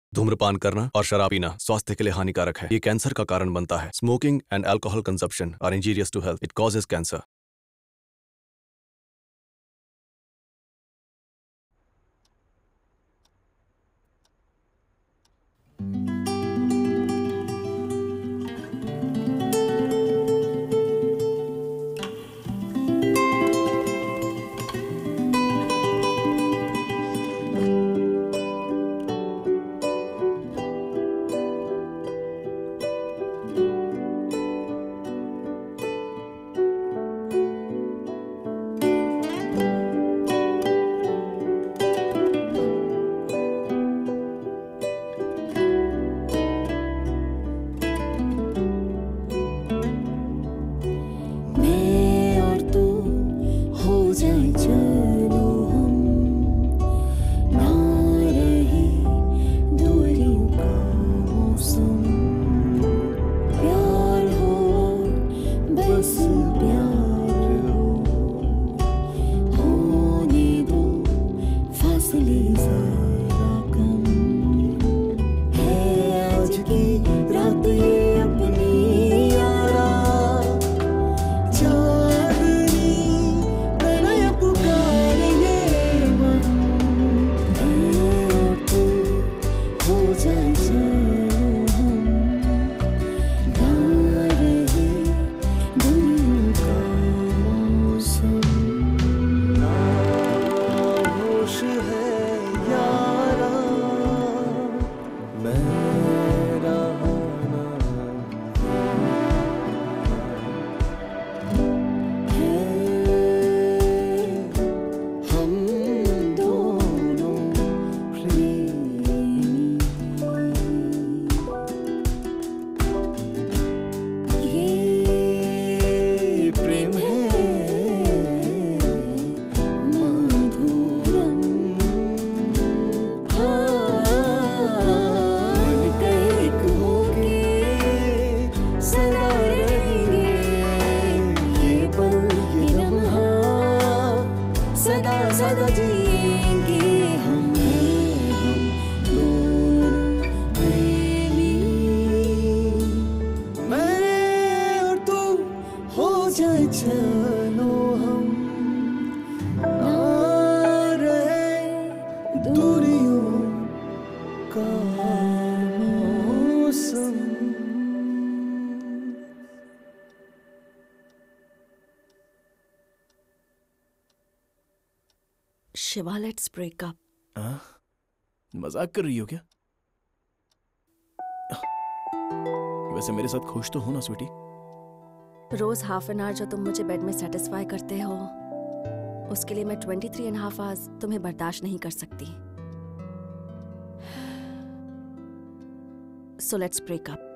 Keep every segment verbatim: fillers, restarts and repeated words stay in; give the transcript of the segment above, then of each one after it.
धूम्रपान करना और शराब पीना स्वास्थ्य के लिए हानिकारक है। ये कैंसर का कारण बनता है। Smoking and alcohol consumption are injurious to health. It causes cancer. Shiva, let's break up. हाँ? मजाक कर रही हो क्या? वैसे मेरे साथ खुश तो हो ना स्वीटी? रोज हाफ एन आवर जो तुम मुझे बेड में सेटिस्फाई करते हो, उसके लिए मैं twenty three and half hours तुम्हें बर्दाश्त नहीं कर सकती। So let's break up.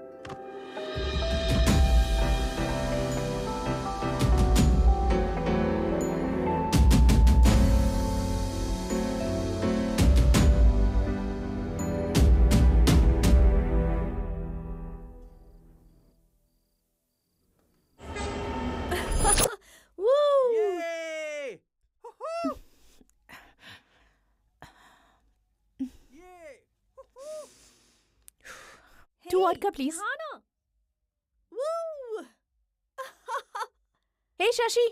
Two vodka, please. Hey, Shashi,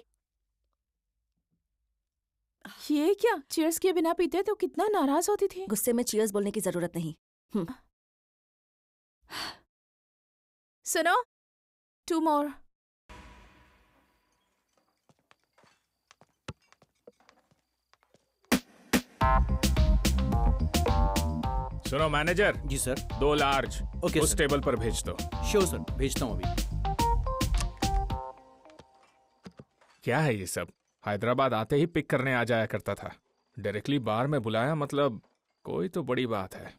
ये क्या? चीयर्स किए बिना पीते तो कितना नाराज होती थी। गुस्से में चीयर्स बोलने की जरूरत नहीं। सुनो, two more. सुनो मैनेजर। जी सर। दो लार्ज ओके उस सर। टेबल पर भेज दो। श्योर सर, भेजता हूँ अभी। क्या है ये सब? हैदराबाद आते ही पिक करने आ जाया करता था, डायरेक्टली बार में बुलाया, मतलब कोई तो बड़ी बात है।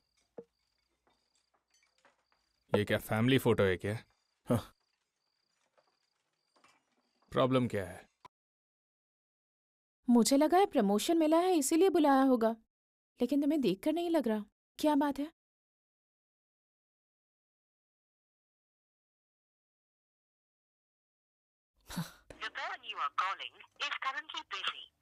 ये क्या फैमिली फोटो है क्या? हाँ। प्रॉब्लम क्या है? मुझे लगा है प्रमोशन मिला है इसीलिए बुलाया होगा, लेकिन तुम्हें देखकर नहीं लग रहा। क्या बात है?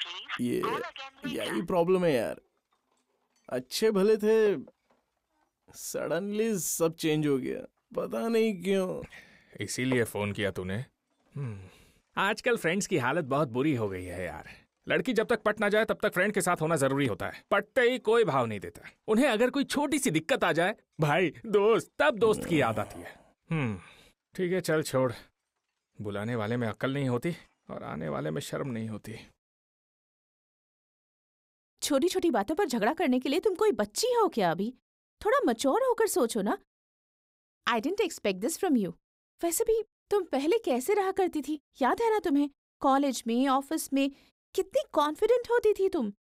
ये यही प्रॉब्लम है यार। अच्छे भले थे, सडनली सब चेंज हो गया, पता नहीं क्यों। इसीलिए फोन किया तूने? हम्म, आजकल फ्रेंड्स की हालत बहुत बुरी हो गई है यार। लड़की जब तक पट ना जाए तब तक फ्रेंड के साथ होना जरूरी होता है। पटते ही कोई भाव नहीं देता। उन्हें अगर कोई छोटी सी दिक्कत आ जाए, भाई दोस्त, तब दोस्त की याद आती है। हम्म, ठीक है चल छोड़। बुलाने वाले में अक्ल नहीं होती और आने वाले में शर्म नहीं होती। छोटी छोटी बातों पर झगड़ा करने के लिए तुम कोई बच्ची हो क्या अभी? थोड़ा मैच्योर होकर सोचो ना। I didn't expect this from you. वैसे भी तुम पहले कैसे रहा करती थी, याद है ना तुम्हें? कॉलेज में, ऑफिस में कितनी कॉन्फिडेंट होती थी तुम।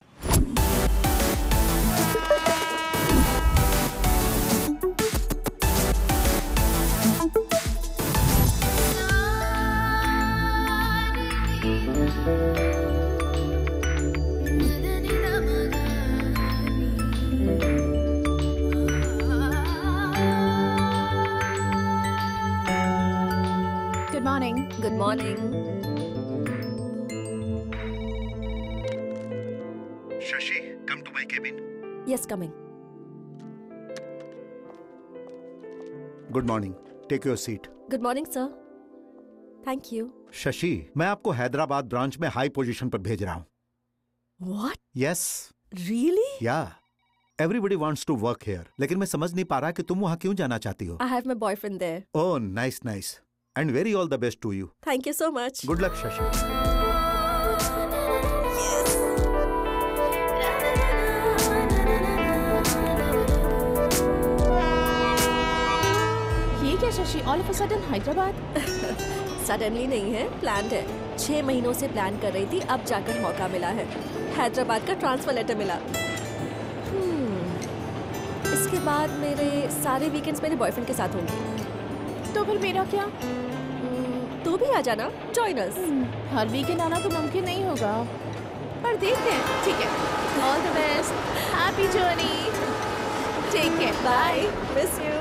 Good morning. Good morning. Shashi, come to my cabin. Yes, coming. Good morning. Take your seat. Good morning sir. Thank you. Shashi, मैं आपको हैदराबाद ब्रांच में हाई पोजीशन पर भेज रहा हूँ। What? Yes, really? Yeah everybody wants to work here, लेकिन मैं समझ नहीं पा रहा कि तुम वहाँ क्यों जाना चाहती हो। I have my boyfriend there. Oh, nice nice, and very all the best to you. Thank you so much. Good luck Shashi. ये क्या Shashi, all of a sudden Hyderabad? Suddenly नहीं है, प्लान्ड है। छह महीनों से प्लान कर रही थी, अब जाकर मौका मिला है। हैदराबाद का ट्रांसफर लेटर मिला। hmm, इसके बाद मेरे सारे वीकेंड्स मेरे बॉयफ्रेंड के साथ होंगे। तो फिर मेरा क्या? hmm, तू भी आ जाना, जॉइन अस। हर वीकेंड आना तो मुमकिन नहीं होगा, पर देखते हैं। ठीक है, all the best, happy journey, take care, bye. Miss you.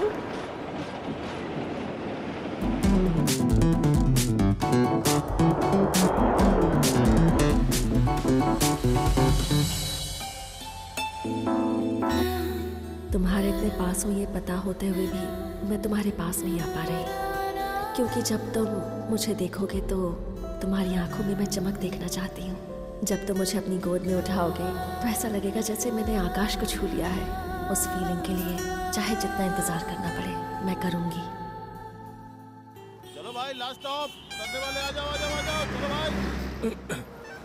तुम्हारे इतने पास हो ये पता होते हुए भी मैं तुम्हारे पास नहीं आ पा रही, क्योंकि जब तुम मुझे देखोगे तो तुम्हारी आंखों में मैं चमक देखना चाहती हूँ। जब तुम मुझे अपनी गोद में उठाओगे तो ऐसा लगेगा जैसे मैंने आकाश को छू लिया है। उस फीलिंग के लिए चाहे जितना इंतजार करना पड़े मैं करूँगी। चलो भाई, लास्ट स्टॉप करने वाले, आ जाओ आ जाओ आ जाओ, चलो भाई।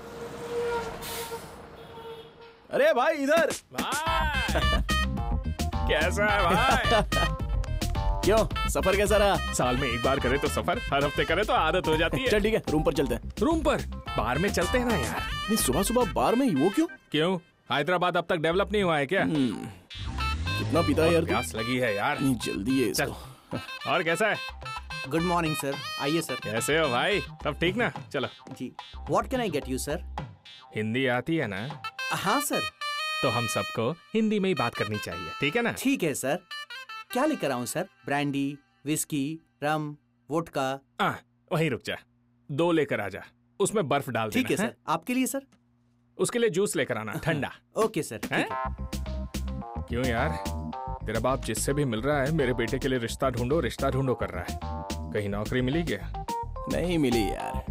अरे भाई इधर। भाई कैसा है भाई? क्यों, सफर कैसा रहा? साल में एक बार करे तो सफर, हर हफ्ते करे तो आदत हो जाती है। चल ठीक है, रूम पर चलते हैं। रूम पर? बार में चलते हैं ना यार। नहीं, सुबह सुबह बार में, वो क्यों? क्यों, हैदराबाद अब तक डेवलप नहीं हुआ है क्या? कितना पीता है यार तू? प्यास लगी है यार। नहीं, जल्दी है चल। इसको। और कैसा है? गुड मॉर्निंग सर, आइए सर। कैसे हो भाई? सब ठीक ना? चलो। जी, what can I get you sir? Hindi आती है ना? हाँ सर। तो हम सबको हिंदी में ही बात करनी चाहिए, ठीक है ना? ठीक है सर। क्या लेकर आऊं sir? Brandy, whisky, rum, vodka? आ, वहीं रुक जा, दो लेकर आ जा, उसमें बर्फ डाल देना। ठीक है सर। आपके लिए सर? उसके लिए जूस लेकर आना, ठंडा। ओके सर, ठीक है। क्यों यार, तेरा बाप जिससे भी मिल रहा है मेरे बेटे के लिए रिश्ता ढूंढो रिश्ता ढूंढो कर रहा है। कहीं नौकरी मिली क्या? नहीं मिली यार।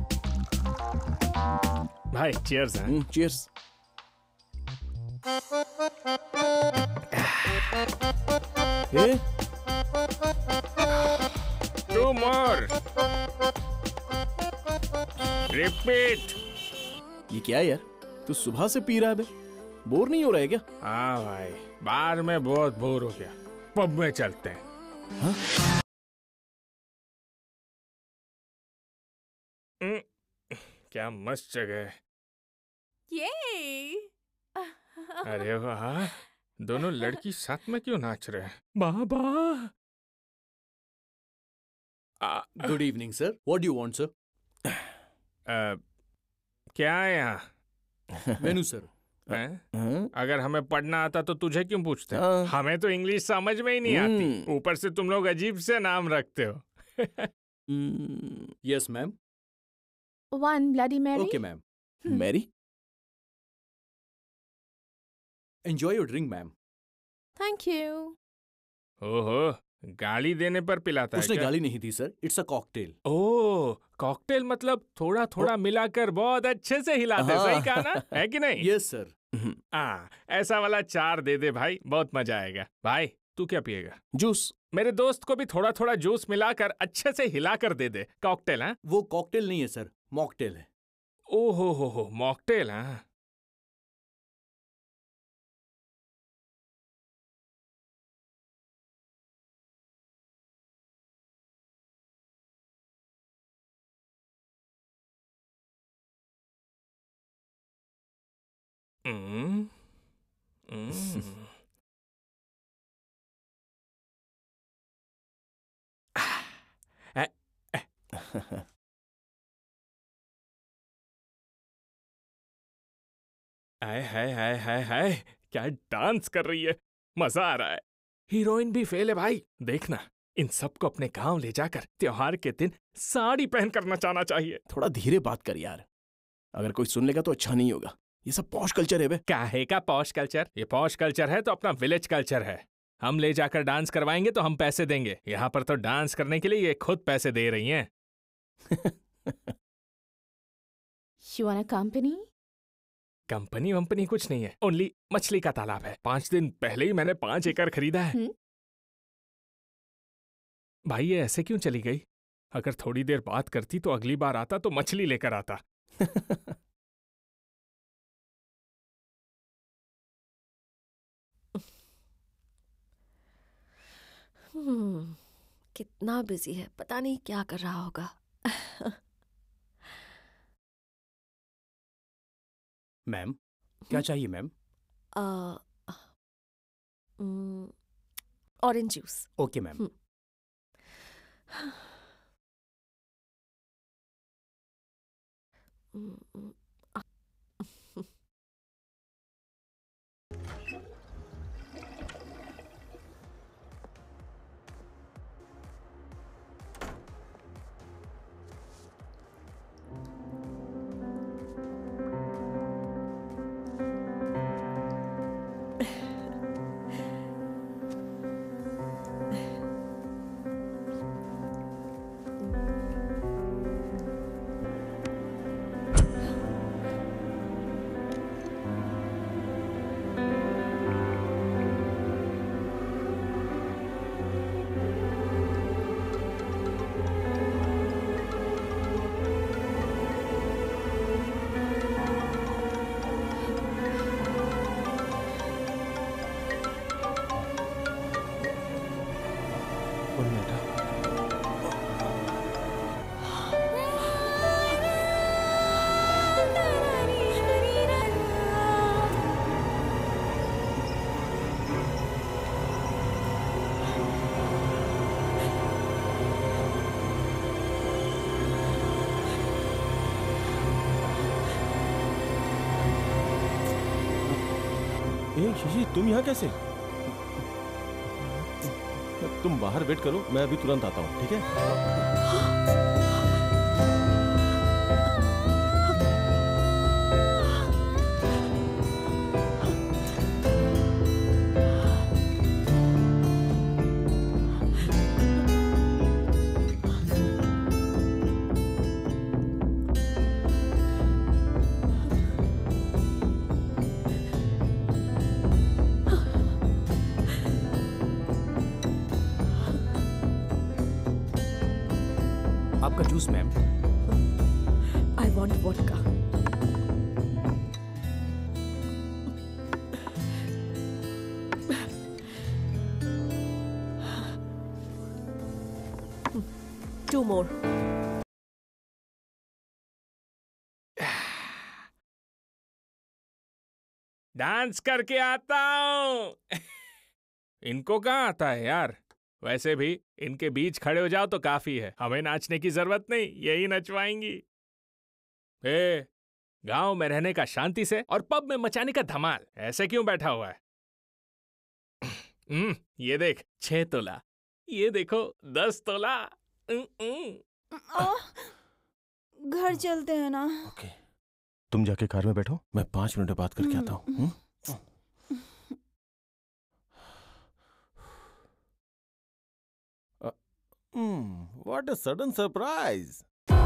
भाई चीयर्स। हैं? चीयर्स। ए? Two more. Repeat. ये क्या है यार, तू सुबह से पी रहा है बे? बोर नहीं हो रहा है क्या? हाँ भाई, बार में बहुत बोर हो गया, पब में चलते हैं। हाँ? क्या मस्त जगह है। ये अरे वाह, दोनों लड़की साथ में क्यों नाच रहे हैं? बाबा। Good evening sir, what do you want sir? क्या है यहाँ? Menu sir. हैं? अगर हमें पढ़ना आता तो तुझे क्यों पूछते? हाँ। हमें तो इंग्लिश समझ में ही नहीं आती, ऊपर से तुम लोग अजीब से नाम रखते हो। Yes ma'am. One bloody Mary. Okay ma'am. Mary? Enjoy your drink ma'am. Thank you. ओहो, गाली देने पर पिलाता है उसने क्या? गाली नहीं दी सर, इट्स अ कॉकटेल। ओह, कॉकटेल मतलब थोड़ा थोड़ा मिलाकर बहुत अच्छे से हिलाते, हाँ। सही कहा ना, है कि नहीं? Yes sir. हाँ, ऐसा वाला चार दे दे भाई, बहुत मजा आएगा। भाई तू क्या पिएगा? जूस। मेरे दोस्त को भी थोड़ा थोड़ा जूस मिलाकर अच्छे से हिलाकर दे दे। कॉकटेल, हाँ? वो कॉकटेल नहीं है सर, मॉकटेल है। ओहो हो हो, मॉकटेल, हाँ। हम्म, हम्म। आ, हाय हाय हाय हाय हाय, क्या डांस कर रही है, मजा आ रहा है। हीरोइन भी फेल है भाई। देखना, इन सबको अपने गांव ले जाकर त्योहार के दिन साड़ी पहनकर नचाना चाहिए। थोड़ा धीरे बात कर यार, अगर कोई सुन लेगा तो अच्छा नहीं होगा। ये सब पॉश कल्चर है बे। काहे का पॉश कल्चर? ये पॉश कल्चर है तो अपना विलेज कल्चर है। हम ले जाकर डांस करवाएंगे तो हम पैसे देंगे। यहाँ पर तो डांस करने के लिए ये खुद पैसे दे रही हैं। You want a company? Company वंपनी कुछ नहीं है, ओनली मछली का तालाब है। पांच दिन पहले ही मैंने पांच एकड़ खरीदा है। हम्म? भाई ये ऐसे क्यों चली गई? अगर थोड़ी देर बात करती तो अगली बार आता तो मछली लेकर आता। हम्म, कितना बिजी है, पता नहीं क्या कर रहा होगा। मैम, क्या चाहिए ma'am? Orange juice. Okay ma'am. ए शशि, तुम यहाँ कैसे? तुम बाहर वेट करो, मैं अभी तुरंत आता हूँ, ठीक है? आपका juice ma'am. I want vodka. Two more. Dance करके आता हूँ। इनको कहाँ आता है यार? वैसे भी इनके बीच खड़े हो जाओ तो काफी है, हमें नाचने की जरूरत नहीं, यही नचवाएंगी। ए, गांव में रहने का शांति से और पब में मचाने का धमाल, ऐसे क्यों बैठा हुआ है? हम्म, ये देख, छह तोला, ये देखो दस तोला। उम, उम। घर चलते हैं ना। ओके, तुम जाके कार में बैठो, मैं पांच मिनट में बात करके आता हूँ। What a sudden surprise.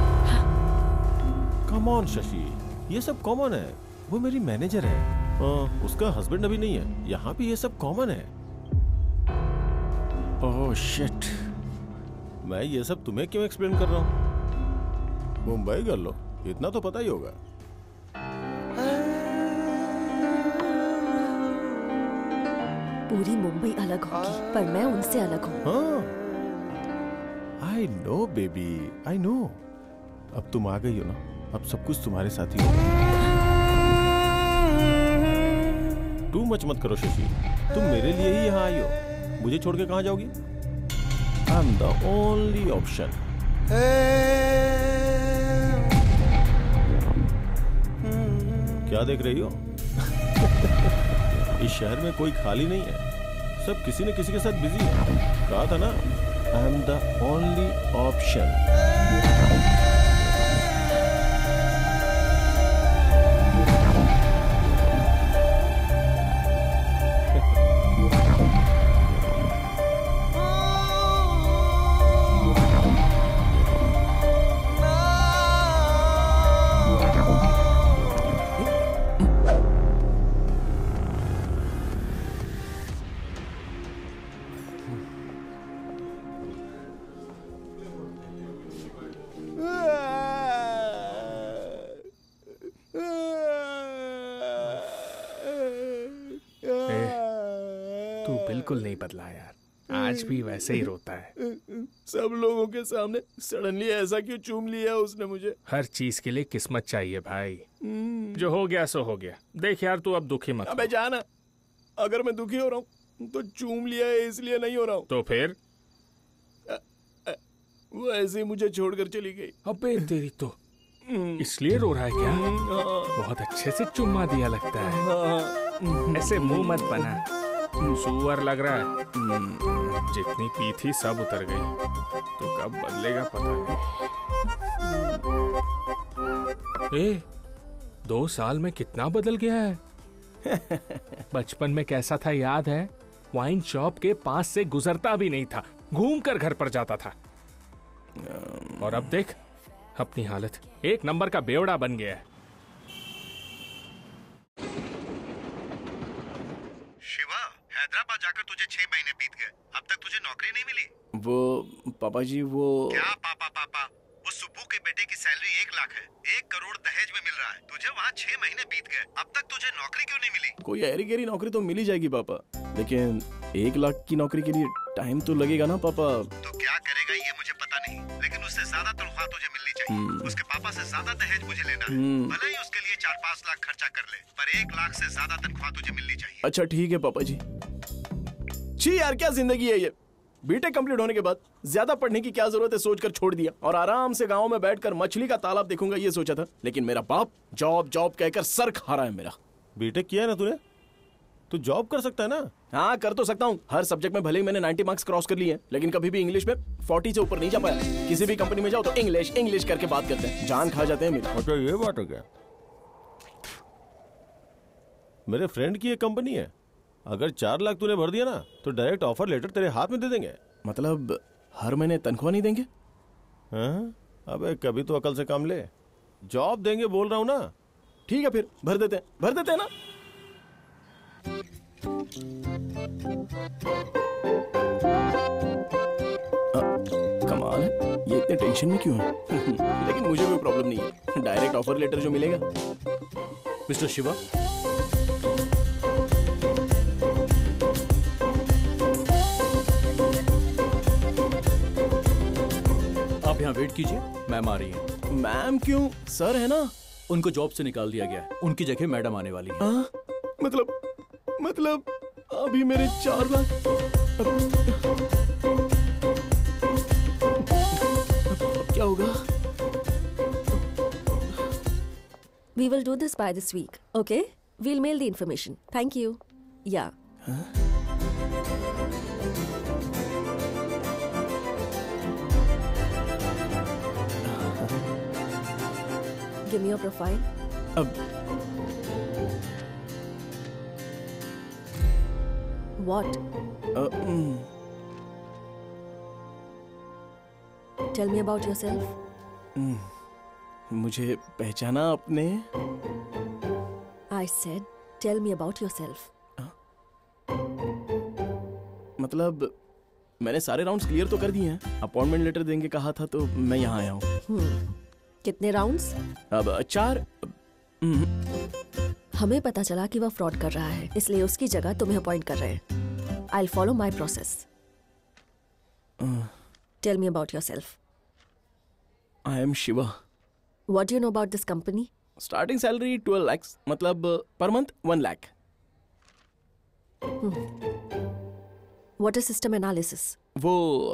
Come on Shashi, ये सब कॉमन है। वो मेरी मैनेजर है, आ, उसका हस्बैंड अभी नहीं है। यहाँ पे ये सब कॉमन है। ओह शिट, मैं ये सब तुम्हें क्यों एक्सप्लेन कर रहा हूँ? मुंबई कर लो, इतना तो पता ही होगा। पूरी मुंबई अलग होगी, पर मैं उनसे अलग हूँ। हाँ, I know baby, I know. अब तुम आ गई हो ना, अब सब कुछ तुम्हारे साथ ही होगा। टू मच मत करो शशि, तुम मेरे लिए ही यहाँ आई हो। मुझे छोड़ के कहाँ जाओगी? I am the only option. क्या देख रही हो? इस शहर में कोई खाली नहीं है, सब किसी न किसी के साथ बिजी है। कहा था ना, I am the only option. बिल्कुल नहीं बदला यार, आज भी वैसे ही रोता है। सब लोगों के सामने सडनली ऐसा क्यों चूम लिया उसने मुझे? हर चीज के लिए किस्मत चाहिए भाई। जो हो गया सो हो गया। देख यार, तू अब दुखी मत। अबे जाना, अगर मैं दुखी हो रहा हूँ तो चूम लिया है इसलिए नहीं हो रहा हूँ। तो फिर वो ऐसे ही मुझे छोड़कर चली गई। अबे तेरी तो, इसलिए रो रहा है क्या? बहुत अच्छे से चुम्मा दिया लगता है। ऐसे मुंह मत बना, सुअर लग रहा है। जितनी पी थी सब उतर गई, तो कब बदलेगा पता नहीं। ए, दो साल में कितना बदल गया है। बचपन में कैसा था याद है? वाइन शॉप के पास से गुजरता भी नहीं था, घूम कर घर पर जाता था। और अब देख अपनी हालत, एक नंबर का बेवड़ा बन गया है। हैदराबाद जाकर तुझे छह महीने बीत गए, अब तक तुझे नौकरी नहीं मिली? वो पापा जी, वो क्या पापा पापा? वो सुब्बू के बेटे की सैलरी एक लाख है, एक करोड़ दहेज में मिल रहा है। तुझे वहाँ छह महीने बीत गए, अब तक तुझे नौकरी क्यों नहीं मिली? कोई ऐरी गैरी नौकरी तो मिल ही जाएगी पापा, लेकिन एक लाख की नौकरी के लिए टाइम तो लगेगा ना पापा। तो क्या करेगा ये मुझे पता नहीं, लेकिन उससे ज्यादा तनख्वाह तुझे मिलनी चाहिए। उसके पापा से ज्यादा दहेज मुझे लेना है, भले ही उसके लिए चार पाँच लाख खर्चा कर ले, पर एक लाख से ज्यादा तनख्वाह तुझे मिलनी चाहिए। अच्छा ठीक है पापा जी। छी यार, क्या जिंदगी है ये। बीटेक कंप्लीट होने के बाद ज्यादा पढ़ने की क्या जरूरत है सोचकर छोड़ दिया, और आराम से गांव में बैठकर मछली का तालाब देखूंगा ये सोचा था। लेकिन मेरा बाप जॉब जॉब कहकर सर खा रहा है मेरा। बीटेक किया है ना तूने, तू जॉब कर सकता है ना? हाँ कर तो सकता हूँ, हर सब्जेक्ट में भले ही मैंने नब्बे मार्क्स क्रॉस कर लिए हैं, लेकिन कभी भी इंग्लिश में चालीस से ऊपर नहीं जा पाया। किसी भी कंपनी में जाओ तो इंग्लिश इंग्लिश करके बात करते हैं, जान खा जाते हैं मेरी। अच्छा ये बात हो गया। मेरे फ्रेंड की एक कंपनी है, अगर चार लाख तूने भर दिया ना तो डायरेक्ट ऑफर लेटर तेरे हाथ में दे देंगे। मतलब हर महीने तनख्वाह नहीं देंगे? हाँ, अबे कभी तो अकल से काम ले। जॉब देंगे बोल रहा हूँ ना। ठीक है फिर भर देते हैं, भर देते हैं ना। आ, कमाल है, ये इतने टेंशन में क्यों है? लेकिन मुझे कोई प्रॉब्लम नहीं है, डायरेक्ट ऑफर लेटर जो मिलेगा। मिस्टर शिवा, आप यहाँ वेट कीजिए, मैम आ रही हैं। मैम क्यों? सर है ना। उनको जॉब से निकाल दिया गया है, उनकी जगह मैडम आने वाली है। आ, मतलब मतलब अभी मेरे चार लाख अब, अब क्या होगा? We will do this by this week, okay? We'll mail the information. Thank you. Yeah. Huh? Give me your profile. अब What? uh, mm. Tell me about yourself. मुझे पहचाना आपने? I said tell me about yourself. मतलब मैंने सारे rounds clear तो कर दिए हैं. अपॉइंटमेंट लेटर देंगे कहा था तो मैं यहाँ आया हूँ. कितने राउंड्स? अब चार. हमें पता चला कि वह फ्रॉड कर रहा है, इसलिए उसकी जगह तुम्हें अपॉइंट कर रहे हैं. I will follow my process. Tell me about yourself. I am Shiva. What do you know about this company? Starting salary twelve lakhs, मतलब per month one lakh. What is system analysis? वो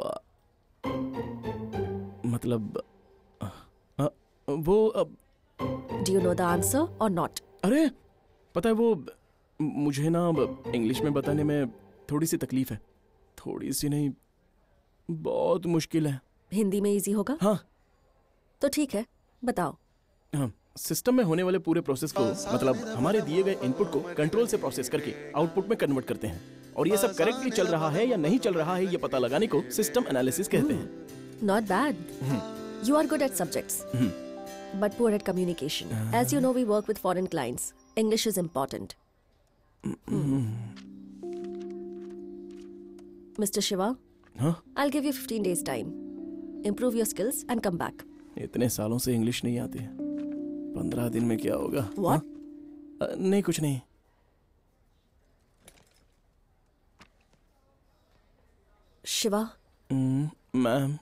मतलब आ, वो do you know the answer or not? अरे पता है वो मुझे ना इंग्लिश में बताने में थोड़ी सी तकलीफ है. थोड़ी सी नहीं, बहुत मुश्किल है. हिंदी में इजी होगा? हाँ. तो ठीक है, बताओ. हाँ, सिस्टम में होने वाले पूरे प्रोसेस को, मतलब हमारे दिए गए इनपुट को कंट्रोल से प्रोसेस करके आउटपुट में कन्वर्ट करते हैं. और ये सब करेक्टली चल रहा है या नहीं चल रहा है ये पता लगाने को सिस्टम एनालिसिस कहते हैं. Not bad. You are good at subjects but poor at communication. As you know, we work with foreign clients. English is important. Mister Shiva, huh? I'll give you fifteen days time. Improve your skills and come back. इतने सालों से English नहीं आती है. पंद्रह दिन में क्या होगा? What? uh, नहीं कुछ नहीं. Shiva, मैम,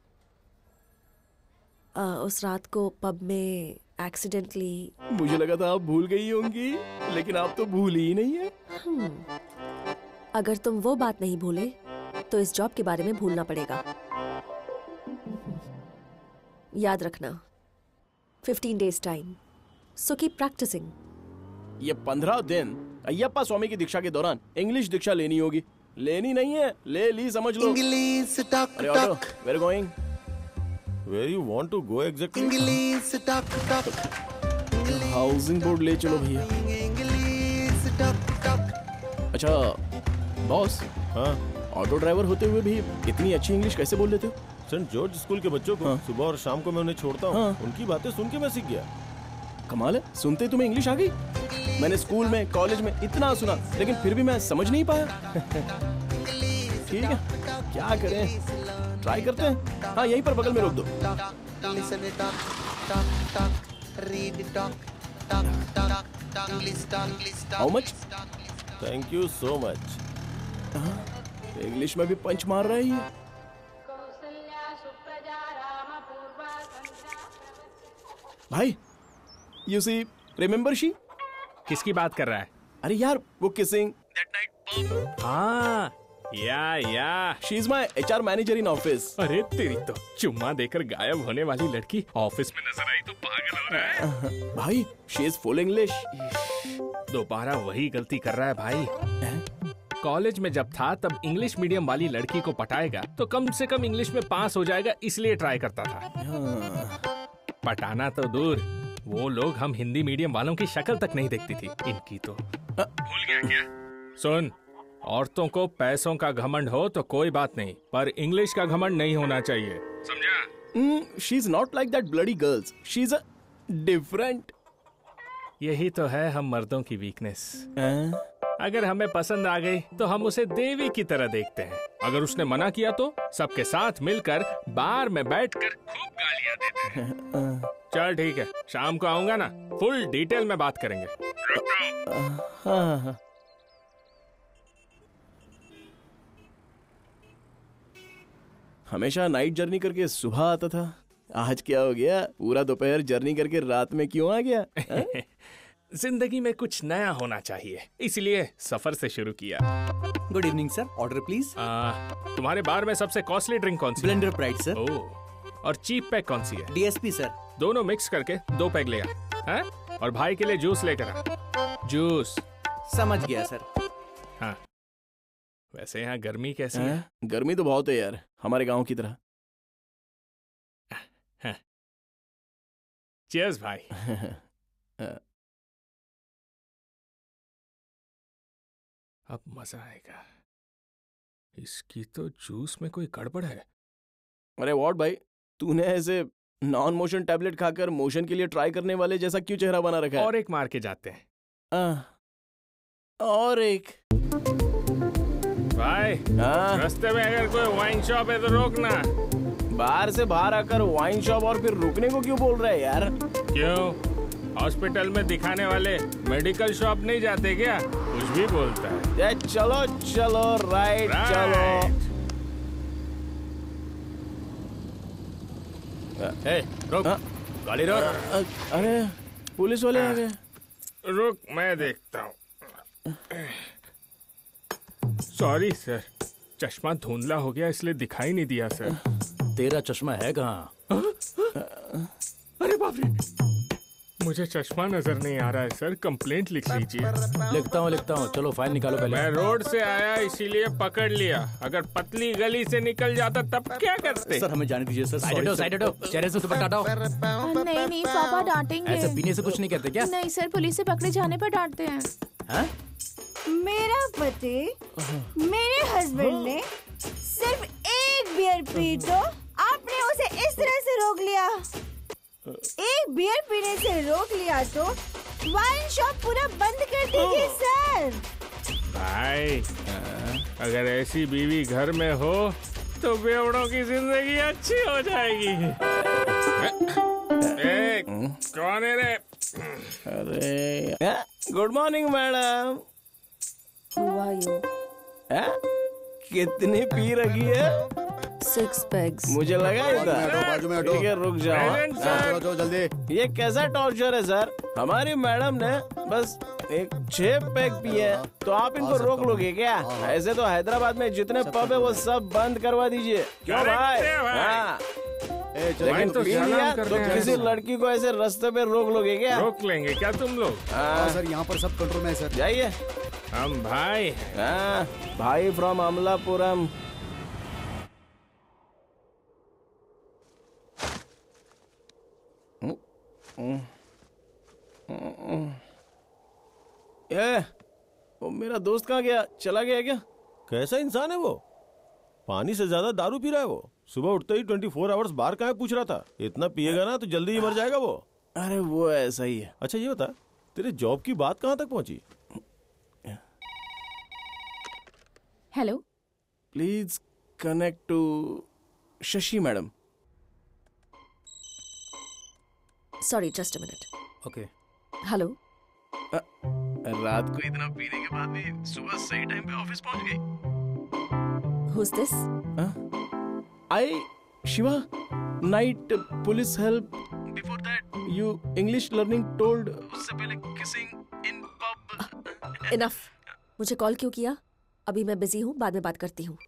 uh, उस रात को पब में एक्सीडेंटली. मुझे लगा था आप भूल गई होंगी, लेकिन आप तो भूल ही नहीं है. hmm. अगर तुम वो बात नहीं भूले तो इस जॉब के बारे में भूलना पड़ेगा. याद रखना, fifteen days time. So keep practising. ये पंद्रह दिन अय्यप्पा स्वामी की दीक्षा के दौरान इंग्लिश दीक्षा लेनी होगी. लेनी नहीं है, ले ली समझ लो. इंग्लिश टक अरे auto, where going? Where you want to go exactly? English talk talk. Housing board ले चलो भैया. इंग्लिश टक टक. अच्छा बॉस, हाँ. ऑटो ड्राइवर होते हुए भी इतनी अच्छी इंग्लिश कैसे बोल लेते हो? सेंट जॉर्ज स्कूल के बच्चों को हाँ. सुबह और शाम को मैं उन्हें छोड़ता हूँ. हाँ. उनकी बातें सुन के मैं सीख गया. कमाल है, सुनते ही तुम्हें इंग्लिश आ गई. मैंने स्कूल में कॉलेज में इतना सुना, लेकिन फिर भी मैं समझ नहीं पाया. ठीक है, क्या करें, ट्राई करते हैं. हाँ, यहीं पर बगल में रोक दो. Listen it talk talk talk. Read it talk talk talk. English talk English talk. How much? Thank you so much. English में भी पंच मार रहा है ये. भाई, यू सी, रिमेम्बर शी? किसकी बात कर रहा है? अरे यार, वो किसिंग. हाँ, yeah yeah she is my HR manager in office. अरे तेरी तो, चुम्मा देकर गायब होने वाली लड़की ऑफिस में नजर आई तो पागल हो रहा है. भाई, शी इज फुल इंग्लिश. दोबारा वही गलती कर रहा है भाई. कॉलेज में जब था तब इंग्लिश मीडियम वाली लड़की को पटाएगा तो कम से कम इंग्लिश में पास हो जाएगा, इसलिए ट्राई करता था. पटाना तो दूर, वो लोग हम हिंदी मीडियम वालों की शक्ल तक नहीं देखती थी. इनकी तो भूल गया क्या? सुन, औरतों को पैसों का घमंड हो तो कोई बात नहीं, पर इंग्लिश का घमंड नहीं होना चाहिए, समझा? She is not like that bloody girls. She is a different. यही तो है हम मर्दों की वीकनेस. अगर हमें पसंद आ गई तो हम उसे देवी की तरह देखते हैं. अगर उसने मना किया तो सबके साथ मिलकर बार में बैठकर खूब गालियां देते हैं. चल ठीक है, शाम को आऊंगा ना, फुल डिटेल में बात करेंगे. हाँ हाँ. हमेशा नाइट जर्नी करके सुबह आता था. आज क्या हो गया, पूरा दोपहर जर्नी करके रात में क्यों आ गया? जिंदगी में कुछ नया होना चाहिए, इसलिए सफर से शुरू किया. Good evening sir, order please. तुम्हारे बार में सबसे कॉस्टली ड्रिंक कौन सी? Blender Pride sir. ओह, और चीप पैक कौन सी है? DSP sir. दोनों मिक्स करके दो पैक ले आ. हैं? और भाई के लिए जूस लेकर आ. जूस. समझ गया सर. हाँ. वैसे यहाँ गर्मी कैसी है? गर्मी तो बहुत है यार, हमारे गांव की तरह. चीयर्स भाई. अब मजा आएगा. इसकी तो जूस में कोई गड़बड़ है. अरे व्हाट भाई, तूने ऐसे नॉन मोशन टैबलेट खाकर मोशन के लिए ट्राई करने वाले जैसा क्यों चेहरा बना रखा है? और एक मार के जाते हैं। आ, और एक भाई हाँ? रास्ते में अगर कोई वाइन शॉप है तो रोकना। बाहर से बाहर आकर वाइन शॉप और फिर रुकने को क्यों बोल रहा है यार? क्यों? हॉस्पिटल में दिखाने वाले मेडिकल शॉप नहीं जाते क्या? कुछ भी बोलता है। ये चलो चलो राइट, राइट। चलो। ए, रोक, गाड़ी रोक। अरे पुलिस वाले आ गए। रुक मैं देखता हूँ। सॉरी सर, चश्मा धुंधला हो गया इसलिए दिखाई नहीं दिया सर। तेरा चश्मा है कहाँ? अरे बाप रे, मुझे चश्मा नजर नहीं आ रहा है सर, कंप्लेंट लिख लीजिए। लिखता हूँ लिखता हूँ, चलो फाइल निकालो पहले। मैं रोड से आया इसीलिए पकड़ लिया, अगर पतली गली से निकल जाता तब क्या करते? सर हमें जाने दीजिए सर। साइड हटो, साइड हटो, चेहरे से दुपट्टा हटाओ। नहीं नहीं पापा डांटेंगे। ऐसे पीने से कुछ नहीं कहते क्या? नहीं सर, पुलिस से पकड़े जाने पर डांटते हैं। हाँ? मेरा पति मेरे हस्बैंड ने सिर्फ एक बियर पी तो आपने उसे इस तरह से रोक लिया। एक बियर पीने से रोक लिया तो वाइन शॉप पूरा बंद कर दीजिए सर। भाई अगर ऐसी बीवी घर में हो तो बेवड़ों की जिंदगी अच्छी हो जाएगी। ए, कौन है रे? अरे गुड मॉर्निंग मैडम। हुआ यू कितनी पी रखी है? Six pegs. मुझे लगा ही था। बाजू में हटो। ठीक है रुक जाओ। चलो चलो जल्दी। ये कैसा टॉर्चर है सर? हमारी मैडम ने बस एक छह पैक पिए हैं, तो आप इनको रोक लोगे क्या? ऐसे तो हैदराबाद में जितने पब है वो सब बंद करवा दीजिए। क्यों भाई? हाँ। लेकिन तो पी सलाम लिया कर तो रहे हैं। किसी लड़की को ऐसे रास्ते पे रोक लोगे क्या? रोक लेंगे क्या तुम लोग? हाँ, सर यहाँ पर सब कंट्रोल में है सर। जाइए। हम भाई हाँ, भाई फ्रॉम अमलापुरम। ए, वो मेरा दोस्त कहाँ गया? चला गया क्या? कैसा इंसान है वो? पानी से ज्यादा दारू पी रहा है वो। सुबह उठते ही ट्वेंटी फोर आवर्स बाहर कहाँ है पूछ रहा था। इतना पिएगा ना तो जल्दी ही मर जाएगा वो। अरे वो ऐसा ही है। अच्छा ये बता, तेरे जॉब की बात कहाँ तक पहुंची? Hello, please connect to Shashi madam. Sorry, just a minute. Okay. Hello. रात को इतना पीने के बाद भी सुबह सही टाइम पे ऑफिस पहुंच गई। Who's this? I Shiva, night police help. Before that you English learning told. उससे पहले किसिंग इन पब। इनफ। मुझे कॉल क्यों किया? अभी मैं बिजी हूँ, बाद में बात करती हूँ।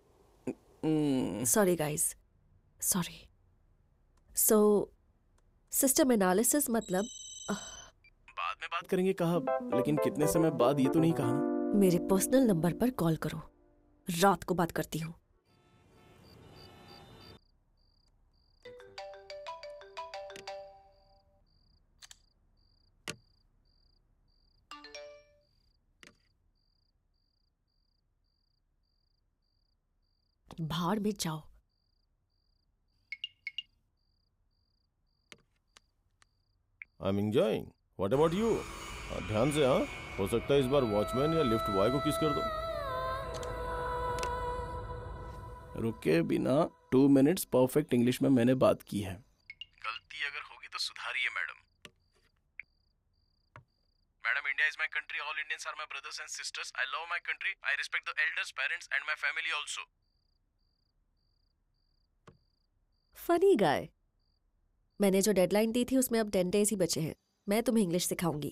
Sorry guys, sorry. So system analysis मतलब बाद में बात करेंगे कहा, लेकिन कितने समय बाद ये तो नहीं कहा ना। मेरे पर्सनल नंबर पर कॉल करो, रात को बात करती हूँ। भाड़ में जाओ। I am enjoying. What about you? ध्यान से हाँ, हो सकता है इस बार वॉचमैन या लिफ्ट बॉय को किस कर दो। रुके बिना टू मिनट्स परफेक्ट इंग्लिश में मैंने बात की है। गलती अगर होगी तो सुधारिए madam. Madam, India is my country, all Indians are my brothers and sisters. I love my country, I respect the elders, parents and my family also. Funny guy. मैंने जो डेडलाइन दी थी उसमें अब टेन डेज ही बचे हैं। मैं तुम्हें English सिखाऊंगी।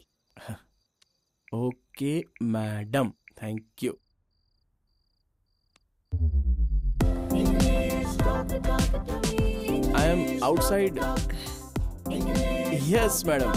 Okay madam, thank you. I am outside. Yes madam.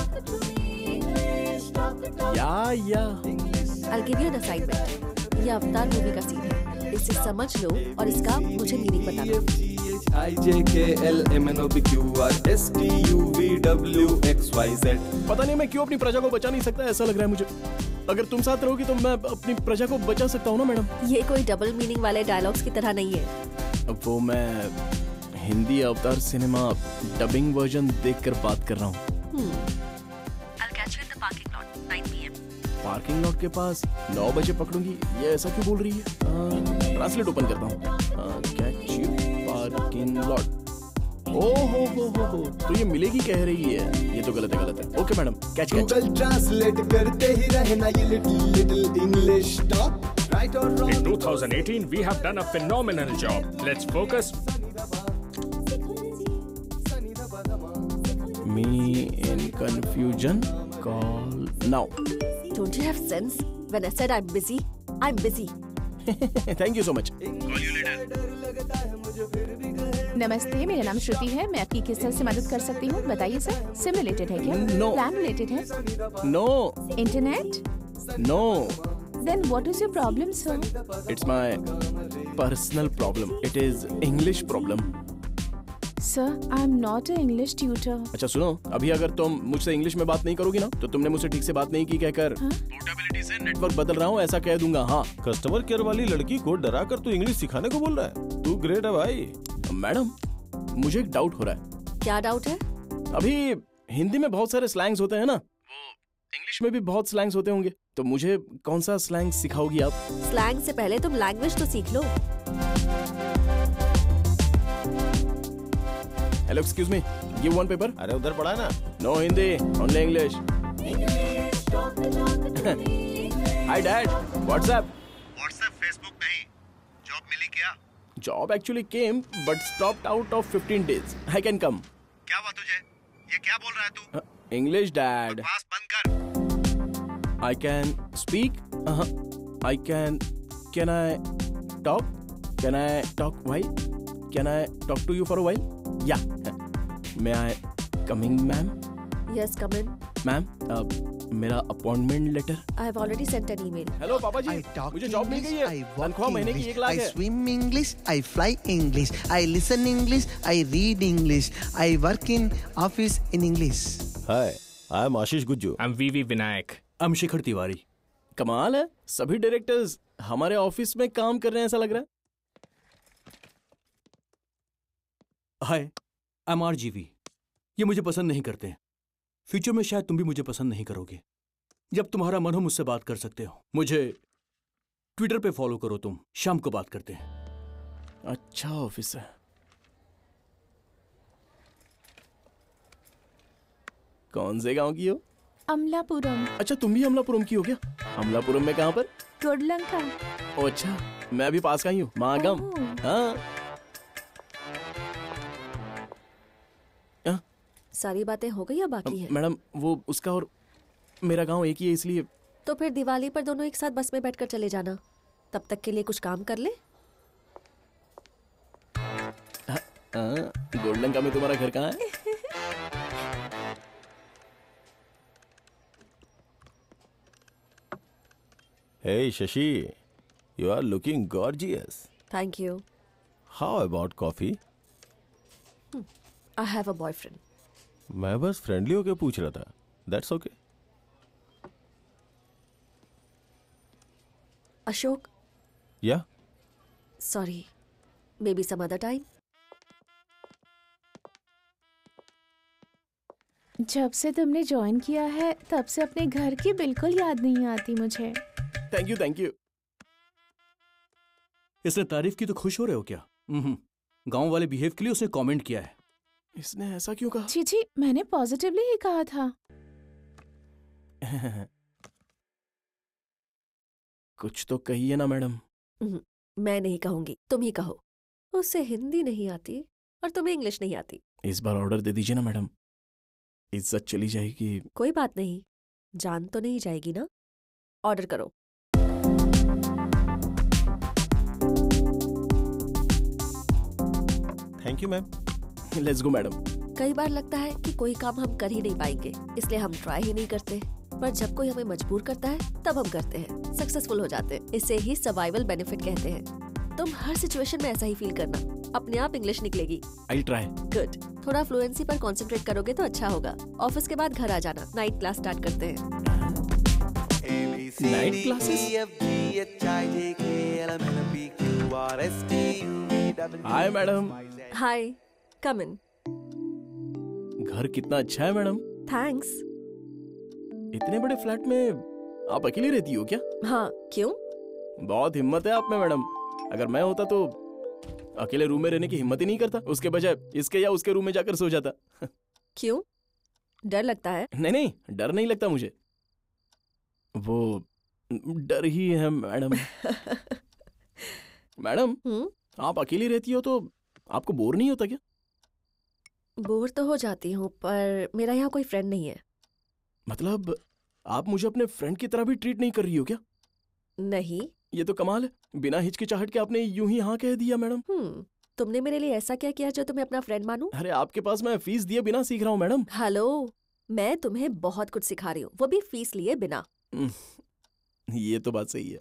Yeah yeah I'll give you an assignment. ये अवतार मूवी का सीन है, इसे समझ लो और इसका मुझे मीनिंग बताना। I J K L M N O P Q R S T U V W X Y Z। पता नहीं मैं क्यों अपनी प्रजा को बचा नहीं सकता, ऐसा लग रहा है मुझे। अगर तुम साथ रहोगी तो मैं अपनी प्रजा को बचा सकता हूँ ना मैडम। ये कोई डबल मीनिंग वाले डायलॉग्स की तरह नहीं है। वो मैं हिंदी अवतार सिनेमा डबिंग वर्जन देखकर बात कर रहा हूँ। I'll catch you in the parking lot, nine p m parking lot के पास नौ बजे पकड़ूंगी, ये ऐसा क्यों बोल रही है? ट्रांसलेट ओपन करता हूँ। Catch you parking lot. ओ हो हो हो हो, तो ये मिलेगी कह रही है, ये तो गलत है गलत है। Okay madam, catch catch. Google translate करते ही रहना ये little little English talk, right और wrong. In twenty eighteen, we have done a phenomenal job. Let's focus. Me in confusion, call now. Don't you have sense? When I said I'm busy, I'm busy. Thank you so much. Call you later. नमस्ते, मेरा नाम श्रुति है। मैं आपकी किस तरह से मदद कर सकती हूँ? बताइए सर। सिम रिलेटेड है क्या? No. प्लान रिलेटेड है? No, internet? no, Then what is your problem, sir? it's my personal problem. It is English problem. Sir, I'm not an English tutor. अच्छा सुनो, अभी अगर तुम मुझसे इंग्लिश में बात नहीं करोगी ना, तो तुमने मुझसे ठीक से बात नहीं की कहकर पोर्टेबिलिटी से नेटवर्क बदल रहा हूँ ऐसा कह दूंगा। हाँ, कस्टमर केयर वाली लड़की को डरा कर तू इंग्लिश सिखाने को बोल रहा है? तू ग्रेट है भाई। मैडम, मुझे एक डाउट हो रहा है। क्या डाउट है? अभी हिंदी में बहुत सारे स्लैंग्स होते हैं ना, वो इंग्लिश में भी बहुत स्लैंग्स होते होंगे, तो मुझे कौन सा स्लैंग सिखाओगी आप? स्लैंग से पहले तुम लैंग्वेज तो सीख लो। Hello, excuse me, give one paper. अरे उधर पढ़ा ना। No Hindi, only English. Hi dad, WhatsApp. WhatsApp Facebook नहीं, जॉब मिली क्या? Job actually came but stopped out of fifteen days. I can come. क्या हुआ तुझे? ये क्या बोल रहा है तू? English dad. पास बंद कर। I can speak. Uh-huh. I can. Can I talk? Can I talk while? Can I talk to you for a while? Yeah. May I coming, ma'am? Yes, come in. Ma'am, uh, मेरा appointment letter. I have already sent an email. हेलो पापा जी, I talk मुझे job मिल गई English, है। I walk तनख्वाह महीने की English, एक लाख I है। swim English, I fly English, I listen English, I read English, I work in office in English. Hi, I am Ashish Gujju. I'm V V Vinayak. I'm Shikhar Tiwari. कमाल है, सभी डायरेक्टर्स हमारे ऑफिस में काम कर रहे हैं ऐसा लग रहा है। Hi, I am RGV. ये मुझे पसंद नहीं करते हैं। फ्यूचर में शायद तुम भी मुझे पसंद नहीं करोगे। जब तुम्हारा मन हो मुझसे बात कर सकते हो। मुझे ट्विटर पे फॉलो करो, तुम शाम को बात करते हैं। अच्छा ऑफिस है। कौन से गांव की हो? अमलापुरम। अच्छा, तुम भी अमलापुरम की हो क्या? अमलापुरम में कहाँ पर? कोडलंका। ओ अच्छा, मैं भी पास का ही हूँ, मागम। हाँ। सारी बातें हो गई या बाकी है? मैडम, वो उसका और मेरा गांव एक ही है, इसलिए। तो फिर दिवाली पर दोनों एक साथ बस में बैठकर चले जाना। तब तक के लिए कुछ काम कर ले। गोल्डन में तुम्हारा घर कहाँ है? Hey Shashi, you are looking gorgeous. Thank you. How about coffee? I have a boyfriend. मैं बस फ्रेंडली होके पूछ रहा था। That's okay. Ashok. Yeah. Sorry. Maybe some other time. जब से तुमने ज्वाइन किया है तब से अपने घर की बिल्कुल याद नहीं आती मुझे। Thank you thank you. इसने तारीफ की तो खुश हो रहे हो क्या? गांव वाले बिहेव के लिए उसने कमेंट किया है। इसने ऐसा क्यों कहा? जी जी, मैंने पॉजिटिवली ही कहा था। कुछ तो कहिए ना मैडम। मैं नहीं कहूंगी, तुम ही कहो। उससे हिंदी नहीं आती और तुम्हें इंग्लिश नहीं आती। इस बार ऑर्डर दे दीजिए ना मैडम, इज्जत चली जाएगी। कोई बात नहीं, जान तो नहीं जाएगी ना। ऑर्डर करो। Thank you ma'am. Let's go madam. कई बार लगता है कि कोई काम हम कर ही नहीं पाएंगे, इसलिए हम ट्राई ही नहीं करते। पर जब कोई हमें मजबूर करता है तब हम करते हैं, सक्सेसफुल हो जाते हैं। इसे ही सर्वाइवल बेनिफिट कहते हैं। तुम हर सिचुएशन में ऐसा ही फील करना, अपने आप इंग्लिश निकलेगी। I try. गुड। थोड़ा फ्लुएंसी पर कंसंट्रेट करोगे तो अच्छा होगा। ऑफिस के बाद घर आ जाना, नाइट क्लास स्टार्ट करते हैं। Night classes? Hi madam. Hi. Come in. घर कितना अच्छा है मैडम। थैंक्स। इतने बड़े फ्लैट में आप अकेली रहती हो क्या? हाँ, क्यों? बहुत हिम्मत है आप में मैडम। अगर मैं होता तो अकेले रूम में रहने की हिम्मत ही नहीं करता, उसके बजाय इसके या उसके रूम में जाकर सो जाता। क्यों? डर लगता है? नहीं नहीं, डर नहीं लगता मुझे, वो डर ही है मैडम। मैडम, आप अकेली रहती हो तो आपको बोर नहीं होता क्या? बोर तो हो जाती हूँ, पर मेरा यहाँ कोई फ्रेंड नहीं है। मतलब आप मुझे अपने फ्रेंड की तरह भी ट्रीट नहीं कर रही हो क्या? नहीं। ये तो कमाल है, बिना हिचकिचाहट के आपने यूं ही हाँ कह दिया मैडम। हम्म, तुमने मेरे लिए ऐसा क्या किया जो तुम्हें अपना फ्रेंड मानूं? अरे आपके पास मैं फीस दिए बिना सीख रहा हूँ मैडम। हेलो, मैं तुम्हें बहुत कुछ सिखा रही हूँ, वो भी फीस लिए बिना। ये तो बात सही है।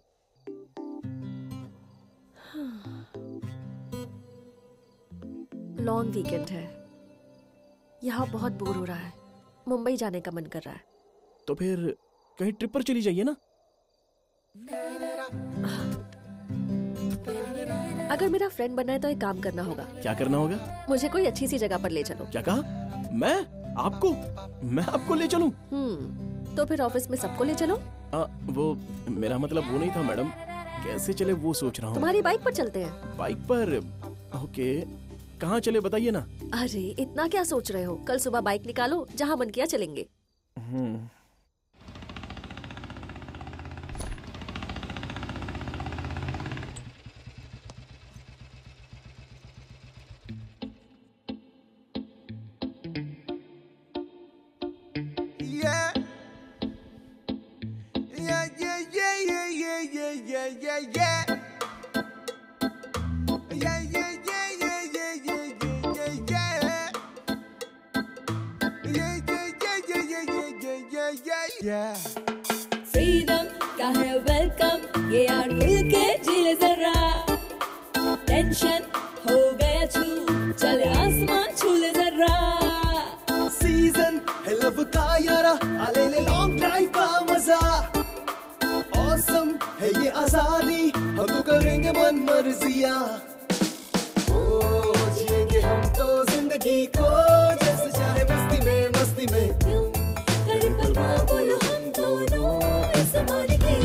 लॉन्ग वीकेंड है, यहाँ बहुत बोर हो रहा है, मुंबई जाने का मन कर रहा है। तो फिर कहीं ट्रिप पर चली जाइए ना। अगर मेरा फ्रेंड बनना है तो एक काम करना होगा। क्या करना होगा? मुझे कोई अच्छी सी जगह पर ले चलो। क्या कहा? मैं आपको मैं आपको ले चलूं? हम्म, तो फिर ऑफिस में सबको ले चलो। आ, वो मेरा मतलब वो नहीं था मैडम, कैसे चले वो सोच रहा हूँ। तुम्हारी बाइक पर चलते हैं। बाइक पर? ओके, कहाँ चले बताइए ना। अरे इतना क्या सोच रहे हो, कल सुबह बाइक निकालो, जहाँ मन किया चलेंगे। Hmm. Yeah. Yeah, yeah, yeah, yeah, yeah, yeah, yeah, yeah, yeah. Yeah, yeah, yeah, yeah, yeah, yeah, yeah, yeah, yeah. Yeah, yeah, yeah, yeah, yeah, yeah, yeah, yeah, yeah. Freedom का है welcome, ये यार मिल के जिले जरा, tension हो गया छू, चले आसमान छूले जरा। सीजन है लव का यारा, आले ले लॉन्ग ड्राइव का मजा। ऑसम है ये आजादी, हम तो करेंगे मन मर्जिया। ओ जिएंगे हम तो जिंदगी को, जैसे चाहे मस्ती में मस्ती में। करीब पलवा बोलो हम दोनों इस ज़माने के,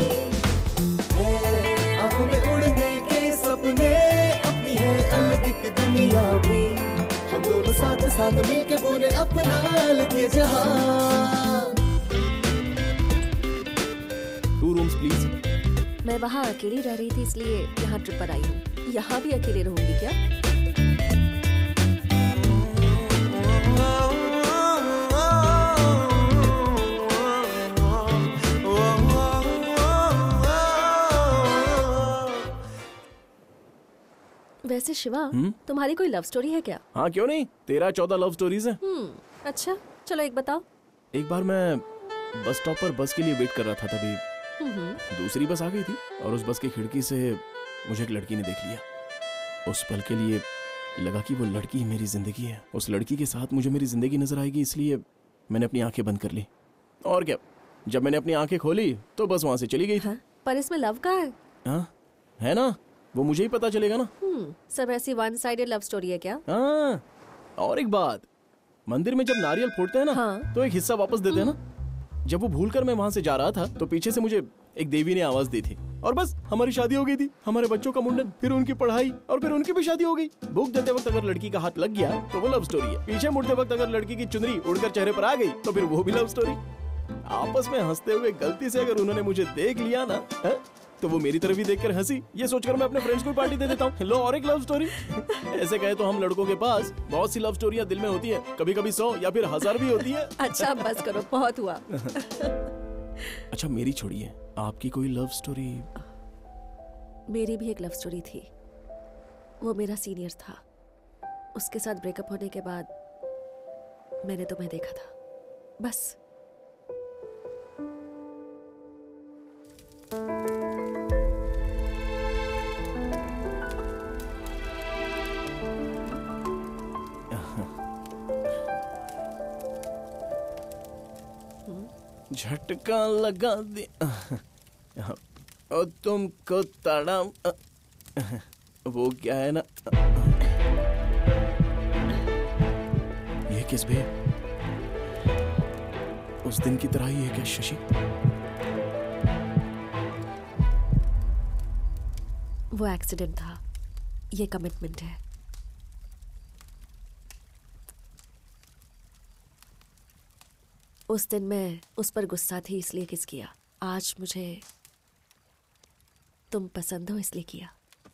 आँखों में उड़ने के सपने, अपनी है अलग एक दुनिया भी। हम दोनों साथ साथ मिलके बोले अपना अलग ये जहां। Two rooms please. मैं वहाँ अकेली रह रही थी, इसलिए यहाँ ट्रिप पर आई हूँ। यहाँ भी अकेले रहूंगी क्या? वैसे शिवा, तुम्हारी कोई लव स्टोरी है क्या? हाँ क्यों नहीं, तेरह चौदह लव स्टोरीज हैं। हम्म, अच्छा चलो एक बताओ। एक बार मैं बस स्टॉप पर बस के लिए वेट कर रहा था, तभी हम्म, दूसरी बस आ गई थी और उस बस की खिड़की से मुझे एक लड़की ने देख लिया। उस पल के लिए लगा कि वो लड़की ही मेरी जिंदगी है। उस लड़की के साथ मुझे मेरी जिंदगी नजर आएगी, इसलिए मैंने अपनी आंखें बंद कर ली। और क्या, जब मैंने अपनी आंखें खोली तो बस वहां से चली गई। हाँ, पर इसमें लव का है। हाँ है ना, वो मुझे ही पता चलेगा ना। हम्म, सब ऐसी वन साइडेड लव स्टोरी है क्या? हाँ, और एक बात, मंदिर में जब नारियल फोड़ते हैं ना, हाँ। तो एक हिस्सा वापस देते हैं ना। जब वो भूलकर मैं वहां से जा रहा था तो पीछे से मुझे एक देवी ने आवाज दी थी और बस हमारी शादी हो गई थी। हमारे बच्चों का मुंडन, फिर उनकी पढ़ाई और फिर उनकी भी शादी हो गई। बुक देते वक्त अगर लड़की का हाथ लग गया तो वो लव स्टोरी है। पीछे मुड़ते वक्त अगर लड़की की चुनरी उड़कर चेहरे पर आ गई तो फिर वो भी लव स्टोरी। आपस में हंसते हुए गलती से अगर उन्होंने मुझे देख लिया ना, है? तो वो मेरी तरफ ही देखकर हंसी, ये सोचकर मैं अपने फ्रेंड्स को पार्टी दे देता हूँ। लो और एक लव स्टोरी। ऐसे कहे तो हम लड़कों के पास बहुत सी लव स्टोरियां दिल में होती है, कभी कभी सौ या फिर हजार भी होती है। अच्छा बस करो, बहुत हुआ। अच्छा मेरी छोड़िए, आपकी कोई लव स्टोरी? मेरी भी एक लव स्टोरी थी। वो मेरा सीनियर था। उसके साथ ब्रेकअप होने के बाद मैंने तुम्हें देखा था, बस। झटका लगा दे और तुमको तड़म, वो क्या है ना, किस भी उस दिन की तरह ही है क्या शशि? वो एक्सीडेंट था, ये कमिटमेंट है। उस दिन मैं उस पर गुस्सा थी इसलिए किस किया। आज मुझे तुम पसंद हो इसलिए किया।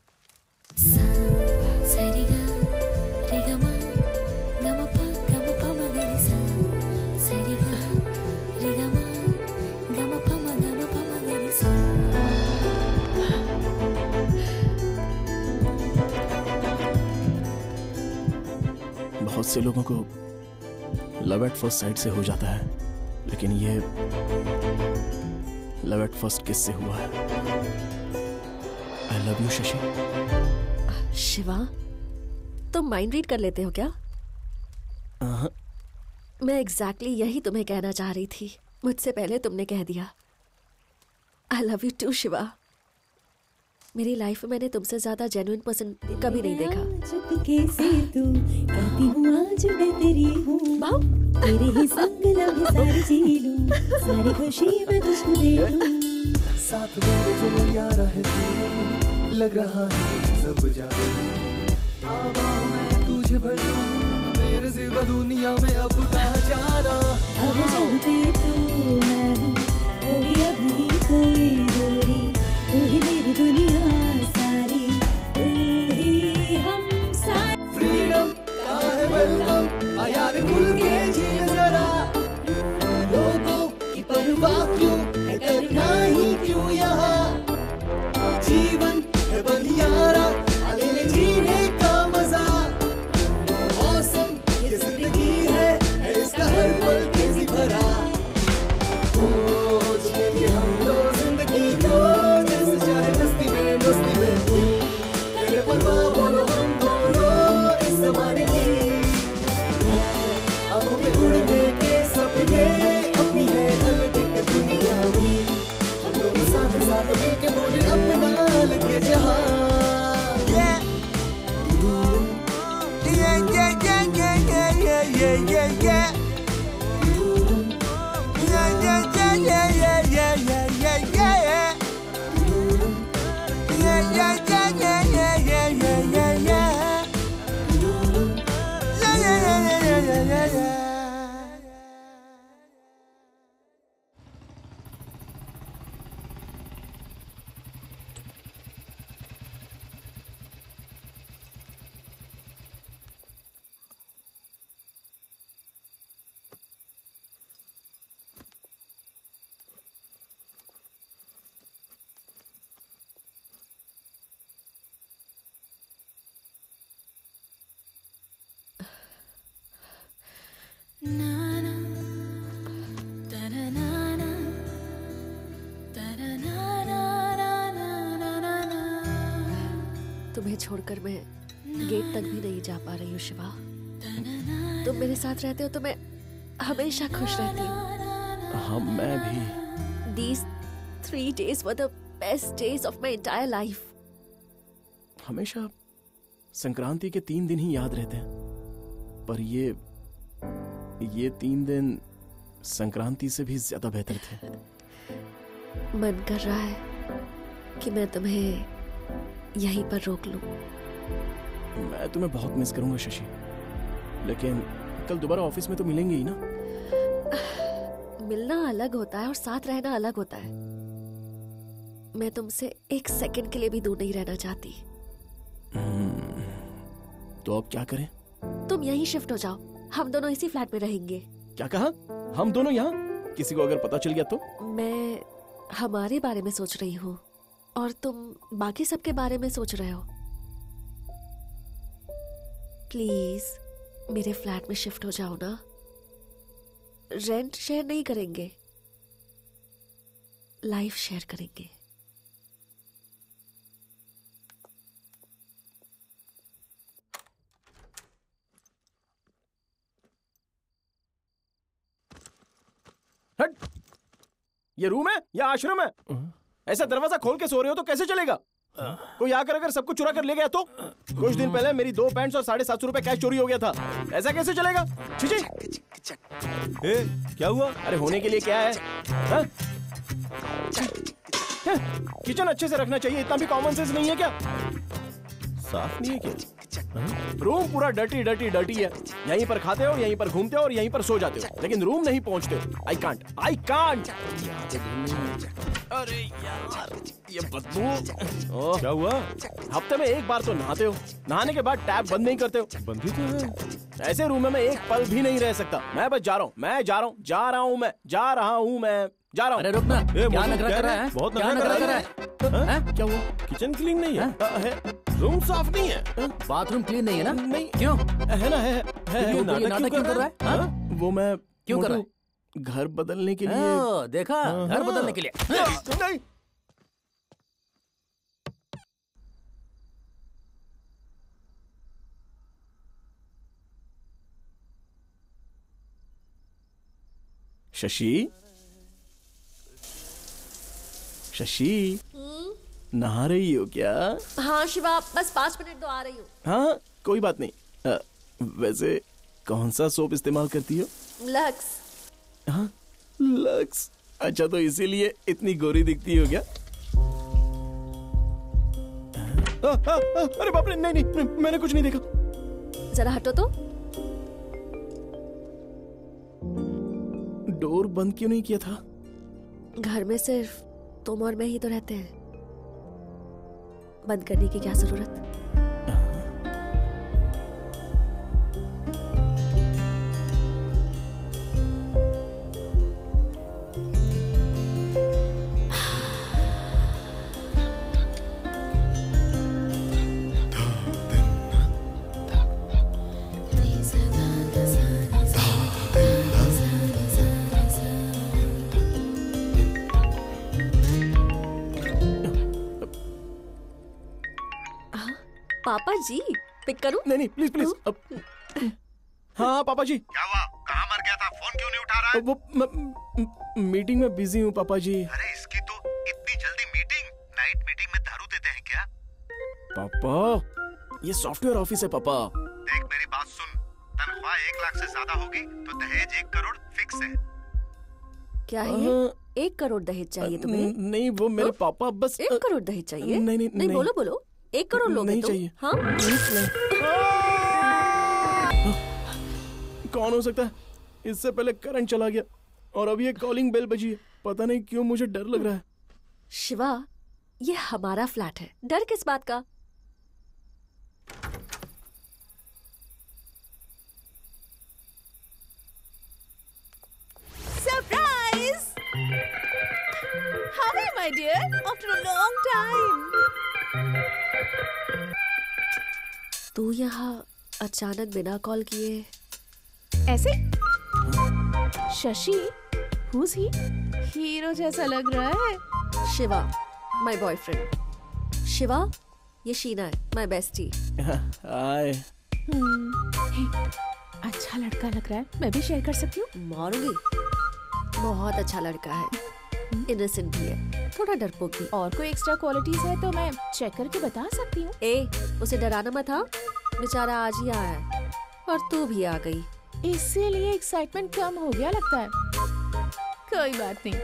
बहुत से लोगों को लव एट फर्स्ट साइट से हो जाता है, लेकिन ये लव एट फर्स्ट किस से हुआ है? I love you Shashi. Shiva, तुम माइंड रीड कर लेते हो क्या? uh-huh. मैं एग्जैक्टली exactly यही तुम्हें कहना चाह रही थी। मुझसे पहले तुमने कह दिया। I love you too Shiva. मेरी लाइफ में मैंने तुमसे ज्यादा जेन्युइन पर्सन कभी नहीं देखा। चुपके से तू कहती हूँ आज मैं तेरी हूँ, तेरे ही संग लम्हे सारे जी लूं, सारी खुशी मैं तुझको दे दूं। साथ मेरे जो यार है तू, लग रहा है सब जाने। अब मैं तुझे भर दूं, मेरे सिवा दुनिया में अब कहाँ जाना। अब जब पे तू मैं हूँ, कोई अब नहीं कोई दूरी, तू ही मेरी दुनिया सारी, तू ही हम सारे। फ्रीडम का है वेलकम, आ यार खुल के जी जरा। लोगों की परवाह क्यों है करना ही क्यों यहाँ? जीवन है बलियारा, आले ले जीने का मजा। मौसम ये जिंदगी है, है इसका हर पल तेजी भरा। ओ जिएंगे हम लोग जिंदगी को, जैसे चाहे मस्ती में मस्ती में तू। तेरे परवाह बोलो हम दोनों इस जमाने की। आंखों में उड़ने के सपने, अपनी है अलग एक दुनिया भी। हम लोग साथ साथ मिलके बोले अपना लगे जहाँ। Yeah. Yeah, yeah, yeah, yeah, yeah, yeah, yeah, yeah, yeah. Yeah, yeah, yeah, yeah, yeah, yeah, yeah, yeah, yeah. Yeah, yeah, yeah, yeah, yeah, yeah, yeah, yeah, yeah. Yeah, yeah, yeah, yeah, yeah, yeah, yeah. तुम्हें छोड़कर मैं gate तक भी नहीं जा पा रही हूँ शिवा। तुम मेरे साथ रहते हो तो मैं हमेशा खुश रहती हूँ। हाँ, मैं भी। These three days were the best days of my entire life. हमेशा संक्रांति के तीन दिन ही याद रहते हैं, पर ये ये तीन दिन संक्रांति से भी ज्यादा बेहतर थे। मन कर रहा है कि मैं तुम्हें यहीं पर रोक लूं। मैं तुम्हें बहुत मिस करूंगा शशि, लेकिन कल दोबारा ऑफिस में तो मिलेंगे ही ना। मिलना अलग होता है और साथ रहना अलग होता है। मैं तुमसे एक सेकंड के लिए भी दूर नहीं रहना चाहती। तो अब क्या करें? तुम यहीं शिफ्ट हो जाओ, हम दोनों इसी फ्लैट में रहेंगे। क्या कहा? हम दोनों यहाँ? किसी को अगर पता चल गया तो? मैं हमारे बारे में सोच रही हूँ और तुम बाकी सबके बारे में सोच रहे हो। प्लीज मेरे फ्लैट में शिफ्ट हो जाओ ना। रेंट शेयर नहीं करेंगे, लाइफ शेयर करेंगे। हट! ये रूम है या आश्रम है? ऐसा दरवाजा खोल के सो रहे हो तो कैसे चलेगा? कोई आकर अगर सब कुछ चुरा कर ले गया तो? कुछ दिन पहले मेरी दो पैंट्स और साढ़े सात सौ रुपए कैश चोरी हो गया था। ऐसा कैसे चलेगा? छी ए, क्या हुआ? अरे होने के लिए क्या है? हा? किचन अच्छे से रखना चाहिए, इतना भी कॉमन सेंस नहीं है क्या? साफ नहीं है क्या? रूम पूरा डर्टी डर्टी डर्टी है। यहीं पर खाते हो, यहीं पर घूमते हो और यहीं पर सो जाते हो, लेकिन रूम नहीं पहुंचते हो। I can't, I can't. अरे यार, ये बदबू। क्या हुआ? हफ्ते में एक बार तो नहाते हो, नहाने के बाद टैप बंद नहीं करते हो। बंद ही तो है। ऐसे रूम में मैं एक पल भी नहीं रह सकता। मैं बस जा रहा हूँ, मैं जा रहा हूँ, जा रहा हूँ, मैं जा रहा हूँ, मैं जा रहा हूँ। अरे रुकना, क्या मौसम नखरा क्या कर रहा है? है? बहुत क्या नखरा नखरा कर कर रहा रहा है। है? क्या हुआ? किचन क्लीन नहीं है, है? रूम साफ नहीं है, बाथरूम क्लीन नहीं है ना? नहीं, क्यों? है ना, है, है, ये है। नाटक नाटक क्यों कर रहा है? हाँ? वो मैं क्यों कर रहा है? मोटू, घर बदलने के लिए। ओ, देखा, घर बदलने के लिए। नहीं। शशि, शशि, नहा रही हो क्या? हाँ शिवा, बस पाँच मिनट तो आ रही हूँ। हाँ, कोई बात नहीं। आ, वैसे कौन सा सोप इस्तेमाल करती हो? लक्स। हाँ, लक्स। अच्छा, तो इसीलिए इतनी गोरी दिखती हो क्या? आ, आ, आ, अरे बाप रे, नहीं नहीं, मैंने कुछ नहीं देखा। जरा हटो तो। डोर बंद क्यों नहीं किया था? घर में सिर्फ तुम और मैं ही तो रहते हैं, बंद करने की क्या जरूरत? पापा जी, पिक करूं? नहीं नहीं, प्लीज प्लीज। अब हाँ पापा जी। क्या हुआ? कहाँ मर गया था? फोन क्यों नहीं उठा रहा है? वो म, म, मीटिंग में बिजी हूँ पापा जी। अरे इसकी तो इतनी जल्दी मीटिंग? नाइट मीटिंग में दारू देते हैं क्या? पापा, ये सॉफ्टवेयर ऑफिस है पापा। देख मेरी बात सुन, तनख्वाह एक लाख से ज्यादा होगी तो दहेज एक करोड़ फिक्स है। क्या है ये? एक करोड़ दहेज चाहिए तुम्हें? नहीं, वो मेरे पापा बस। एक करोड़ दहेज चाहिए? नहीं नहीं नहीं, बोलो बोलो, एक करोड़ लोगे नहीं तुम? चाहिए। हाँ? कौन हो सकता है? इससे पहले करंट चला गया और अभी ये कॉलिंग बेल बजी है। पता नहीं क्यों मुझे डर लग रहा है। शिवा, ये हमारा फ्लैट है, डर किस बात का? Surprise! How are you, my dear? After a long time. तू यहाँ अचानक बिना कॉल किए? ऐसे? Shashi, who's he? हीरो जैसा लग रहा है। Shiva, my boyfriend. शिवा, ये शीना है, my bestie. हाय। अच्छा लड़का लग रहा है, मैं भी शेयर कर सकती हूँ? मारूंगी। बहुत अच्छा लड़का है, इनोसेंट भी है, थोड़ा डरपोक भी। और कोई एक्स्ट्रा क्वालिटीज है तो मैं चेक करके बता सकती हूँ। ए, उसे डराना मत हाँ, बेचारा आज ही आया है और तू भी आ गई। इसीलिए एक्साइटमेंट कम हो गया लगता है। कोई बात नहीं।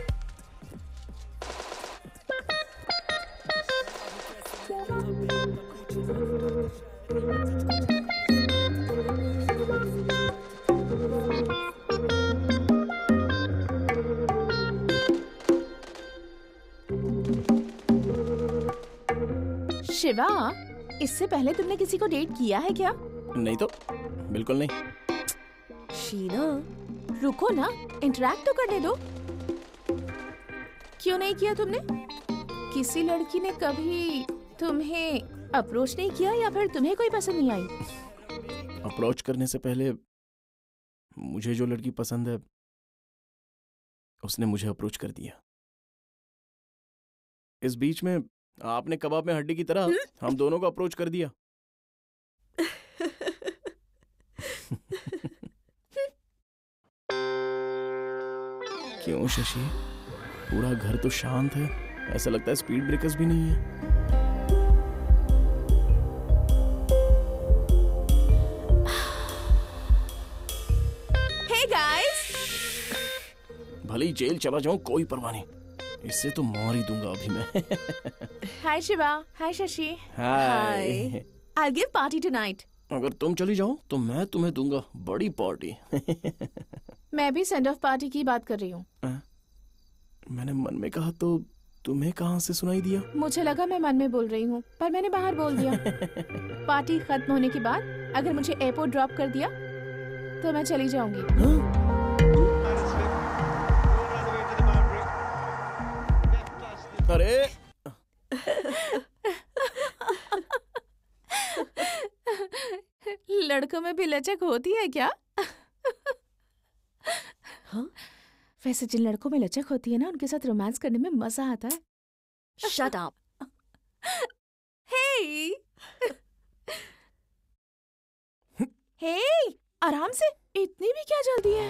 शिवा, इससे पहले तुमने किसी को डेट किया है क्या? नहीं तो, बिल्कुल नहीं। शीना, रुको ना, इंटरैक्ट तो करने दो। क्यों नहीं किया तुमने? किसी लड़की ने कभी तुम्हें अप्रोच नहीं किया या फिर तुम्हें कोई पसंद नहीं आई? अप्रोच करने से पहले मुझे जो लड़की पसंद है उसने मुझे अप्रोच कर दिया। इस बीच में आपने कबाब में हड्डी की तरह हम दोनों को अप्रोच कर दिया। क्यों शशि, पूरा घर तो शांत है, ऐसा लगता है स्पीड ब्रेकर्स भी नहीं है। भले ही जेल चला जाऊं कोई परवाह नहीं, इससे तो मार ही दूंगा अभी मैं। हाय शिवा, हाय शशि। हाय। I'll give party tonight. अगर तुम चली जाओ तो मैं तुम्हें दूंगा बड़ी पार्टी। मैं भी सेंड ऑफ पार्टी की बात कर रही हूँ। मैंने मन में कहा तो तुम्हें कहाँ से सुनाई दिया? मुझे लगा मैं मन में बोल रही हूँ, पर मैंने बाहर बोल दिया। पार्टी खत्म होने के बाद अगर मुझे एयरपोर्ट ड्रॉप कर दिया तो मैं चली जाऊंगी। अरे लड़कों में भी लचक होती है क्या? हाँ? वैसे जिन लड़कों में लचक होती है ना, उनके साथ रोमांस करने में मजा आता है। Shut up. Hey! Hey! आराम से, इतनी भी क्या जल्दी है?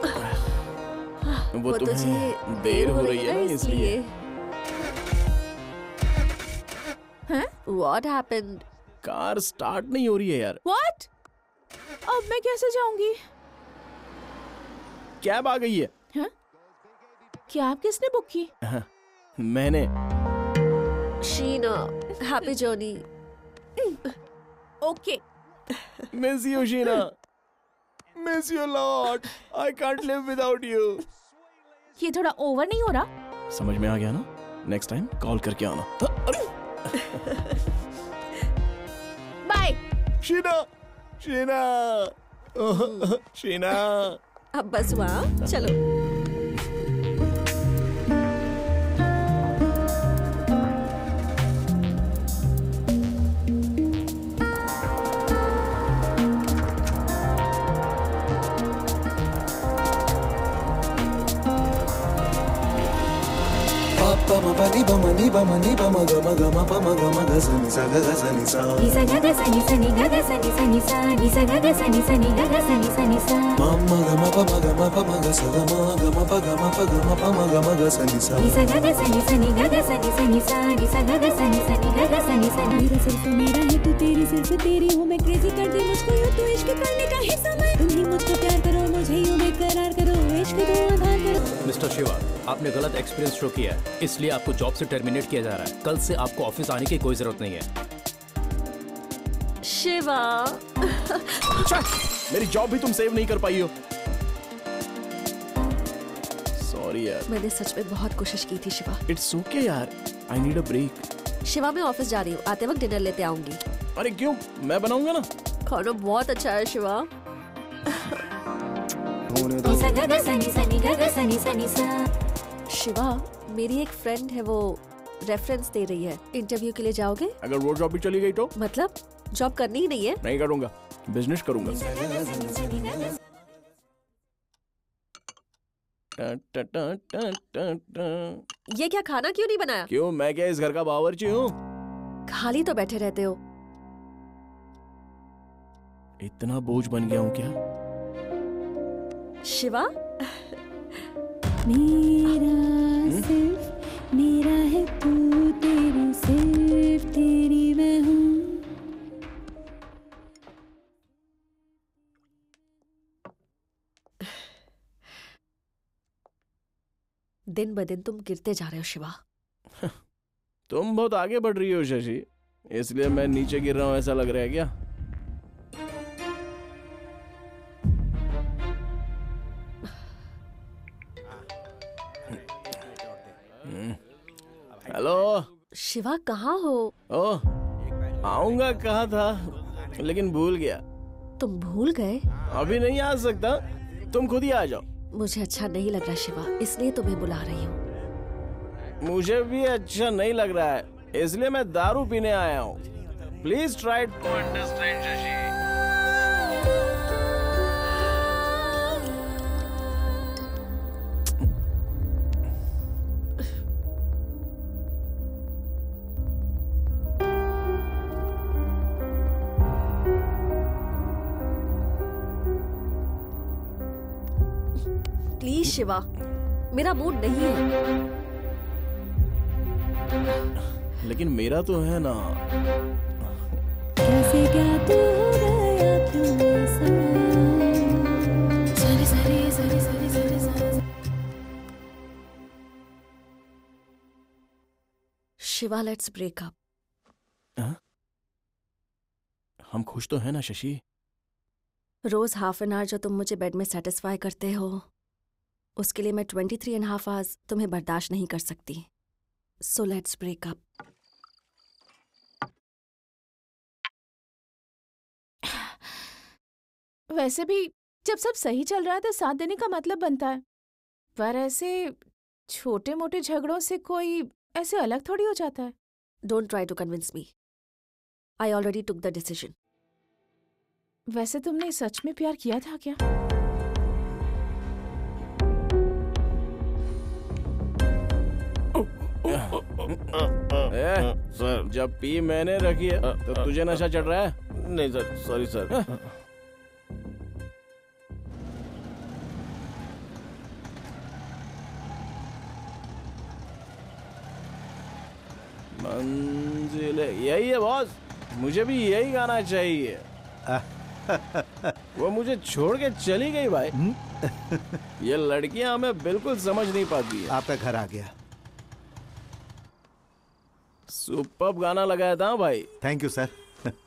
वो, वो तुम्हें देर हो रही है ना इसलिए। हाँ? What happened? कार स्टार्ट नहीं हो रही है यार। What? अब मैं कैसे जाऊंगी? कैब आ गई है। हाँ? कैब किसने बुक की? हाँ, मैंने। Sheena, happy journey. Okay. Miss you Sheena. Miss you lot. I can't live without you. ये थोड़ा ओवर नहीं हो रहा? समझ में आ गया ना? नेक्स्ट टाइम कॉल करके आना। बाय। शीना, शीना, शीना। अब बस हुआ, चलो। Bama bani bama ni bama ni bama gama gama bama gama ga sa ni sa ga ga sa ni sa ni sa ga ga sa ni sa ni ga ga sa ni sa ni sa ni sa ga ga sa ni sa ni ga ga sa ni sa ni sa mama gama bama gama bama ga sa gama gama pa gama pa gama bama gama ga sa ni sa ni sa ga ga sa ni sa ni ga ga sa ni sa ni sa ni sa ga ga sa ni sa ni ga ga sa ni sa मेरा सिर्फ मेरा है तू तेरी सिर्फ तेरी हूँ मैं क्रेजी कर दे मुझको यूँ तू इश्क करने का हिस्सा मैं तुम ही मुझको प्यार करो मुझे यूँ बेकरार करो इश्क दो आधार करो। मिस्टर शिवा, आपने गलत एक्सपीरियंस शो किया है, इसलिए आपको जॉब से टर्मिनेट किया जा रहा है। कल से आपको ऑफिस आने की कोई जरूरत नहीं है। शिवा। मेरी जॉब भी तुम सेव नहीं कर पाई हो। सॉरी यार। मैंने सच में बहुत कोशिश की थी शिवा। इट्स ओके यार, I need a break. Shiva, मैं ऑफिस जा रही हूँ, आते वक्त डिनर लेते आऊंगी। अरे क्यों? मैं बनाऊंगा ना। खाना बहुत अच्छा है शिवा। शिवा, मेरी एक फ्रेंड है, वो रेफरेंस दे रही है, इंटरव्यू के लिए जाओगे? अगर वो जॉब भी चली गई तो? मतलब जॉब करनी ही नहीं है? नहीं करूंगा, बिजनेस करूंगा। टा, टा, टा, टा, टा, टा। ये क्या खाना क्यों नहीं बनाया? क्यों, मैं क्या इस घर का बावर्ची हूँ? खाली तो बैठे रहते हो। इतना बोझ बन गया हूँ क्या? शिवा? मेरा सिर्फ मेरा है तू, तेरी सिर्फ तेरी मैं हूँ। दिन ब दिन तुम गिरते जा रहे हो शिवा। तुम बहुत आगे बढ़ रही हो शशि, इसलिए मैं नीचे गिर रहा हूँ ऐसा लग रहा है क्या? हेलो शिवा, कहाँ हो? ओह, आऊंगा कहा था, लेकिन भूल गया। तुम भूल गए? अभी नहीं आ सकता, तुम खुद ही आ जाओ। मुझे अच्छा नहीं लग रहा शिवा, इसलिए तुम्हें बुला रही हूँ। मुझे भी अच्छा नहीं लग रहा है, इसलिए मैं दारू पीने आया हूँ। Please try to understand Shashi. Please Shiva, मेरा मूड नहीं है। लेकिन मेरा तो है ना। कैसे क्या तू हो गया तू ऐसा? सारे सारे सारे सारे सारे सारे शिवा, लेट्स ब्रेक अप। हम खुश तो हैं ना शशि? रोज हाफ एन आवर जो तुम मुझे बेड में सेटिस्फाई करते हो, उसके लिए मैं twenty three and half hours तुम्हें बर्दाश्त नहीं कर सकती। So let's break up. वैसे भी जब सब सही चल रहा है तो साथ देने का मतलब बनता है, पर ऐसे छोटे मोटे झगड़ों से कोई ऐसे अलग थोड़ी हो जाता है। Don't try to convince me, I already took the decision. वैसे तुमने सच में प्यार किया था क्या? ए, सर जब पी मैंने रखी है तो तुझे नशा चढ़ रहा है? नहीं सर, सॉरी सर। मंजिल यही है बॉस, मुझे भी यही गाना चाहिए। वो मुझे छोड़ के चली गई भाई। ये लड़कियां हमें बिल्कुल समझ नहीं पाती है। आपका घर आ गया। सुपर्ब गाना लगाया था भाई। Thank you sir.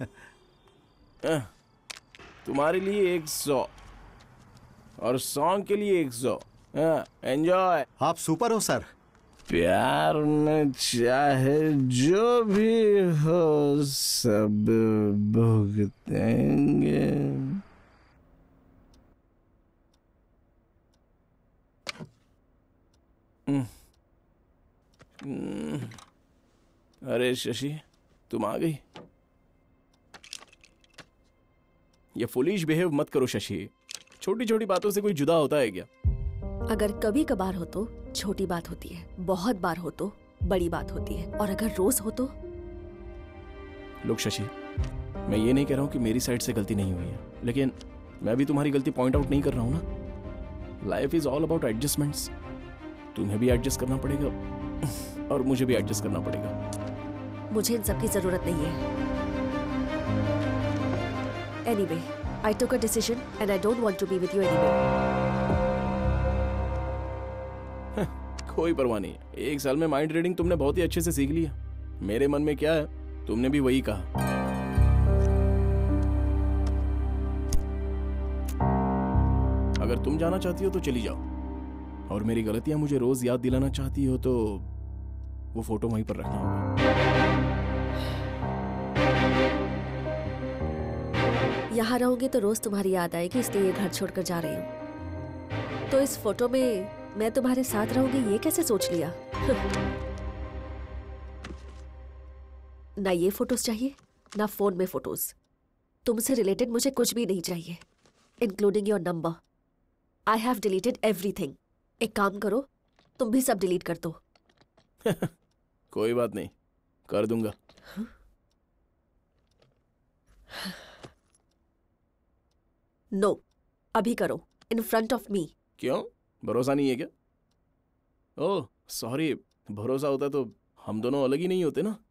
तुम्हारे लिए एक सौ और सॉन्ग के लिए एक सौ। एंजॉय। आप सुपर हो सर। प्यार में चाहे जो भी हो सब भुगतेंगे। अरे शशि, तुम आ गई। ये फुलिश बिहेव मत करो शशि। छोटी छोटी बातों से कोई जुदा होता है क्या? अगर कभी कभार हो तो छोटी बात होती है, बहुत बार हो तो बड़ी बात होती है, और अगर रोज हो तो। लोग शशि, मैं ये नहीं कह रहा हूं कि मेरी साइड से गलती नहीं हुई है, लेकिन मैं भी तुम्हारी गलती पॉइंट आउट नहीं कर रहा हूं ना। Life is all about adjustments. तुम्हें भी एडजस्ट करना पड़ेगा और मुझे भी एडजस्ट करना पड़ेगा। मुझे इन सब की जरूरत नहीं है। Anyway, I took a decision and I don't want to be with you anymore. कोई परवाह नहीं। एक साल में माइंड रीडिंग तुमने बहुत ही अच्छे से सीख लिया। मेरे मन में क्या है तुमने भी वही कहा। अगर तुम जाना चाहती हो तो चली जाओ, और मेरी गलतियां मुझे रोज याद दिलाना चाहती हो तो वो फोटो वहीं पर रखना होगा। यहाँ रहूंगी तो रोज तुम्हारी याद आएगी, इसलिए ये घर छोड़कर जा रही हूँ। तो इस फोटो में मैं तुम्हारे साथ रहूंगी ये कैसे सोच लिया? ना ये फोटोज चाहिए ना फोन में फोटोज। तुमसे रिलेटेड मुझे कुछ भी नहीं चाहिए, including your number. I have deleted everything. एक काम करो, तुम भी सब डिलीट कर दो। कोई बात नहीं, कर दूंगा। नो, अभी करो, इन फ्रंट ऑफ मी। क्यों, भरोसा नहीं है क्या? ओह सॉरी, भरोसा होता तो हम दोनों अलग ही नहीं होते ना।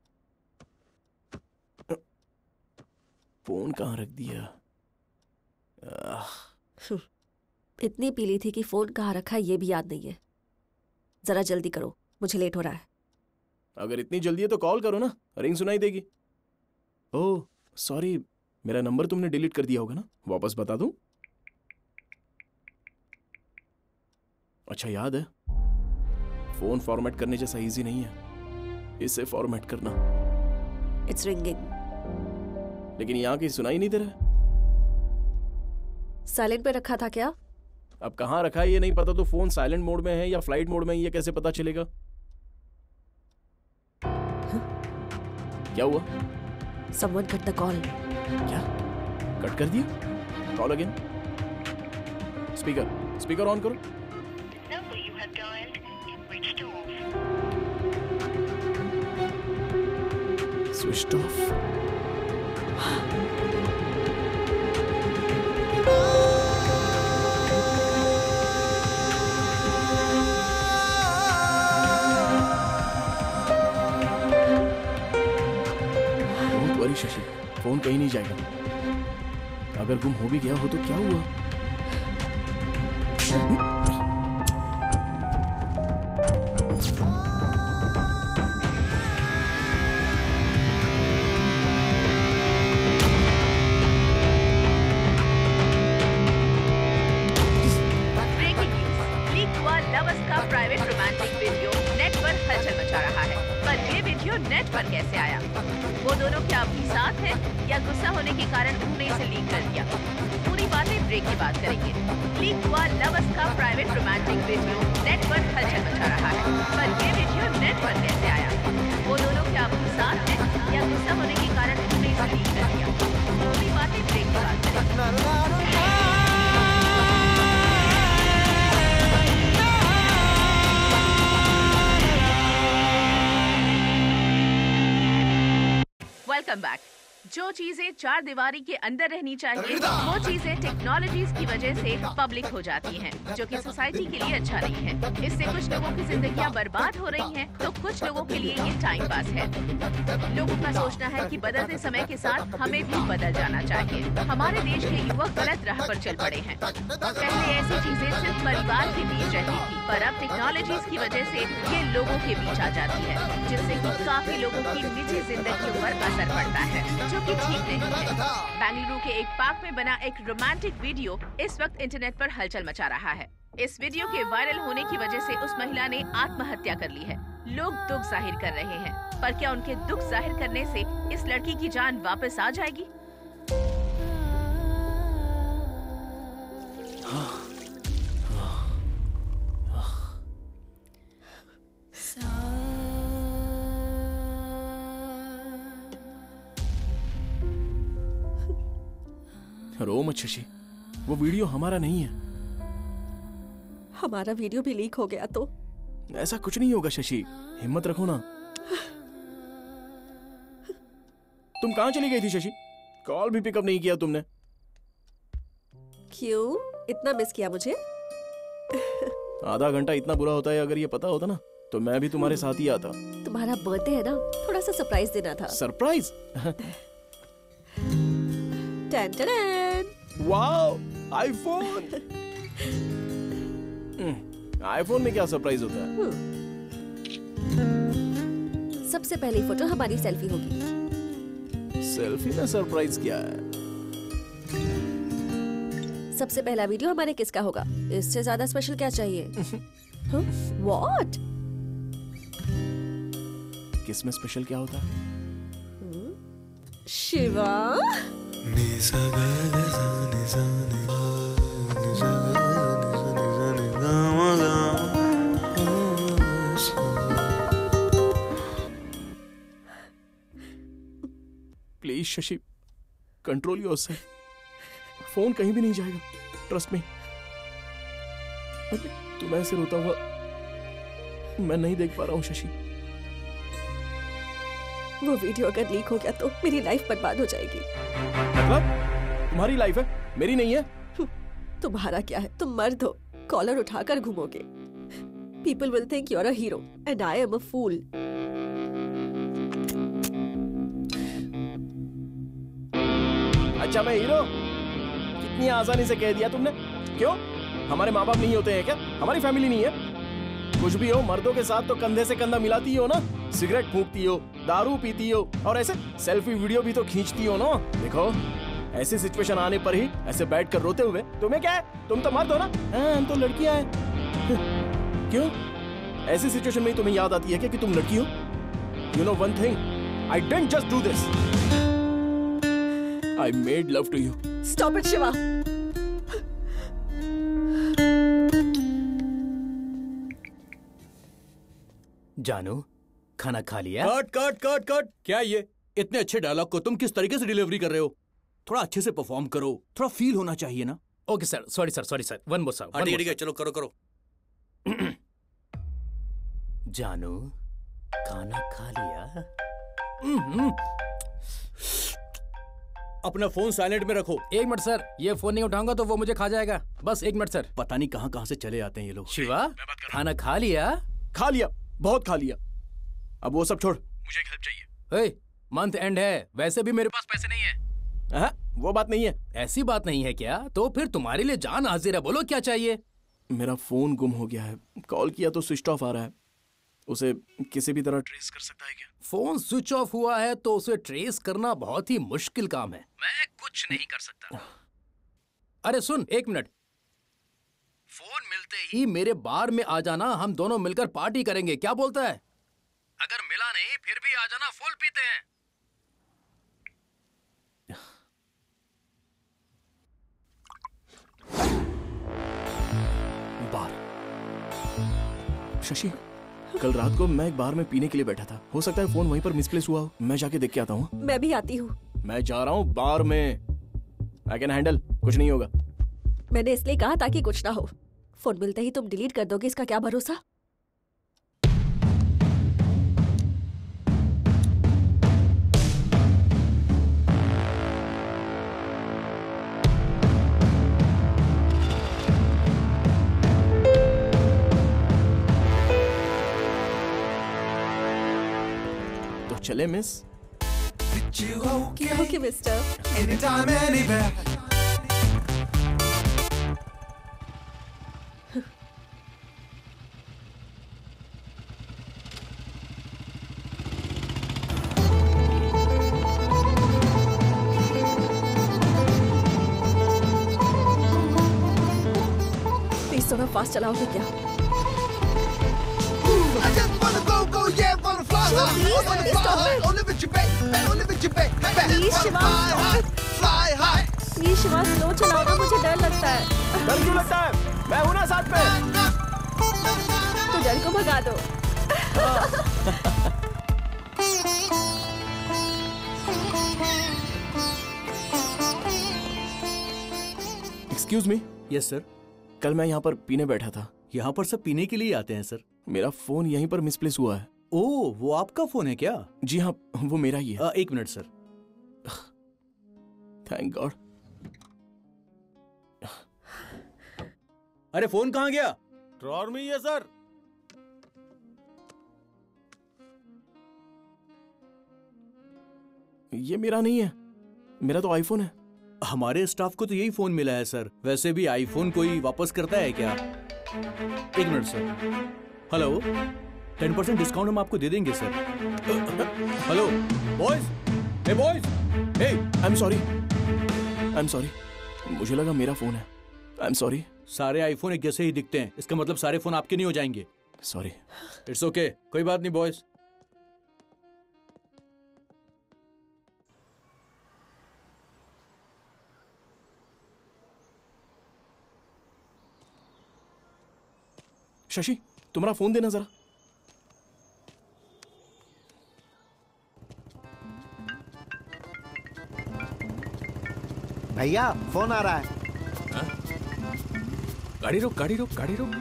फोन कहाँ रख दिया? इतनी पीली थी कि फोन कहाँ रखा ये भी याद नहीं है। जरा जल्दी करो, मुझे लेट हो रहा है। अगर इतनी जल्दी है तो कॉल करो ना, रिंग सुनाई देगी। ओह सॉरी, मेरा नंबर तुमने डिलीट कर दिया होगा ना, वापस बता दूं? अच्छा याद है, फोन फॉर्मेट करने जैसा इजी नहीं है, इसे फॉर्मेट करना। It's ringing. लेकिन यहाँ की सुनाई नहीं दे रहा। साइलेंट पे रखा था क्या? अब कहाँ रखा है ये नहीं पता तो फोन साइलेंट मोड में है या फ्लाइट मोड में है, ये कैसे पता चलेगा? क्या हुआ? Someone cut the call. क्या? कट कर दिया? Call again. Speaker speaker on करो। Switched off. Don't worry Shashi, phone कहीं नहीं जाएगा। अगर गुम हो भी गया हो तो क्या हुआ? नेट पर कैसे आया? वो दोनों क्या अभी साथ हैं या गुस्सा होने के कारण उन्होंने इसे लीक कर दिया? पूरी बातें ब्रेक के बाद करेंगे। लीक हुआ लवर्स का प्राइवेट रोमांटिक वीडियो नेट पर हलचल मचा रहा है, पर ये वीडियो नेट पर कैसे आया? वो दोनों क्या अभी साथ हैं या गुस्सा होने के कारण उन्होंने इसे लीक कर दिया? पूरी बातें ब्रेक के बाद करेंगे। Welcome back. जो चीजें चार दीवारी के अंदर रहनी चाहिए वो चीजें टेक्नोलॉजीज की वजह से पब्लिक हो जाती हैं, जो कि सोसाइटी के लिए अच्छा नहीं है। इससे कुछ लोगों की जिंदगियां बर्बाद हो रही हैं, तो कुछ लोगों के लिए ये टाइम पास है। लोगों का सोचना है कि बदलते समय के साथ हमें भी बदल जाना चाहिए। हमारे देश के युवक गलत राह पर चल पड़े हैं। पहले ऐसी चीजें सिर्फ परिवार के बीच रहती थी, पर अब टेक्नोलॉजीज की वजह से ये लोगों के बीच आ जाती है, जिससे कि काफी लोगों की निजी जिंदगियों पर असर पड़ता है, जो कि ठीक नहीं है। बेंगलुरु के एक पार्क में बना एक रोमांटिक वीडियो इस वक्त इंटरनेट पर हलचल मचा रहा है। इस वीडियो के वायरल होने की वजह से उस महिला ने आत्महत्या कर ली है। लोग दुख जाहिर कर रहे हैं, पर क्या उनके दुख जाहिर करने से इस लड़की की जान वापस आ जाएगी? रो मत शशि, वो वीडियो हमारा नहीं है। हमारा वीडियो भी लीक हो गया तो? ऐसा कुछ नहीं होगा शशि, हिम्मत रखो ना। तुम कहाँ चली गई थी शशि? कॉल भी पिकअप नहीं किया तुमने। क्यों इतना मिस किया मुझे? आधा घंटा इतना बुरा होता है, अगर ये पता होता ना तो मैं भी तुम्हारे साथ ही आता। तुम्हारा बर्थडे है ना, थोड़ा सा सरप्राइज देना था। सरप्राइज? टन टन। Wow, iPhone. आईफोन में क्या सरप्राइज होता है? सबसे पहली फोटो हमारी सेल्फी होगी। सेल्फी में सरप्राइज क्या है? सबसे पहला वीडियो हमारे किसका होगा, इससे ज्यादा स्पेशल क्या चाहिए? व्हाट? किस में स्पेशल क्या होता है? Shiva? Please Shashi, control yourself. Phone कहीं भी नहीं जाएगा, ट्रस्ट मी। तुम ऐसे रोता हुआ मैं नहीं देख पा रहा हूँ शशि। वो वीडियो अगर लीक हो गया तो मेरी लाइफ बर्बाद हो जाएगी। मतलब तुम्हारी लाइफ है, मेरी नहीं है। तुम्हारा क्या है, तुम मर्द हो, कॉलर उठाकर घूमोगे। People will think you are a hero and I am a fool. अच्छा मैं हीरो? कितनी आसानी से कह दिया तुमने। क्यों, हमारे माँ बाप नहीं होते हैं क्या? हमारी फैमिली नहीं है? कुछ भी हो, मर्दों के साथ तो कंधे से कंधा मिलाती हो ना। सिगरेट फूंकती हो, दारू पीती हो, और ऐसे सेल्फी वीडियो भी तो खींचती हो ना। देखो, ऐसी सिचुएशन आने पर ही ऐसे बैठ कर रोते हुए, तुम्हें क्या है, तुम तो मर्द हो ना। हाँ, हम तो लड़कियां हैं। क्यों, ऐसी सिचुएशन में तुम्हें याद आती है क्या कि तुम लड़की हो? You know one thing, I didn't just do this, I made love to you. Stop it Shiva. जानू, खाना खा लिया? Cut cut cut cut. क्या ये इतने अच्छे डायलॉग को तुम किस तरीके से डिलीवरी कर रहे हो? थोड़ा अच्छे से परफॉर्म करो, थोड़ा फील होना चाहिए ना। Okay sir, sorry sir, sorry sir, one more sir. ठीक है, चलो करो करो। जानू, खाना खा लिया? अपना फोन साइलेंट में रखो। एक मिनट सर, ये फोन नहीं उठाऊंगा तो वो मुझे खा जाएगा। बस एक मिनट सर। पता नहीं कहाँ कहाँ से चले आते हैं ये लोग। शिवा, खाना खा लिया? खा लिया, बहुत खा लिया। अब वो सब छोड़, मुझे एक हेल्प चाहिए। ए, मंथ एंड है, वैसे भी मेरे पास पैसे नहीं है। आ, वो बात नहीं है। ऐसी बात नहीं है क्या? तो फिर तुम्हारे लिए जान हाजिर है, बोलो क्या चाहिए? मेरा फोन गुम हो गया है, कॉल किया तो स्विच ऑफ आ रहा है। उसे किसी भी तरह ट्रेस कर सकता है क्या? फोन स्विच ऑफ हुआ है तो उसे ट्रेस करना बहुत ही मुश्किल काम है। मैं कुछ नहीं कर सकता। अरे सुन, एक मिनट। फोन मिलते ही मेरे बार में आ जाना, हम दोनों मिलकर पार्टी करेंगे, क्या बोलता है? अगर मिला नहीं, फिर भी आ जाना, फुल पीते हैं। बार शशि, कल रात को मैं एक बार में पीने के लिए बैठा था। हो सकता है फोन वहीं पर मिसप्लेस हुआ हो। मैं जाके देख के आता हूँ। मैं भी आती हूँ। मैं जा रहा हूँ बार में। आई कैन हैंडल, कुछ नहीं होगा। मैंने इसलिए कहा ताकि कुछ ना हो। फोन मिलते ही तुम डिलीट कर दोगे, इसका क्या भरोसा। तो चले miss. Okay mister. Anytime, anywhere. Please थोड़ा फास्ट चलाओगे क्या? I just wanna go, go, yeah, wanna fly high. I wanna fly high, only with you, baby, only with you, baby. Please, Shiva, Fly high, fly high. Please Shiva slow चलाओ ना, मुझे डर लगता है। डर क्यों लगता है? मैं हूं ना साथ में। तो डर को भगा दो। Excuse me. Yes sir. कल मैं यहाँ पर पीने बैठा था। यहाँ पर सब पीने के लिए आते हैं सर। मेरा फोन यहीं पर मिसप्लेस हुआ है। ओह, वो आपका फोन है क्या? जी हाँ, वो मेरा ही है। आ, एक मिनट सर। Thank god. अरे फोन कहाँ गया? ड्रॉर में ही है सर। ये मेरा नहीं है, मेरा तो आईफोन है। हमारे स्टाफ को तो यही फोन मिला है सर। वैसे भी आईफोन कोई वापस करता है क्या? एक minute sir. Hello, ten percent discount हम आपको दे देंगे sir. Hello boys, hey boys, hey. I am sorry, I am sorry. मुझे लगा मेरा फोन है। I am sorry. सारे आईफोन एक जैसे ही दिखते हैं, इसका मतलब सारे फोन आपके नहीं हो जाएंगे। सॉरी। इट्स ओके, कोई बात नहीं बॉयज। शशि, तुम्हारा फोन देना जरा। भैया फोन आ रहा है। गाड़ी रोक, गाड़ी रोक, गाड़ी रोक।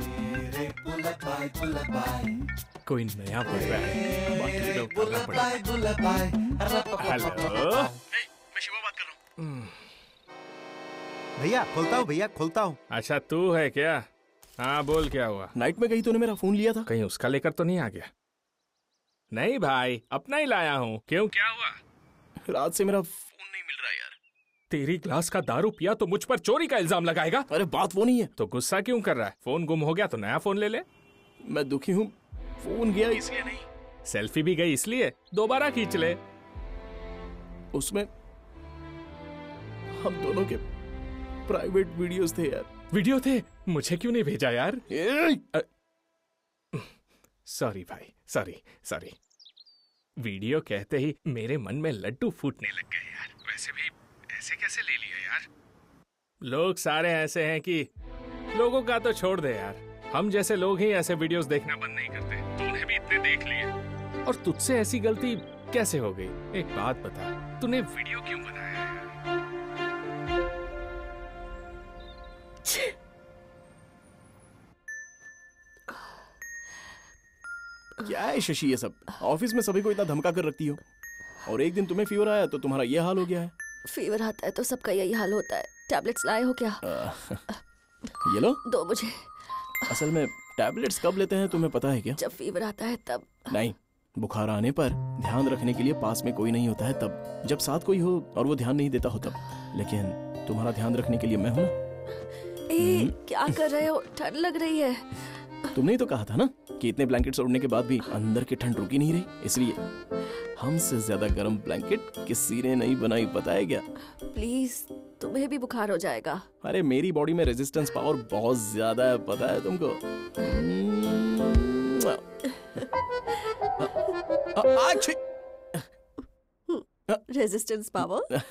कोई नया पड़ रहा है। बाकी लोग करना पड़ेगा। हेलो, मैं शिवा बात कर रहा हूँ। भैया खोलता हूँ, भैया खोलता हूँ। अच्छा तू है क्या? हाँ बोल, क्या हुआ? नाइट में कहीं तूने मेरा फोन लिया था? कहीं उसका लेकर तो नहीं आ गया? नहीं भाई, अपना ही लाया हूँ। क्यों, क्या हुआ? रात से मेरा फोन नहीं मिल रहा यार। तेरी ग्लास का दारू पिया तो मुझ पर चोरी का इल्जाम लगाएगा? अरे बात वो नहीं है। तो गुस्सा क्यों कर रहा है? फोन गुम हो गया तो नया फोन ले ले। मैं दुखी हूँ, फोन गया इसलिए नहीं। सेल्फी भी गई इसलिए, दोबारा खींच ले। उसमें हम दोनों के प्राइवेट वीडियोस थे यार। वीडियो थे? मुझे क्यों नहीं भेजा यार? सॉरी भाई, सॉरी सॉरी। वीडियो कहते ही मेरे मन में लड्डू फूटने लग गए यार। वैसे भी ऐसे कैसे ले लिया यार? लोग सारे ऐसे हैं कि लोगों का तो छोड़ दे यार। हम जैसे लोग ही ऐसे वीडियोस देखना बंद नहीं करते। तूने भी इतने देख लिए और तुझसे ऐसी गलती कैसे हो गई? एक बात बता, तूने वीडियो क्यों बनाया? क्या है शशि ये सब? ऑफिस में सभी को इतना धमका कर रखती हो, और एक दिन तुम्हें फीवर आया तो तुम्हारा ये हाल हो गया है। फीवर आता है तो सबका यही हाल होता है। टैबलेट्स लाए हो क्या? आ, ये लो। दो मुझे। असल में टैबलेट्स कब लेते हैं तुम्हें पता है क्या? जब फीवर आता है तब। नहीं, बुखार आने पर ध्यान रखने के लिए पास में कोई नहीं होता है तब। जब साथ कोई हो और वो ध्यान नहीं देता हो तब। लेकिन तुम्हारा ध्यान रखने के लिए मैं हूं ना। ए, क्या कर रहे हो? ठंड लग रही है। तुमने ही तो कहा था ना कि इतने ब्लैंकेट्स ओढ़ने के बाद भी अंदर की ठंड रुकी नहीं रही, इसलिए हमसे ज्यादा गर्म ब्लैंकेट किसी ने नहीं बनाई, पता है क्या? प्लीज, तुम्हें भी बुखार हो जाएगा। अरे मेरी बॉडी में रेजिस्टेंस पावर बहुत ज्यादा है, पता है तुमको? अच्छी रेजिस्टेंस पावर।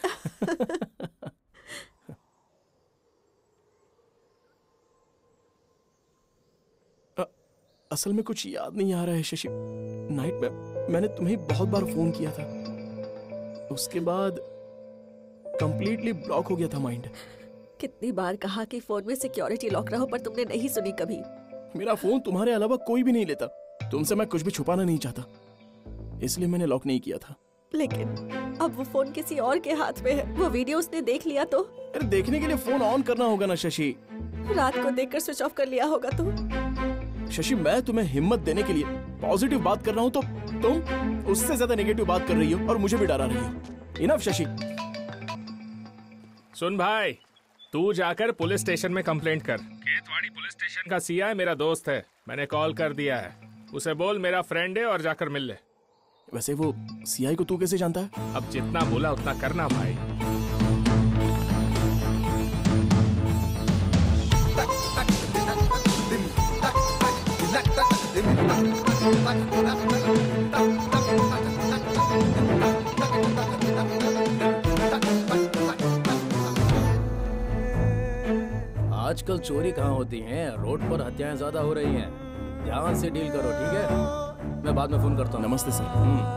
असल में कुछ याद नहीं आ रहा है शशि। नाइट में मैंने तुम्हें बहुत बार फोन किया था, उसके बाद कंप्लीटली ब्लॉक हो गया था माइंड। कितनी बार कहा कि फोन में सिक्योरिटी लॉक रहो, पर तुमने नहीं सुनी कभी। मेरा फोन तुम्हारे अलावा कोई भी नहीं लेता। तुमसे मैं कुछ भी छुपाना नहीं चाहता, इसलिए मैंने लॉक नहीं किया था। लेकिन अब वो फोन किसी और के हाथ में है। वो वीडियो उसने देख लिया तो? अरे देखने के लिए फोन ऑन करना होगा ना शशि। रात को देखकर स्विच ऑफ कर लिया होगा तो? शशि मैं तुम्हें हिम्मत देने के लिए पॉजिटिव बात कर रहा हूँ, तो तुम उससे ज्यादा नेगेटिव बात कर रही हो और मुझे भी डरा रही हो। इनफ शशि। सुन भाई, तू जाकर पुलिस स्टेशन में कंप्लेंट कर। खेतवाड़ी पुलिस स्टेशन का सीआई मेरा दोस्त है, मैंने कॉल कर दिया है। उसे बोल मेरा फ्रेंड है और जाकर मिल ले। वैसे वो सीआई को तू कैसे जानता है? अब जितना बोला उतना करना भाई। आजकल चोरी कहाँ होती हैं, रोड पर हत्याएं ज्यादा हो रही हैं। ध्यान से डील करो, ठीक है? मैं बाद में फोन करता हूँ। नमस्ते सर।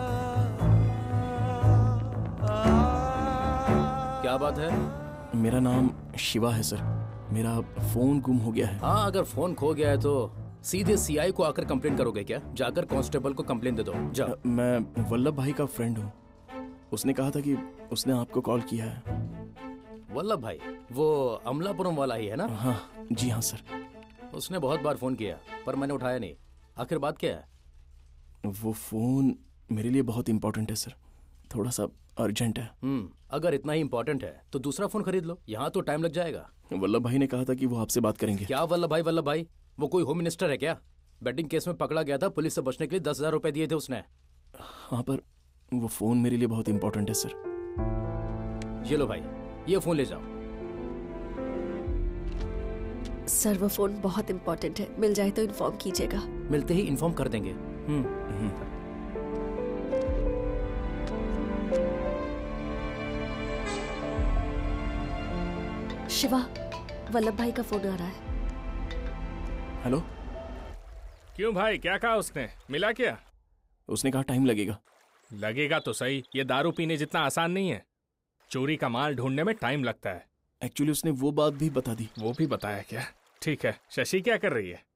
क्या बात है? मेरा नाम शिवा है सर। मेरा फोन गुम हो गया है। हाँ, अगर फोन खो गया है तो सीधे सीआई को आकर कंप्लेंट करोगे क्या? जाकर कांस्टेबल को कंप्लेंट दे दो। जा। मैं वल्लभ भाई का फ्रेंड हूँ। उसने कहा था कि उसने आपको कॉल किया है। वल्लभ भाई वो अमलापुरम वाला ही है ना? हाँ जी हाँ सर। उसने बहुत बार फोन किया पर मैंने उठाया नहीं। आखिर बात क्या है? वो फोन मेरे लिए बहुत इंपॉर्टेंट है सर, थोड़ा सा अर्जेंट है। हम्म अगर इतना ही इंपॉर्टेंट है तो दूसरा फोन खरीद लो, यहाँ तो टाइम लग जाएगा। वल्लभ भाई ने कहा था कि वो आपसे बात करेंगे। क्या वल्लभ भाई? वल्लभ भाई वो कोई होम मिनिस्टर है क्या? बेटिंग केस में पकड़ा गया था, पुलिस से बचने के लिए दस हजार रुपए दिए थे उसने। हाँ पर वो फोन मेरे लिए बहुत इंपॉर्टेंट है सर। ये लो भाई, ये फोन ले जाओ। सर वो फोन बहुत इंपॉर्टेंट है, मिल जाए तो इन्फॉर्म कीजिएगा। मिलते ही इन्फॉर्म कर देंगे। हम्म शिवा, वल्लभ भाई का फोन आ रहा है। हेलो। क्यों भाई, क्या कहा उसने? मिला क्या? उसने कहा टाइम लगेगा। लगेगा तो सही, ये दारू पीने जितना आसान नहीं है। चोरी का माल ढूंढने में टाइम लगता है। एक्चुअली उसने वो बात भी बता दी। वो भी बताया क्या? ठीक है। शशि क्या कर रही है?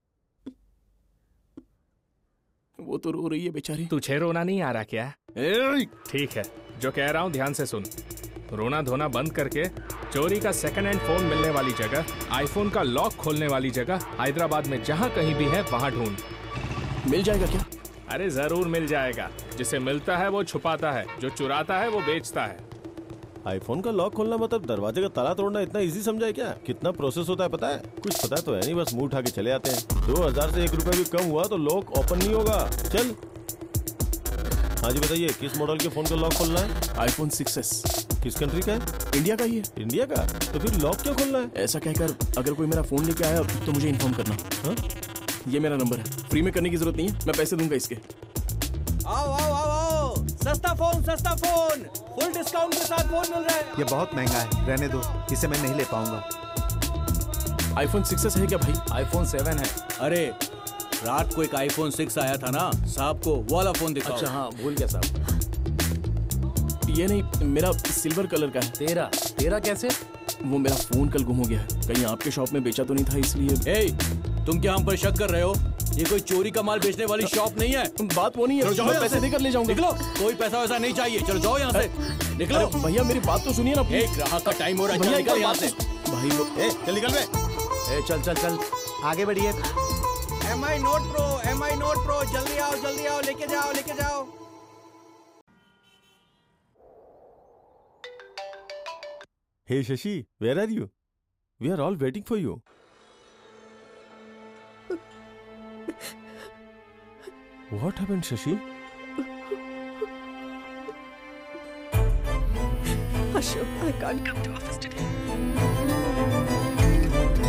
वो तो रो रही है बेचारी। तुझे रोना नहीं आ रहा क्या? ठीक है, जो कह रहा हूँ ध्यान से सुन। रोना धोना बंद करके चोरी का सेकंड हैंड फोन मिलने वाली जगह, आईफोन का लॉक खोलने वाली जगह हैदराबाद में जहाँ कहीं भी है वहाँ ढूंढ। मिल जाएगा क्या? अरे जरूर मिल जाएगा। जिसे मिलता है वो छुपाता है, जो चुराता है वो बेचता है। आईफोन का लॉक खोलना मतलब दरवाजे का ताला तोड़ना इतना इजी समझा है क्या? कितना प्रोसेस होता है पता है? कुछ पता तो है नहीं, बस मुंह उठा के चले आते हैं। दो हजार से एक रुपए भी कम हुआ तो लॉक ओपन नहीं होगा। चल। हाँ जी बताइए, किस मॉडल के फोन का लॉक खोलना है? IPhone six S. किस कंट्री का है? इंडिया का ही है। इंडिया का? तो फिर लॉक क्यों खोलना है? ऐसा कहकर अगर कोई मेरा फोन लेके आया तो मुझे इन्फॉर्म करना। हाँ? ये मेरा नंबर है, फ्री में करने की जरूरत नहीं है, मैं पैसे दूंगा इसके। आओ आओ आओ आओ, सस्ता फोन सस्ता फोन, फुल डिस्काउंट के साथ फोन मिल रहा है। ये बहुत महंगा है, रहने दो, इसे मैं नहीं ले पाऊंगा। आईफोन सिक्स एस है क्या भाई? आईफोन सेवन है। अरे रात को एक आईफोन सिक्स आया था ना, साहब को वो वाला फोन दिखाओ। अच्छा हाँ, भूल गया साहब। ये नहीं, मेरा सिल्वर कलर का है। तेरा? तेरा कैसे? वो मेरा फोन कल गुम हो गया है, कहीं आपके शॉप में बेचा तो नहीं था इसलिए। ए, तुम क्या हम पर शक कर रहे हो? ये कोई चोरी का माल बेचने वाली शॉप नहीं है। बात वो नहीं है, मैं पैसे देकर ले जाऊंगा। निकलो, कोई पैसा वैसा नहीं चाहिए, चलो जाओ यहाँ से। निकलो भैया, मेरी बात तो सुनिए ना। एक ग्राहक का टाइम हो रहा है, निकल यहाँ से। भाई वो ए, चल निकल बे। ए, चल चल चल आगे बढ़िए। M I Note Pro, M I Note Pro, जल्दी आओ जल्दी आओ, लेके जाओ लेके जाओ। Hey Shashi, where are you? We are all waiting for you. What happened, Shashi? Ashok, I can't come to office today.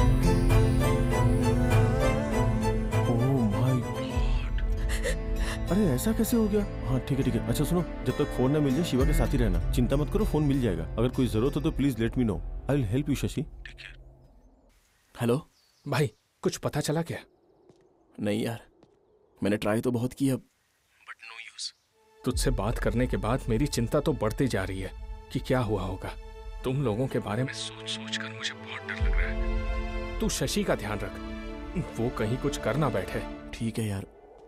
Oh my God. अरे ऐसा कैसे हो गया? हाँ ठीक है ठीक है। अच्छा सुनो, जब तक फोन ना मिल जाए शिवा के साथ ही रहना, चिंता मत करो, फोन मिल जाएगा। अगर कोई जरूरत हो तो please let me know, I will help you Shashi. ठीक है। हेलो भाई, कुछ पता चला क्या? नहीं यार, मैंने ट्राई तो बहुत किया बट नो यूज। तुझसे बात करने के बाद मेरी चिंता तो बढ़ती जा रही है कि क्या हुआ होगा। तुम लोगों के बारे में सोच सोच कर मुझे बहुत डर लग रहा है। तू शशि का ध्यान रख, वो कहीं कुछ कर ना बैठे। ठीक है यार।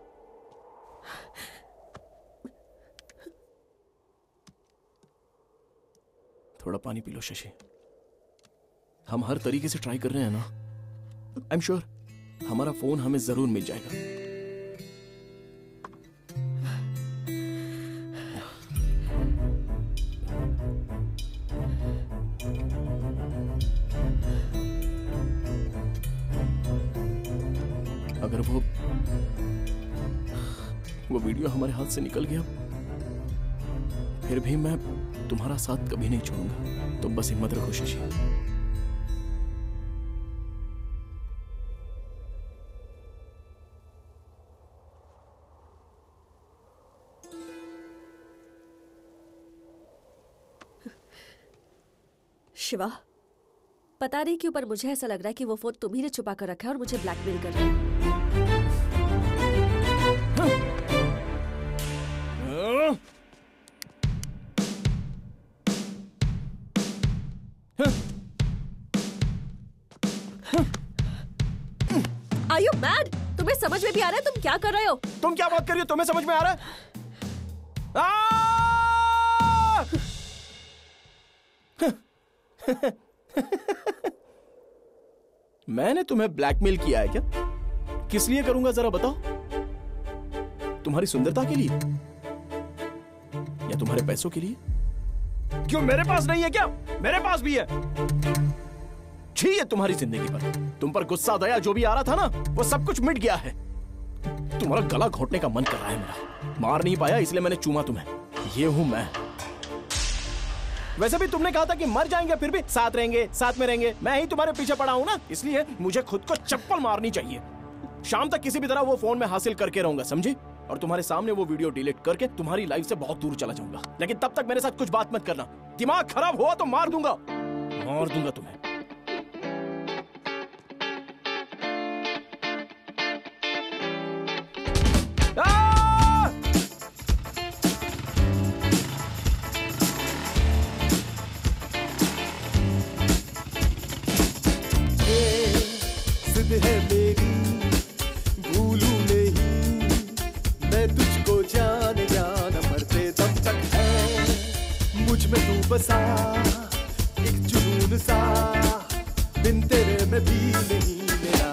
थोड़ा पानी पी लो शशि। हम हर तरीके से ट्राई कर रहे हैं ना। आई एम श्योर हमारा फोन हमें जरूर मिल जाएगा। अगर वो वो वीडियो हमारे हाथ से निकल गया, फिर भी मैं तुम्हारा साथ कभी नहीं छोड़ूंगा। तो बस हिम्मत रखो शशि। शिवा, पता नहीं क्यों पर मुझे ऐसा लग रहा है कि वो फोन तुम्ही ने छुपा कर रखा है और मुझे ब्लैकमेल कर रहा है। Are you mad? तुम्हें समझ में भी आ रहा है तुम क्या कर रहे हो? तुम क्या बात कर रही हो? तुम्हें समझ में आ रहा है? मैंने तुम्हें ब्लैकमेल किया है क्या? किस लिए करूंगा जरा बताओ? तुम्हारी सुंदरता के लिए या तुम्हारे पैसों के लिए? क्यों मेरे पास नहीं है क्या? मेरे पास भी है। छी है तुम्हारी जिंदगी पर। तुम पर गुस्सा दया जो भी आ रहा था ना, वो सब कुछ मिट गया है। तुम्हारा गला घोटने का मन कर रहा है मेरा। मार नहीं पाया इसलिए मैंने चूमा तुम्हें। ये हूं मैं। वैसे भी तुमने कहा था कि मर जाएंगे फिर भी साथ रहेंगे, साथ में रहेंगे। मैं ही तुम्हारे पीछे पड़ा हूं ना, इसलिए मुझे खुद को चप्पल मारनी चाहिए। शाम तक किसी भी तरह वो फोन में हासिल करके रहूंगा, समझी? और तुम्हारे सामने वो वीडियो डिलीट करके तुम्हारी लाइफ से बहुत दूर चला जाऊंगा। लेकिन तब तक मेरे साथ कुछ बात मत करना। दिमाग खराब हुआ तो मार दूंगा, मार दूंगा तुम्हें। है मेरी भूलू नहीं मैं तुझको जाने जाना मरते दम तक है मुझ में तू बसा एक जुनून सा बिन तेरे में भी नहीं मेरा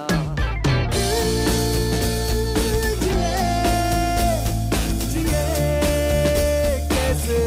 जिए कैसे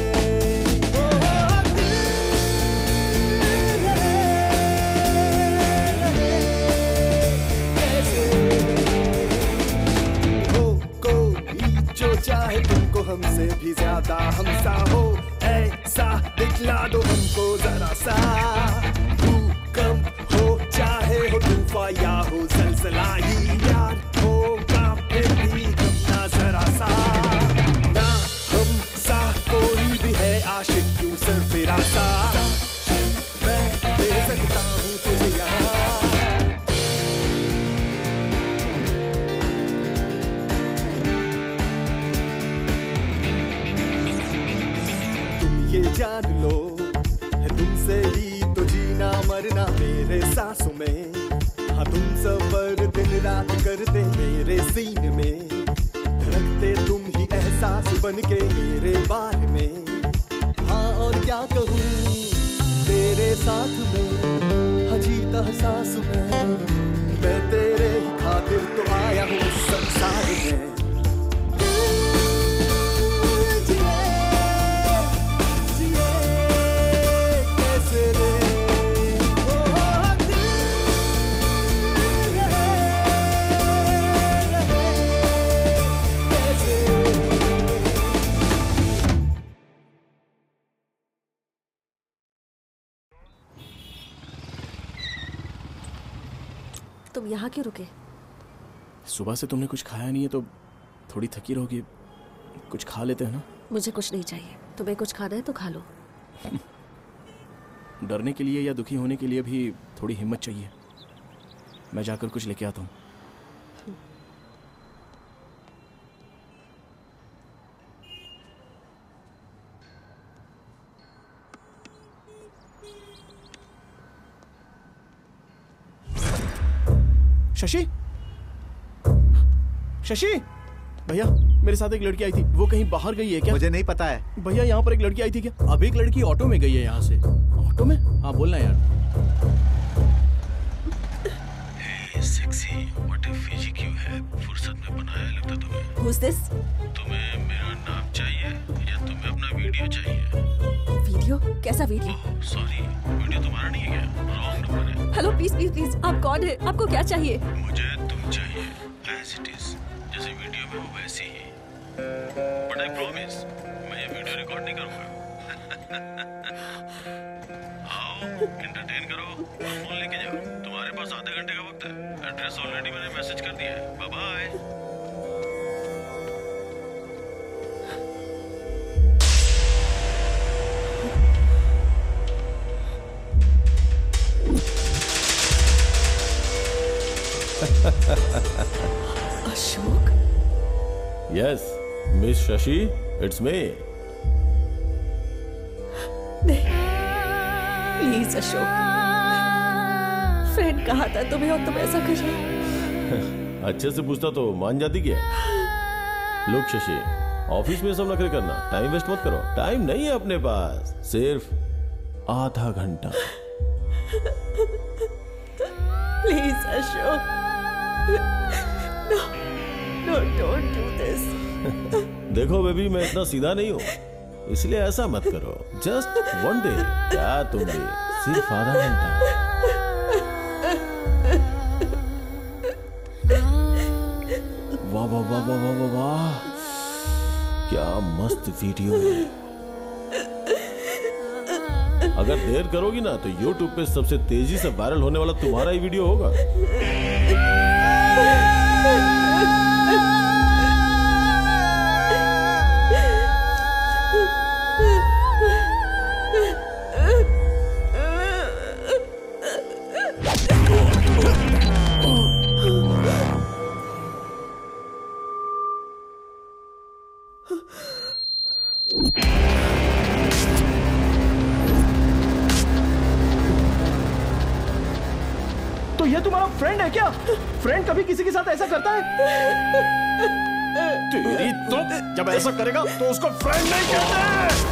चाहे तुमको हमसे भी ज्यादा हमसा हो ऐसा दिखला दो हमको जरा सा भूकंप हो चाहे हो तूफान या हो जलजला ही यार होगा फिर भी ना जरा सा ना हम सा कोई भी है आशिक क्यों सर फिरा सा मैं दे सकता हूँ तुझे यहाँ ये जान लो है तुमसे ही तो जीना मरना मेरे सांसों में हाँ तुम सफर दिन रात करते मेरे सीने में धड़कते तुम ही एहसास बन के मेरे बारे में हाँ और क्या कहूँ तेरे साथ में हाँ जीता सांस में मैं तेरे ही खातिर तो आया हूँ संसार में तुम यहाँ क्यों रुके? सुबह से तुमने कुछ खाया नहीं है तो थोड़ी थकी रहोगी, कुछ खा लेते हैं ना? मुझे कुछ नहीं चाहिए, तुम्हें कुछ खाना है तो खा लो। डरने के लिए या दुखी होने के लिए भी थोड़ी हिम्मत चाहिए। मैं जाकर कुछ लेके आता हूँ। शशि, शशि, भैया मेरे साथ एक लड़की आई थी, वो कहीं बाहर गई है क्या? मुझे नहीं पता है। भैया यहाँ पर एक लड़की आई थी क्या? अब एक लड़की ऑटो में गई है यहाँ से। ऑटो में? हाँ बोलना यार। Hey, sexy, what if Fiji क्यों है? फुर्सत में बनाया लगता तुम्हें। Who's this? तुम्हें मेरा नाम चाहिए या तुम्हें अपना वीडियो चाहिए? वीडियो? कैसा वीडियो? सॉरी, वीडियो तुम्हारा नहीं है क्या? रॉन्ग नंबर है। हेलो प्लीज प्लीज प्लीज, आप कौन है? आपको क्या चाहिए? मुझे तुम चाहिए, as it is, जैसे वीडियो में हो वैसे ही। But I promise, मैं ये वीडियो रिकॉर्ड नहीं करूँगा। आओ, एंटरटेन करो और फोन लेके जाओ। तुम्हारे पास आधे घंटे का वक्त है। एड्रेस ऑलरेडी मैंने मैसेज कर दिया है। Bye bye. Ashok? Yes, miss Shashi, it's me. Please Ashok, friend कहा था तुम्हें और तुम ऐसा कर रहे। अच्छे से पूछता तो मान जाती क्या? लुक शशि, ऑफिस में सब नखरे करना, टाइम वेस्ट मत करो। टाइम नहीं है अपने पास, सिर्फ आधा घंटा। Please Ashok, no, no, don't do this. देखो बेबी, मैं इतना सीधा नहीं हूँ, इसलिए ऐसा मत करो। जस्ट वन डे, क्या तुम भी, सिर्फ आधा घंटा। वाह वाह वाह वाह वाह वाह वाह, क्या मस्त वीडियो है। अगर देर करोगी ना तो YouTube पे सबसे तेजी से वायरल होने वाला तुम्हारा ही वीडियो होगा। तो ये तुम्हारा फ्रेंड है क्या? फ्रेंड कभी किसी के साथ ऐसा करता है? तेरी तो जब ऐसा करेगा तो उसको फ्रेंड नहीं कहते।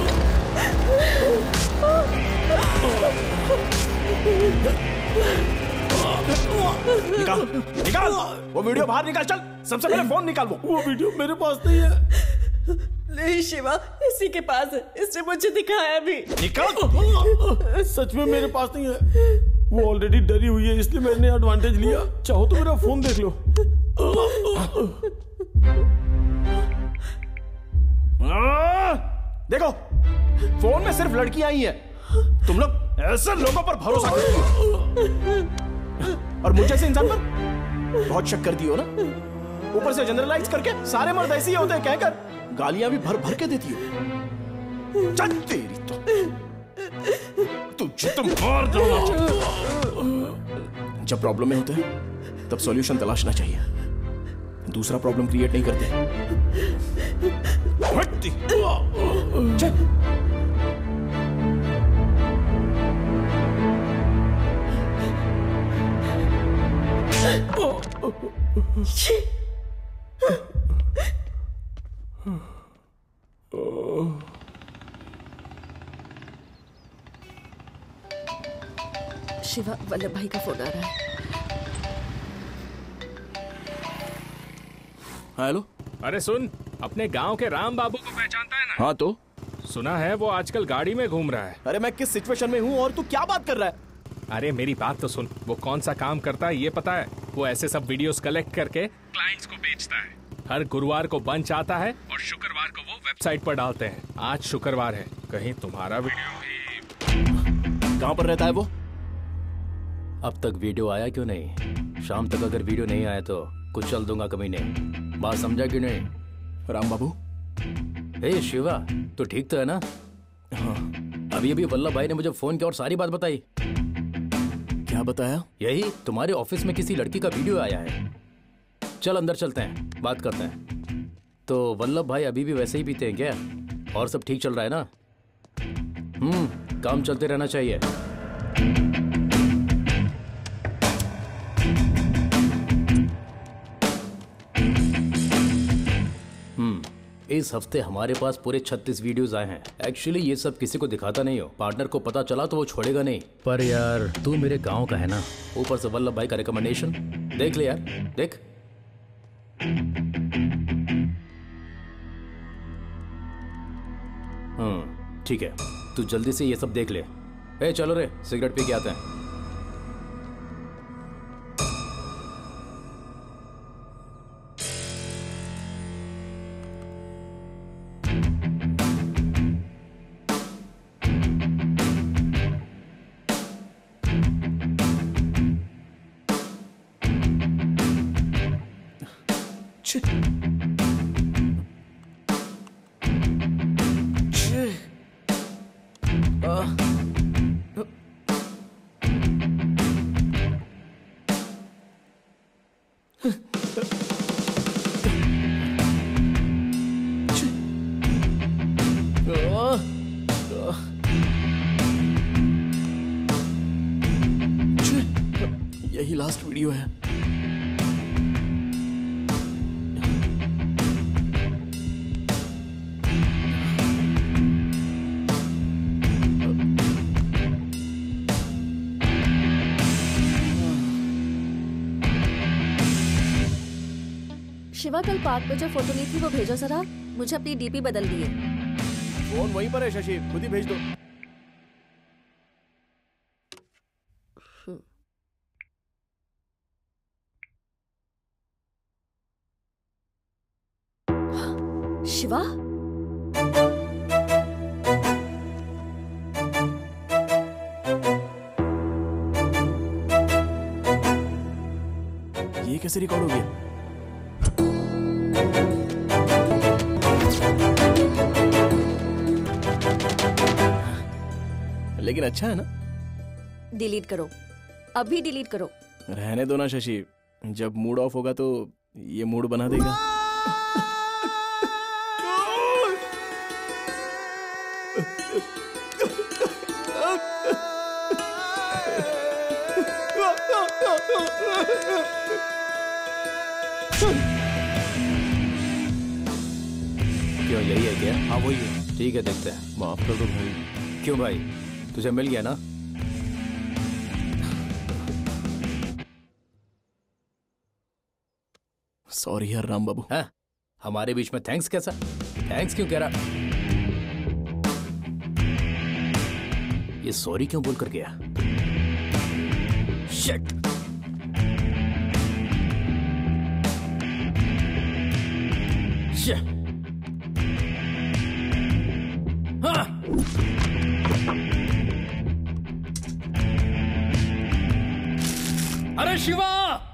निकाल, निकाल वो वीडियो बाहर निकाल। चल, सबसे पहले फोन निकाल। वो वो वीडियो मेरे पास नहीं है। नहीं शिवा, इसी के पास है, इसने मुझे दिखाया भी। निकाल। सच में मेरे पास नहीं है, वो ऑलरेडी डरी हुई है, इसलिए मैंने एडवांटेज लिया। चाहो तो मेरा फोन देख लो। आ, देखो, फोन में सिर्फ लड़कियां ही हैं। तुम लोग ऐसे लोगों पर भरोसा करती हो और मुझे जैसे इंसान पर बहुत शक करती हो ना। ऊपर से जनरलाइज करके सारे मर्द ऐसे ही होते हैं कहकर गालियां भी भर भर के देती हो। चल तेरी तो तुझे तो मार डालना। जब प्रॉब्लम में होते हैं तब सॉल्यूशन तलाशना चाहिए, दूसरा प्रॉब्लम क्रिएट नहीं करते। चल। शिवा, वल्लभ भाई का फोन आ रहा है। हेलो। अरे सुन, अपने गांव के राम बाबू को पहचानता है ना? हाँ तो सुना है वो आजकल गाड़ी में घूम रहा है। अरे मैं किस सिचुएशन में हूँ और तू क्या बात कर रहा है? अरे मेरी बात तो सुन, वो कौन सा काम करता है ये पता है? वो ऐसे सब वीडियोस कलेक्ट करके क्लाइंट्स को बेचता है। हर गुरुवार को बंच आता है और शुक्रवार को वो वेबसाइट पर डालते हैं। आज शुक्रवार है, कहीं तुम्हारा वीडियो भी। कहाँ पर रहता है वो? अब तक वीडियो आया क्यों नहीं? शाम तक अगर वीडियो नहीं आया तो कुछ चल दूंगा कभी नहीं। बात समझा कि नहीं? राम बाबू। हे शिवा, तो ठीक तो है ना? हाँ। अभी अभी वल्लभ भाई ने मुझे फोन किया और सारी बात बताई। क्या बताया? यही, तुम्हारे ऑफिस में किसी लड़की का वीडियो आया है। चल अंदर चलते हैं, बात करते हैं। तो वल्लभ भाई अभी भी वैसे ही पीते हैं क्या? और सब ठीक चल रहा है ना? हम्म, काम चलते रहना चाहिए। हम्म, इस हफ्ते हमारे पास पूरे छत्तीस वीडियोस आए हैं। एक्चुअली ये सब किसी को दिखाता नहीं हो, पार्टनर को पता चला तो वो छोड़ेगा नहीं। पर यार तू मेरे गांव का है ना, ऊपर से वल्लभ भाई का रिकमेंडेशन। देख ले यार, देख। हम्म, ठीक है, तू जल्दी से ये सब देख ले। ए चलो रे, सिगरेट पी के आते हैं। यही लास्ट वीडियो है। शिवा, कल पार्क में जो फोटो ली थी वो भेजो जरा। मुझे अपनी डीपी बदलनी है। फोन वहीं पर है शशि, खुद ही भेज दो। शिवा, ये कैसे रिकॉर्ड हो गया? लेकिन अच्छा है ना? डिलीट करो, अभी डिलीट करो। रहने दो ना शशि, जब मूड ऑफ होगा तो ये मूड बना देगा। क्यों, यही है क्या? हाँ वही है। ठीक है, देखते हैं। माफ कर दो भाई। क्यों भाई, तुझे मिल गया ना? सॉरी यार राम बाबू। हाँ, हमारे बीच में थैंक्स कैसा? थैंक्स क्यों कह रहा? ये सॉरी क्यों बोल कर गया? शिट। शिट। हाँ। अरे Shiva!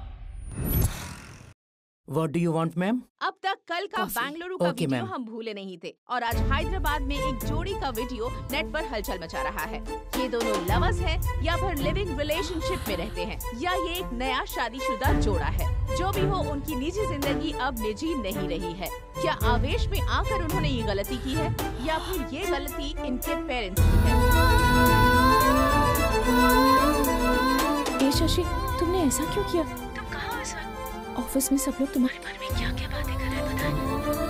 What do you want, ma'am? अब तक कल का बेंगलुरु का Okay, वीडियो ma'am. हम भूले नहीं थे और आज हैदराबाद में एक जोड़ी का वीडियो नेट पर हलचल मचा रहा है। ये दोनों लवर्स हैं या फिर लिविंग रिलेशनशिप में रहते हैं या ये एक नया शादीशुदा जोड़ा है। जो भी हो, उनकी निजी जिंदगी अब निजी नहीं रही है। क्या आवेश में आकर उन्होंने ये गलती की है या फिर ये गलती इनके पेरेंट्स की है? ए शशि, तुमने ऐसा क्यों किया? तुम कहाँ हो इस वक्त? ऑफिस में सब लोग तुम्हारे बारे में क्या क्या बातें कर रहे हैं बताएं।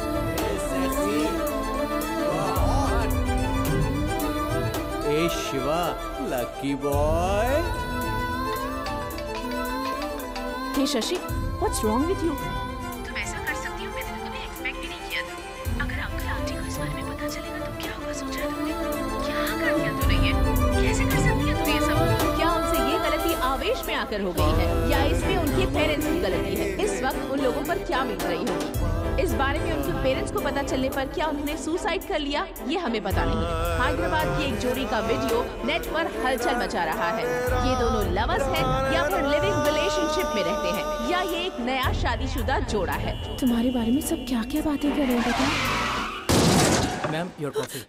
ए Shiva, lucky boy. Hey Shashi, what's wrong with you? तुम ऐसा कर सकती हो, मैंने तो कभी एक्सपेक्ट भी नहीं किया था। अगर अंकल आंटी को इस बारे में पता चलेगा तो क्या होगा, सोचा तुमने? क्या कर दिया तूने ये? कैसे कर सकती है तू ये सब? क्या उनसे ये गलती आवेश बीच में आकर हो गई है या इसमें उनके पेरेंट्स की गलती है? इस वक्त उन लोगों पर क्या बीत रही होगी? इस बारे में उनके पेरेंट्स को पता चलने पर क्या उन्होंने सुसाइड कर लिया, ये हमें पता नहीं है। हैदराबाद की एक जोड़ी का वीडियो नेट पर हलचल मचा रहा है। ये दोनों लवर्स हैं या फिर लिविंग रिलेशनशिप में रहते हैं या ये एक नया शादीशुदा जोड़ा है? तुम्हारे बारे में सब क्या क्या बातें कर रहे हैं बता। Ma'am your coffee.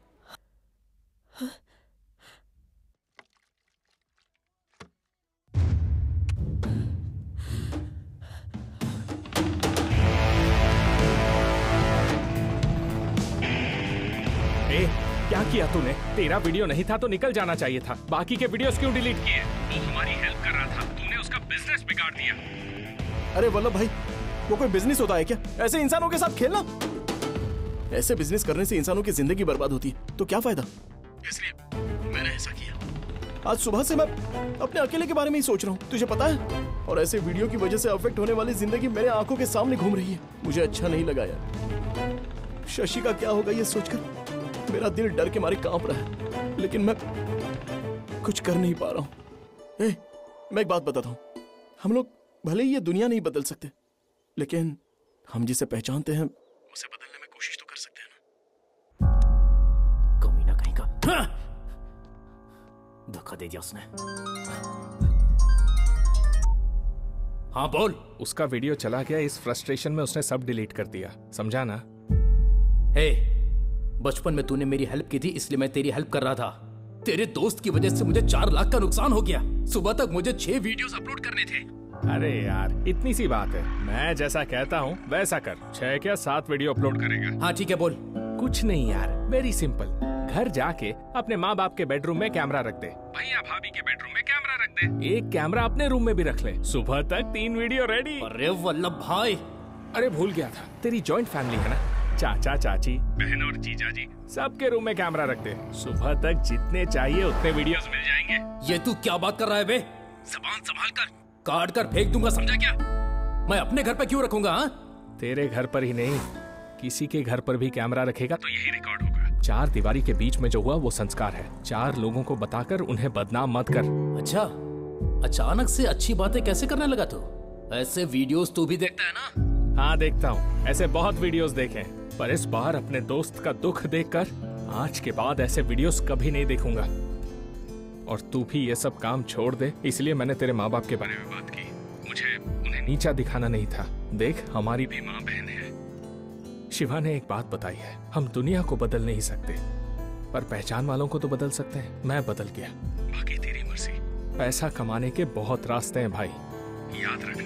ए, क्या किया तूने? तेरा वीडियो नहीं था तो निकल जाना चाहिए था। बाकी के वीडियोस क्यों डिलीट किए? वो हमारी हेल्प कर रहा था, तूने उसका बिजनेस बिगाड़ दिया। अरे वल्लभ भाई, वो कोई बिजनेस होता है क्या? ऐसे इंसानों के साथ खेलना? ऐसे बिजनेस करने से इंसानों की जिंदगी बर्बाद होती है, तो क्या फायदा? इसलिए मैंने ऐसा किया। आज सुबह से मैं अपने अकेले के बारे में ही सोच रहा हूँ, तुझे पता है? और ऐसे वीडियो की वजह से अफेक्ट होने वाली जिंदगी मेरे आंखों के सामने घूम रही है। मुझे अच्छा नहीं लगा यार। शशि का क्या होगा ये सोचकर मेरा दिल डर के मारे कांप रहा है, लेकिन मैं कुछ कर नहीं पा रहा हूँ। ए, मैं एक बात बताता हूँ, हम लोग भले ही ये दुनिया नहीं बदल सकते, लेकिन हम जिसे पहचानते हैं उसे बदलने में कोशिश तो कर सकते हैं ना। कमीना कहीं का। हाँ! धोखा दे दिया उसने। हाँ बोल। उसका वीडियो चला गया, इस फ्रस्ट्रेशन में उसने सब डिलीट कर दिया, समझा ना? हे, बचपन में तूने मेरी हेल्प की थी इसलिए मैं तेरी हेल्प कर रहा था। तेरे दोस्त की वजह से मुझे चार लाख का नुकसान हो गया। सुबह तक मुझे छह वीडियोस अपलोड करने थे। अरे यार, इतनी सी बात है। मैं जैसा कहता हूँ वैसा कर। छह क्या सात वीडियो अपलोड करेगा? हाँ ठीक है बोल। कुछ नहीं यार, वेरी सिंपल। घर जाके अपने माँ बाप के बेडरूम में कैमरा रख दे, भैया भाभी के बेडरूम में कैमरा रख दे, एक कैमरा अपने रूम में भी रख ले। सुबह तक तीन वीडियो रेडी। अरे वल्लभ भाई, अरे भूल गया था, तेरी जॉइंट फैमिली है ना? चाचा चाची बहन और जीजा जी सबके रूम में कैमरा रख दे। सुबह तक जितने चाहिए उतने वीडियोस मिल जाएंगे। ये तू क्या बात कर रहा है बे? जबान संभाल कर, काट कर फेंक दूंगा, समझा क्या? मैं अपने घर पे क्यों रखूंगा? हा? तेरे घर पर ही नहीं, किसी के घर पर भी कैमरा रखेगा तो यही रिकॉर्ड होगा। चार दीवारी के बीच में जो हुआ वो संस्कार है। चार लोगों को बताकर उन्हें बदनाम मत कर। अच्छा, अचानक से अच्छी बातें कैसे करने लगा तू? ऐसे वीडियोस तू भी देखता है ना? हाँ देखता हूँ, ऐसे बहुत वीडियोस देखे, पर इस बार अपने दोस्त का दुख देखकर आज के बाद ऐसे वीडियोस कभी नहीं देखूंगा। और तू भी ये सब काम छोड़ दे। इसलिए मैंने तेरे माँ बाप के बारे में बात की। मुझे उन्हें नीचा दिखाना नहीं था। देख, हमारी भी माँ बहन है। शिवा ने एक बात बताई है, हम दुनिया को बदल नहीं सकते, पर पहचान वालों को तो बदल सकते हैं। मैं बदल गया, बाकी तेरी मर्जी। पैसा कमाने के बहुत रास्ते हैं भाई, याद रखना।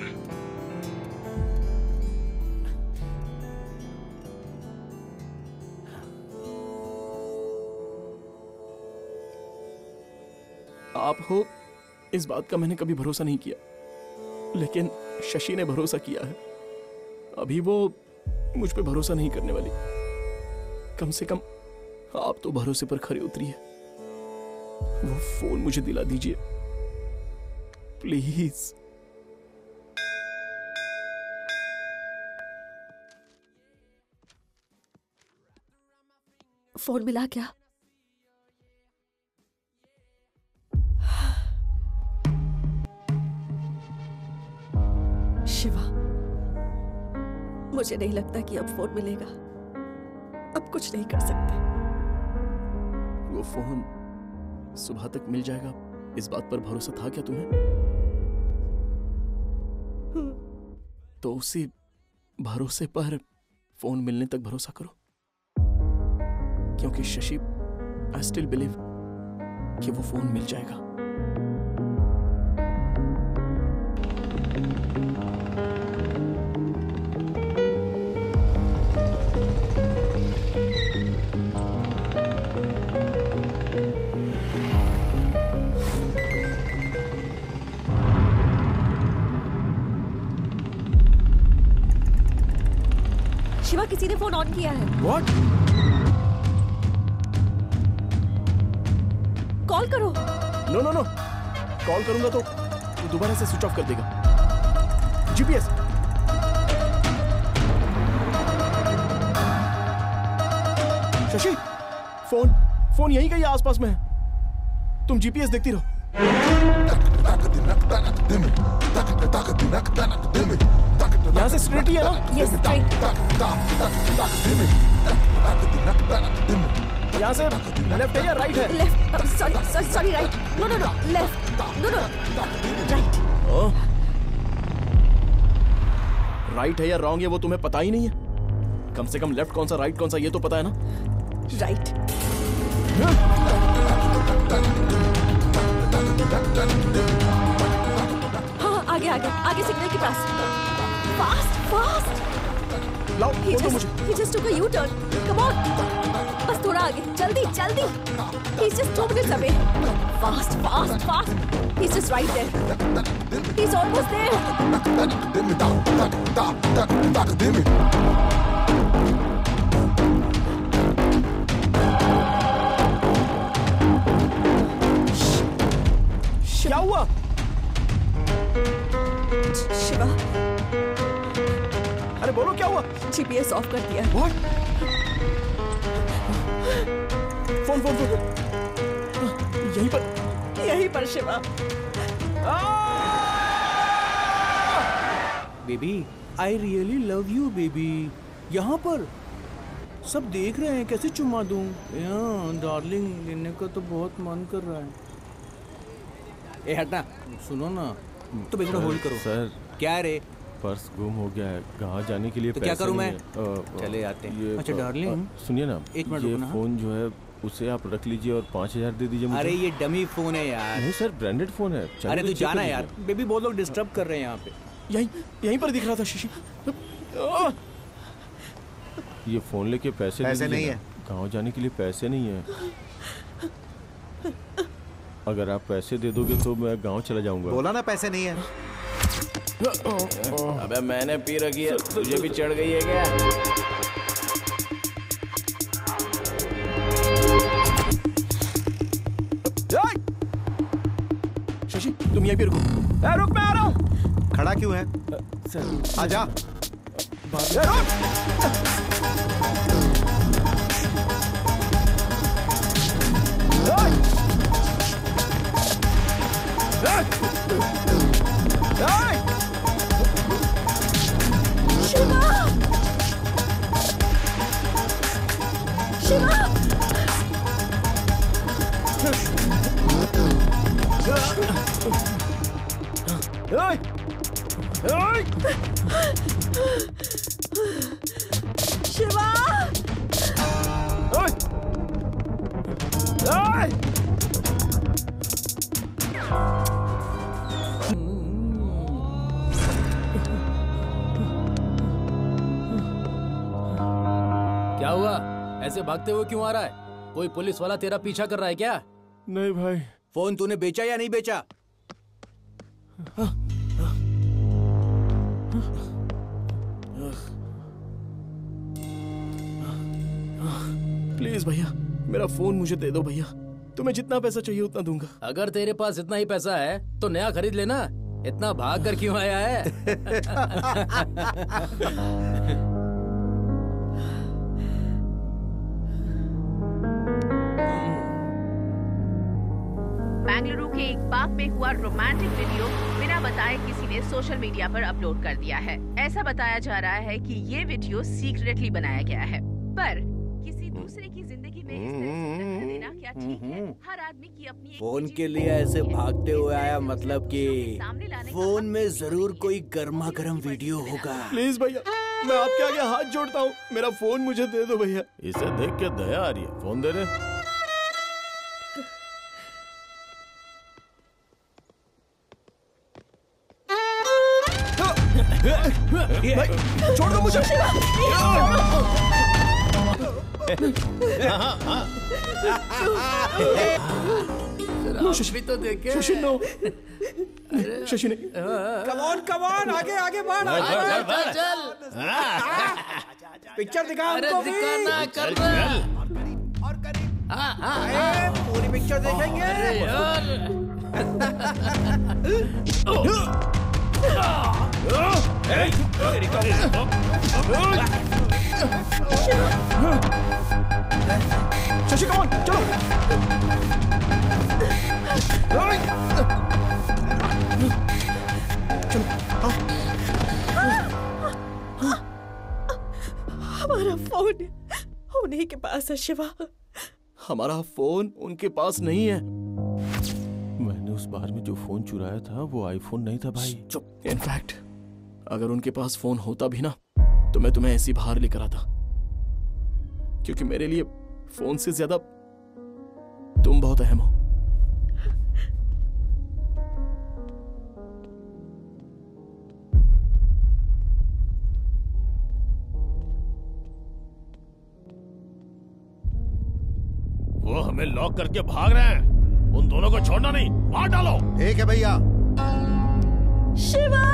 आप हो इस बात का मैंने कभी भरोसा नहीं किया, लेकिन शशि ने भरोसा किया है। अभी वो मुझ पे भरोसा नहीं करने वाली। कम से कम आप तो भरोसे पर खरे उतरी है। वो फोन मुझे दिला दीजिए प्लीज। फोन मिला क्या? शिवा, मुझे नहीं लगता कि अब फोन मिलेगा। अब कुछ नहीं कर सकते। वो फोन सुबह तक मिल जाएगा, इस बात पर भरोसा था क्या तुम्हें? तो उसी भरोसे पर फोन मिलने तक भरोसा करो, क्योंकि शशि, आई स्टिल बिलीव कि वो फोन मिल जाएगा। शिवा, किसी ने फोन ऑन किया है। What? कॉल करो। नो नो नो, कॉल करूंगा तो दोबारा से स्विच ऑफ कर देगा। जीपीएस। शशि, फोन फोन यहीं कहीं आसपास में है। तुम जीपीएस देखती रहो। यहाँ से स्ट्रेट ही है ना? Yes straight. यहाँ से लेफ्ट है या राइट है? Left. Sorry sorry sorry right. No no no left. No no right. Right है या रॉन्ग है वो तुम्हें पता ही नहीं है? कम से कम लेफ्ट कौन सा राइट कौन सा ये तो पता है ना? राइट। हाँ आगे आगे आगे सिग्नल के पास। Fast fast. लाओ he बोलो just, मुझे। he just took a U-turn. Come on. बस थोड़ा आगे जल्दी जल्दी। He's just two minutes away. Fast fast fast. He's just right there. He's almost there. क्या हुआ? शिवा अरे बोलो क्या हुआ? जीपीएस ऑफ कर दिया। What? फोन फोन फोन यहीं पर यहीं पर Shiva. Baby I really love you baby. यहाँ पर सब देख रहे हैं, कैसे चुम्मा दूं? यार डार्लिंग लेने का तो बहुत मन कर रहा है। ए हटना, सुनो ना तो बेटा होल्ड करो। सर क्या रे? पर्स गुम हो गया है, कहाँ जाने के लिए तो पैसे क्या करूं नहीं मैं? है। अ, चले आते हैं। ये, अच्छा अ, डार्लिंग अ, सुनिए ना, एक मिनट ये रुकना। फोन जो है उसे आप रख लीजिए और पाँच हजार दे दीजिए मुझे। अरे ये डमी फोन है यार। नहीं सर ब्रांडेड फोन है। चाहिए अरे तो तू चेक जाना कर यार, लीजिए। बेबी बहुत लोग डिस्टर्ब कर रहे हैं यहाँ पे। यहीं यहीं पर दिख रहा था शीशी। ये फोन लेके पैसे दे पैसे दीजिए नहीं ना। है। गाँव जाने के लिए पैसे नहीं है। अगर आप पैसे दे दोगे तो मैं गाँव चला जाऊंगा। बोला ना पैसे नहीं है। अबे मैंने पी रखी है, तुझे भी चढ़ गई है क्या? शशि तुम यहीं पे रुको। ए, रुक मैं आ रहा हूँ। खड़ा क्यों है? सर आजा। ए, रुक। शिवा शिवा शिवा क्या हुआ? ऐसे भागते हुए क्यों आ रहा है? कोई पुलिस वाला तेरा पीछा कर रहा है क्या? नहीं भाई। फोन तूने बेचा या नहीं बेचा? प्लीज भैया मेरा फोन मुझे दे दो भैया। तुम्हें जितना पैसा चाहिए उतना दूंगा। अगर तेरे पास इतना ही पैसा है तो नया खरीद लेना। इतना भाग कर क्यों आया है? बेंगलुरु के एक पार्क में हुआ रोमांटिक वीडियो बिना बताए किसी ने सोशल मीडिया पर अपलोड कर दिया है। ऐसा बताया जा रहा है कि ये वीडियो सीक्रेटली बनाया गया है, पर किसी दूसरे की जिंदगी में इस तरह से दखल देना क्या ठीक है? हर आदमी की अपनी एक फोन निजी के लिए जिंदगी ऐसे है। भागते हुए आया मतलब कि सामने लाने का फोन में जरूर कोई गर्मा गर्म वीडियो होगा। प्लीज भैया मैं आपके आगे हाथ जोड़ता हूँ, मेरा फोन मुझे दे दो भैया। इसे देख के दया आ रही है। फोन दे रहे। छोड़ दो मुझे। नो शशि तो देखे। शशि नो। शशि ने। कम ऑन कम ऑन आगे आगे बढ़। चल चल चल। पिक्चर दिखा अरे हमको भी। दिखाना कर और करीब। हाँ हाँ अरे पूरी पिक्चर देखेंगे। अरे यार। शशि कम ऑन चलो। फोन उन्हीं के पास है शिवा। हमारा फोन उनके पास नहीं है। मैंने उस बार में जो फोन चुराया था वो आईफोन नहीं था भाई। चुप। इनफैक्ट अगर उनके पास फोन होता भी ना तो मैं तुम्हें ऐसी बाहर लेकर आता, क्योंकि मेरे लिए फोन से ज्यादा तुम बहुत अहम हो। वो हमें लॉक करके भाग रहे हैं, उन दोनों को छोड़ना नहीं, मार डालो। ठीक है भैया। शिवा!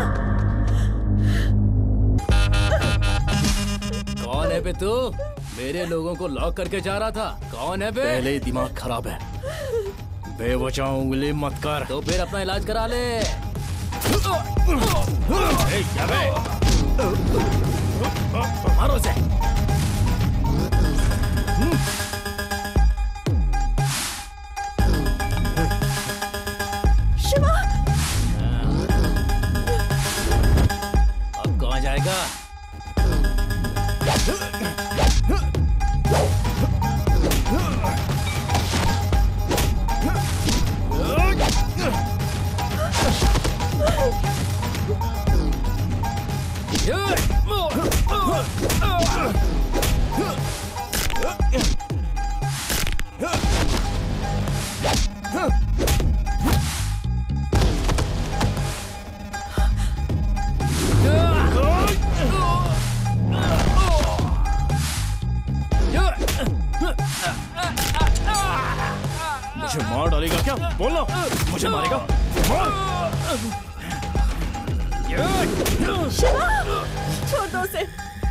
कौन है बे तू? मेरे लोगों को लॉक करके जा रहा था। कौन है बे? पहले ही दिमाग खराब है। बेवजह उंगली मत कर। तो फिर अपना इलाज करा ले। ए, क्या बे? मारो से। शिवा! अब कहाँ जाएगा? मुझे मार डालेगा क्या? बोलना। मुझे मारेगा? मार। शिवा! छोड़ दो उसे।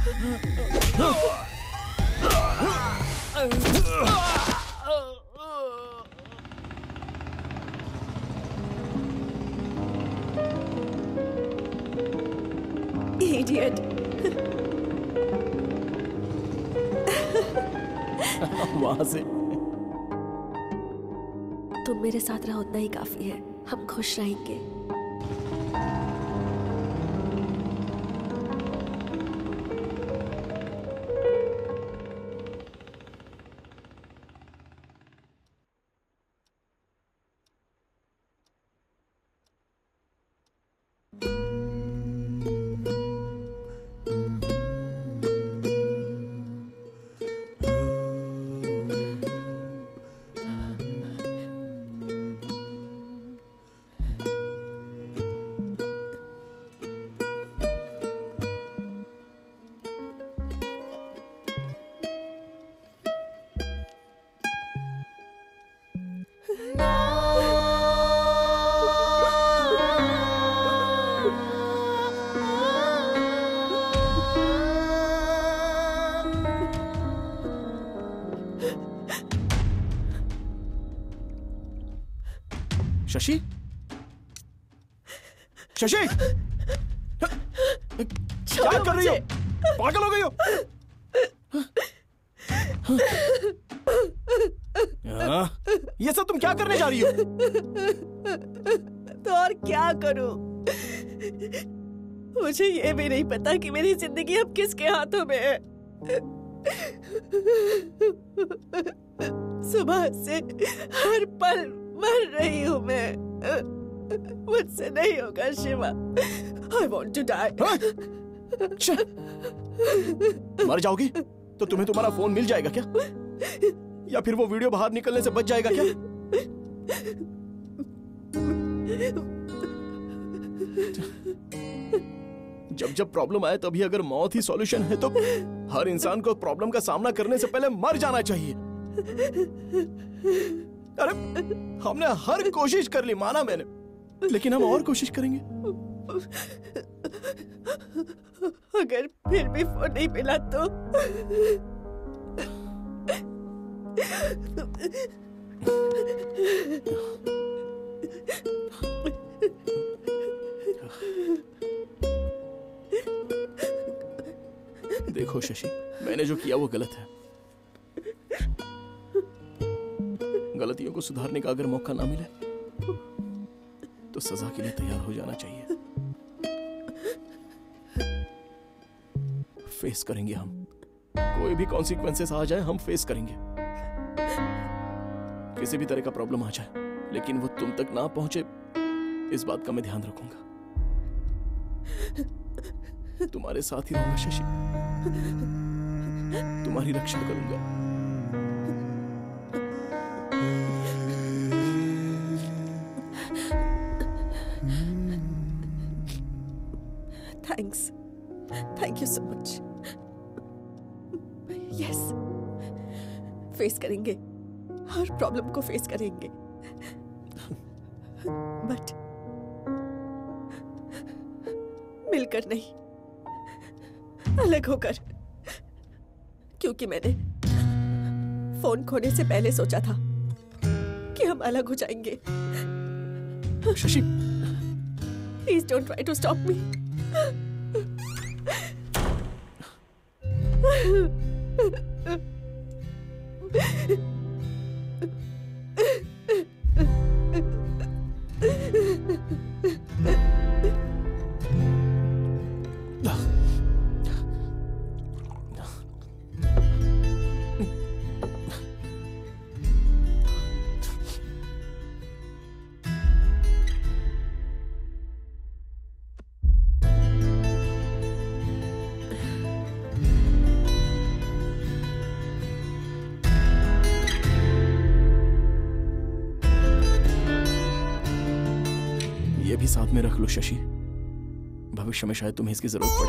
Idiot. वहां से तुम मेरे साथ रहो उतना ही काफी है। हम खुश रहेंगे। शशि? शशि! क्या कर रही हो? पागल हो गई हो? हाँ? ये सब तुम क्या करने जा रही हो? तो और क्या करूं? मुझे ये भी नहीं पता कि मेरी जिंदगी अब किसके हाथों में है। सुबह से हर पल मर रही हूँ मैं। मुझसे नहीं होगा Shiva. I want to die. मर जाओगी तो तुम्हें तुम्हारा फोन मिल जाएगा क्या? या फिर वो वीडियो बाहर निकलने से बच जाएगा क्या? जब जब प्रॉब्लम आए तभी अगर मौत ही सॉल्यूशन है तो हर इंसान को प्रॉब्लम का सामना करने से पहले मर जाना चाहिए। अरे हमने हर कोशिश कर ली, माना मैंने, लेकिन हम और कोशिश करेंगे। अगर फिर भी फोन नहीं मिला तो देखो शशि, मैंने जो किया वो गलत है। गलतियों को सुधारने का अगर मौका ना मिले तो सजा के लिए तैयार हो जाना चाहिए। फेस करेंगे हम कोई भी कॉन्सिक्वेंसेस आ जाए हम फेस करेंगे, किसी भी तरह का प्रॉब्लम आ जाए, लेकिन वो तुम तक ना पहुंचे इस बात का मैं ध्यान रखूंगा। तुम्हारे साथ ही रहूंगा शशि, तुम्हारी रक्षा करूंगा। Thanks, thank you so much. Yes, face करेंगे, हर प्रॉब्लम को फेस करेंगे, बट मिलकर नहीं, अलग होकर। क्योंकि मैंने फोन खोने से पहले सोचा था कि हम अलग हो जाएंगे। Shashi, please don't try to stop me. ये भी साथ में रख लो शशि, भविष्य में शायद तुम्हें इसकी जरूरत पड़े।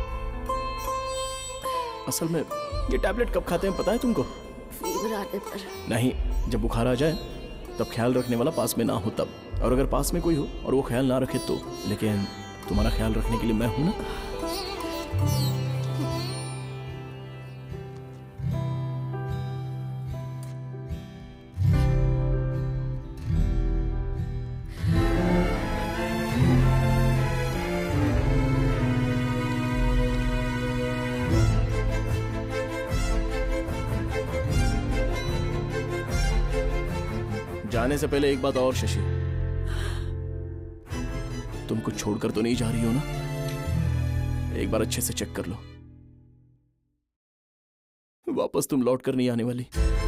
असल में ये टैबलेट कब खाते हैं पता है तुमको? फीवर आने पर। नहीं, जब बुखार आ जाए तब ख्याल रखने वाला पास में ना हो तब, और अगर पास में कोई हो और वो ख्याल ना रखे तो। लेकिन तुम्हारा ख्याल रखने के लिए मैं हूं ना। जाने से पहले एक बात और शशि, तुम कुछ छोड़कर तो नहीं जा रही हो ना? एक बार अच्छे से चेक कर लो, वापस तुम लौट कर नहीं आने वाली।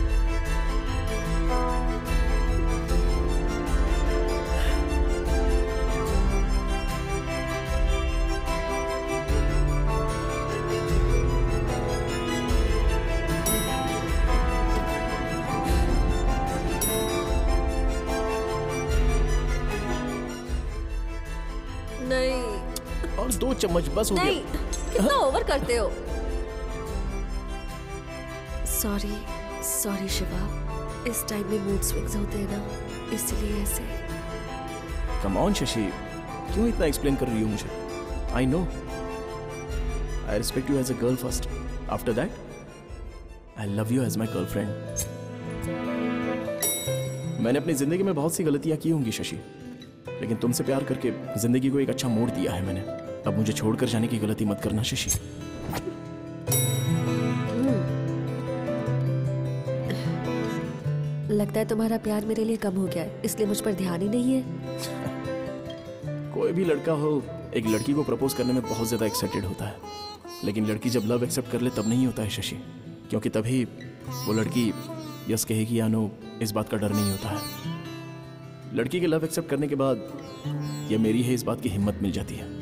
और दो चम्मच बस हो नहीं, गया। कितना ओवर करते हो। सॉरी सॉरी शिवा, इस टाइम में मूड स्विंग्स होते हैं ना, इसलिए ऐसे। कम ऑन शशि, क्यों इतना एक्सप्लेन कर रही हो मुझे? I know I respect you as a girl first, after that I love you as my girlfriend. मैंने अपनी जिंदगी में बहुत सी गलतियां की होंगी शशि, लेकिन तुमसे प्यार करके जिंदगी को एक अच्छा मोड़ दिया है मैंने। अब मुझे छोड़कर जाने की गलती मत करना शशि। लगता है तुम्हारा प्यार मेरे लिए कम हो गया है, इसलिए मुझ पर ध्यान ही नहीं है। कोई भी लड़का हो एक लड़की को प्रपोज करने में बहुत ज्यादा एक्साइटेड होता है, लेकिन लड़की जब लव एक्सेप्ट कर ले तब नहीं होता है शशि, क्योंकि तभी वो लड़की यस कहेगी या नो, इस बात का डर नहीं होता है। लड़की के लव एक्सेप्ट करने के बाद ये मेरी है इस बात की हिम्मत मिल जाती है।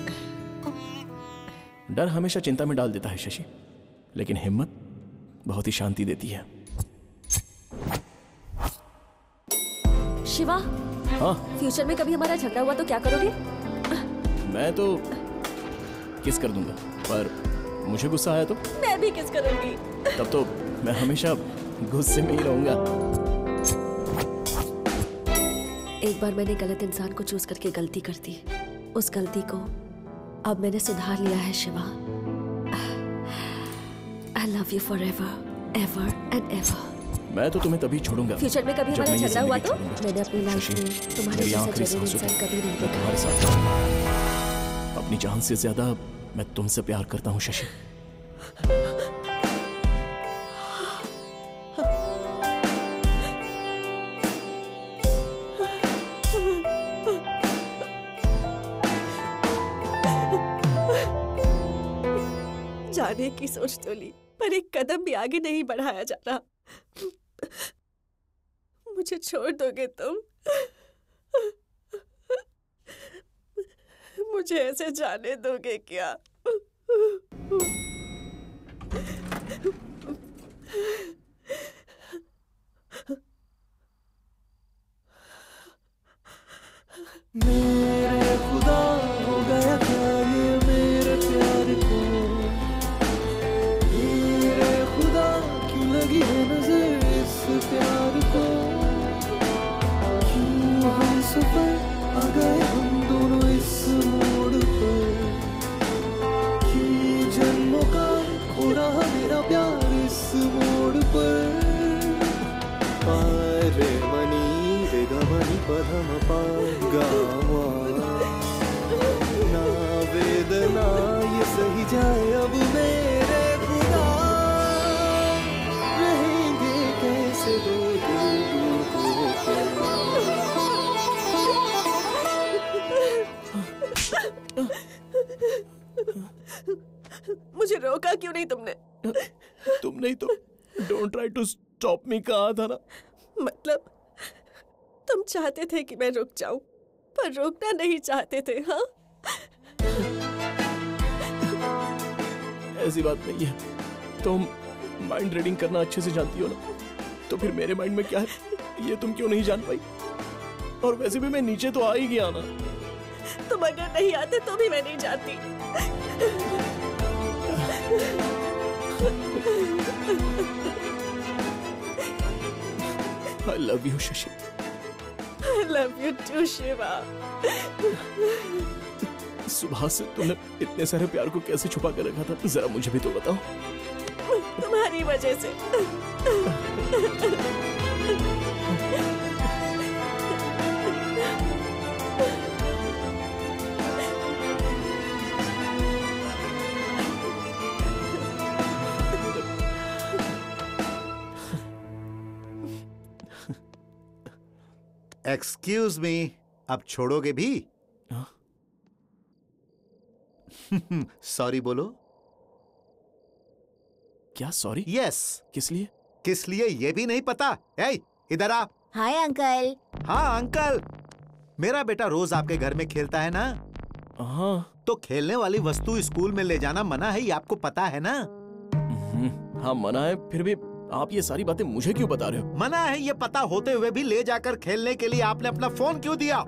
डर हमेशा चिंता में डाल देता है शशि, लेकिन हिम्मत बहुत ही शांति देती है। शिवा, हाँ फ्यूचर में कभी हमारा झगड़ा हुआ तो क्या करोगे? मैं तो किस कर दूंगा, पर मुझे गुस्सा आया तो मैं भी किस करूंगी। तब तो मैं हमेशा गुस्से में ही रहूंगा। एक बार मैंने गलत इंसान को चूज करके गलती कर दी, उस गलती को अब मैंने सुधार लिया है Shiva. I love you for ever ever and ever. मैं तो तुम्हें तभी छोड़ूंगा फ्यूचर में कभी जब हमारा मैं ये झगड़ा हुआ जिंदगी तो छोड़ूंगा। मैंने अपनी लाइफ शशि, में तुम्हारे मेरी जैसा आखिरी जेन्युइन सांसों इंसान तक कभी नहीं मैं देखा। तुम्हारे साथ रहूंगा। अपनी जान से ज्यादा मैं तुमसे प्यार करता हूँ शशि। जाने की सोच तो ली, पर एक कदम भी आगे नहीं बढ़ाया जा रहा। मुझे छोड़ दोगे तुम? मुझे ऐसे जाने दोगे क्या? मेरे खुदा हो गया क्या ये मेरे प्यार को, मेरे खुदा क्यों लगी है नजर इस प्यार को, क्यों हम सफर आ गए हम दोनों इस मोड़ पर, क्यों जन्मों का खो रहा मेरा प्यार इस मोड़ पर। पारे मनी वेगमनी पदम पागावा, ना वेदना ये सही जाए अब मेरे खुदा, रहेंगे कैसे दो दिल दूर मुझे रोका क्यों नहीं तुमने? तुम नहीं तो don't try to stop me कहा था ना। मतलब तुम चाहते थे कि मैं रुक जाऊं, पर रुकना नहीं चाहते थे। हाँ, ऐसी बात नहीं है। तुम माइंड रीडिंग करना अच्छे से जानती हो ना, तो फिर मेरे माइंड में क्या है ये तुम क्यों नहीं जान पाई? और वैसे भी मैं नीचे तो आ ही गया ना। तुम अगर नहीं आते तो भी मैं नहीं जाती। I love you, Shashi. I love you too, Shiva. सुबह से तुमने इतने सारे प्यार को कैसे छुपा कर रखा था, जरा मुझे भी तो बताओ। तुम्हारी वजह से। एक्सक्यूज मी, अब छोड़ोगे भी? सॉरी बोलो। क्या सॉरी? यस। किस लिए? किस लिए ये भी नहीं पता? ए, इधर आ। Hi uncle. हाँ अंकल, मेरा बेटा रोज आपके घर में खेलता है ना? हाँ। तो खेलने वाली वस्तु स्कूल में ले जाना मना है, ये आपको पता है ना? हाँ मना है, फिर भी आप ये सारी बातें मुझे क्यों बता रहे हो? मना है ये पता होते हुए भी ले जाकर खेलने के लिए आपने अपना फोन क्यों दिया?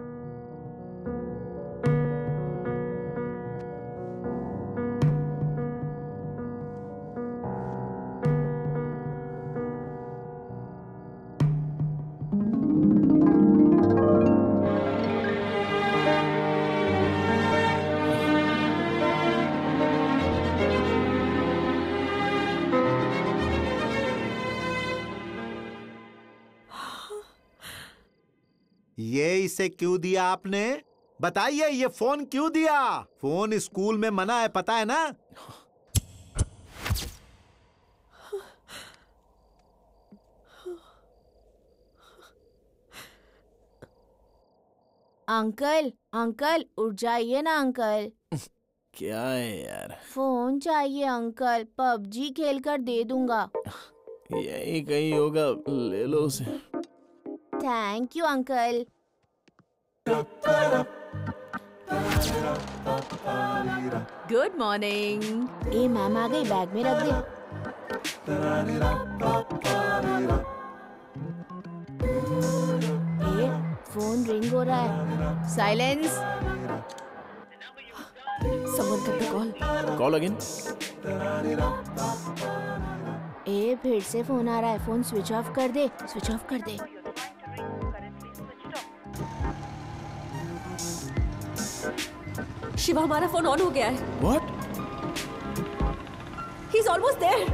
ये इसे क्यों दिया आपने? बताइए, ये फोन क्यों दिया? फोन स्कूल में मना है, पता है ना? अंकल, अंकल उठ जाइए ना अंकल। क्या है यार? फोन चाहिए अंकल, पबजी खेल कर दे दूंगा। यही कहीं होगा, ले लो उसे। Thank you uncle. Good morning. ए मैम आ गई, बैग में रख दे। ए फोन रिंग हो रहा है। Silence. Someone cut the call. Call again. ए फिर से फोन आ रहा है, फोन स्विच ऑफ कर दे, स्विच ऑफ कर दे। शिवा, हमारा फोन ऑन हो गया है। What? He's almost there.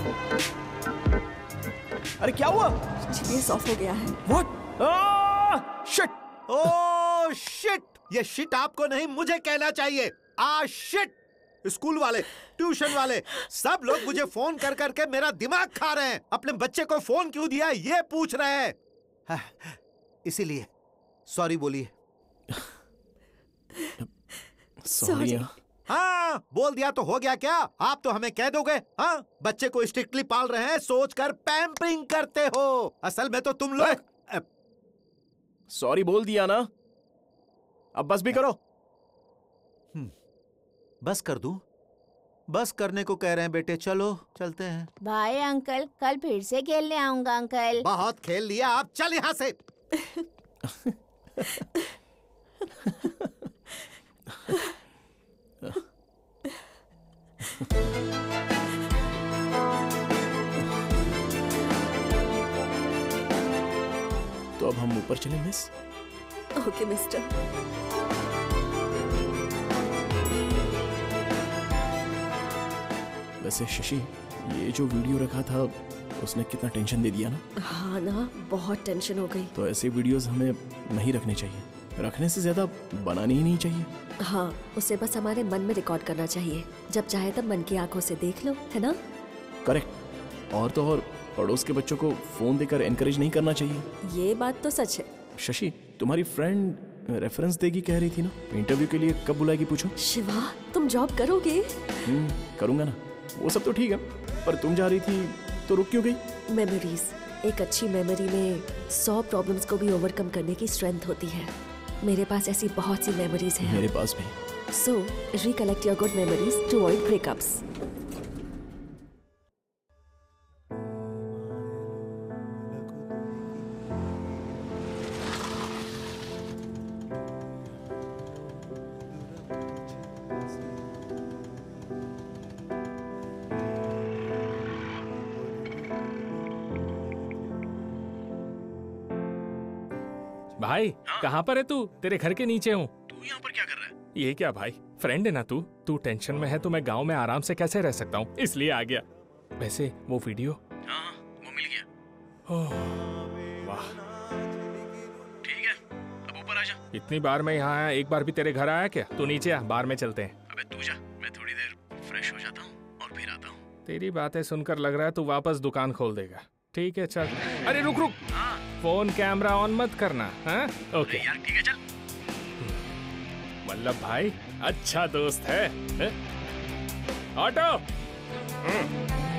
अरे क्या हुआ? जीपीएस ऑफ हो गया है। What? Ah! Shit! Oh shit! ये शिट आपको नहीं, मुझे कहना चाहिए। आ शिट! स्कूल वाले, ट्यूशन वाले, सब लोग मुझे फोन कर करके मेरा दिमाग खा रहे हैं। अपने बच्चे को फोन क्यों दिया ये पूछ रहे हैं। इसीलिए सॉरी बोलिए। सॉरी। हाँ, बोल दिया तो हो गया क्या? आप तो हमें कह दोगे। हाँ, बच्चे को स्ट्रिक्टली पाल रहे हैं सोचकर पैम्परिंग करते हो। असल में तो तुम लोग। सॉरी बोल दिया ना, अब बस भी करो। बस कर दूं? बस करने को कह रहे हैं बेटे, चलो चलते हैं। बाय अंकल, कल फिर से खेलने आऊंगा अंकल। बहुत खेल लिया, आप चल यहाँ से। तो अब हम ऊपर चले मिस। Okay mister. वैसे शशि, ये जो वीडियो रखा था उसने कितना टेंशन दे दिया ना। हाँ ना, बहुत टेंशन हो गई। तो ऐसे वीडियोस हमें नहीं रखने चाहिए, रखने से ज्यादा बनानी ही नहीं चाहिए। हाँ, उसे बस हमारे मन में रिकॉर्ड करना चाहिए, जब चाहे तब मन की आंखों से देख लो, है ना? करेक्ट। और तो और पड़ोस के बच्चों को फोन देकर एनकरेज नहीं करना चाहिए। ये बात तो सच है। शशि, तुम्हारी फ्रेंड रेफरेंस देगी कह रही थी ना, इंटरव्यू के लिए कब बुलाएगी पूछो। शिवा, तुम जॉब करोगे? हम्म, करूंगा ना। वो सब तो ठीक है, पर तुम जा रही थी तो रुक क्यों गई? मेमोरीज। एक अच्छी मेमोरी में सौ प्रॉब्लम्स को भी ओवरकम करने की स्ट्रेंथ होती है। मेरे पास ऐसी बहुत सी मेमोरीज हैं। मेरे पास भी। So recollect your good memories to avoid breakups. भाई, कहाँ पर है तू? तेरे घर के नीचे हूँ। तू यहाँ पर क्या कर रहा है? ये क्या भाई, फ्रेंड है ना तू? तू टेंशन में है तो मैं गांव में आराम से कैसे रह सकता हूँ, इसलिए आ गया। वैसे वो वीडियो? हाँ, वो मिल गया। ओह, वाह। ठीक है, अब ऊपर आ जा। इतनी बार मैं यहाँ आया, एक बार भी तेरे घर आया क्या? तू नीचे आ, बाहर में चलते हैं। अबे तू जा, मैं थोड़ी देर फ्रेश हो जाता हूँ और फिर आता हूँ। तेरी बातें सुनकर लग रहा है तू वापस दुकान खोल देगा। ठीक है चल। अरे रुक रुक, फोन कैमरा ऑन मत करना। हाँ, ओके यार, ठीक है चल। वल्लभ भाई अच्छा दोस्त है, है? ऑटो।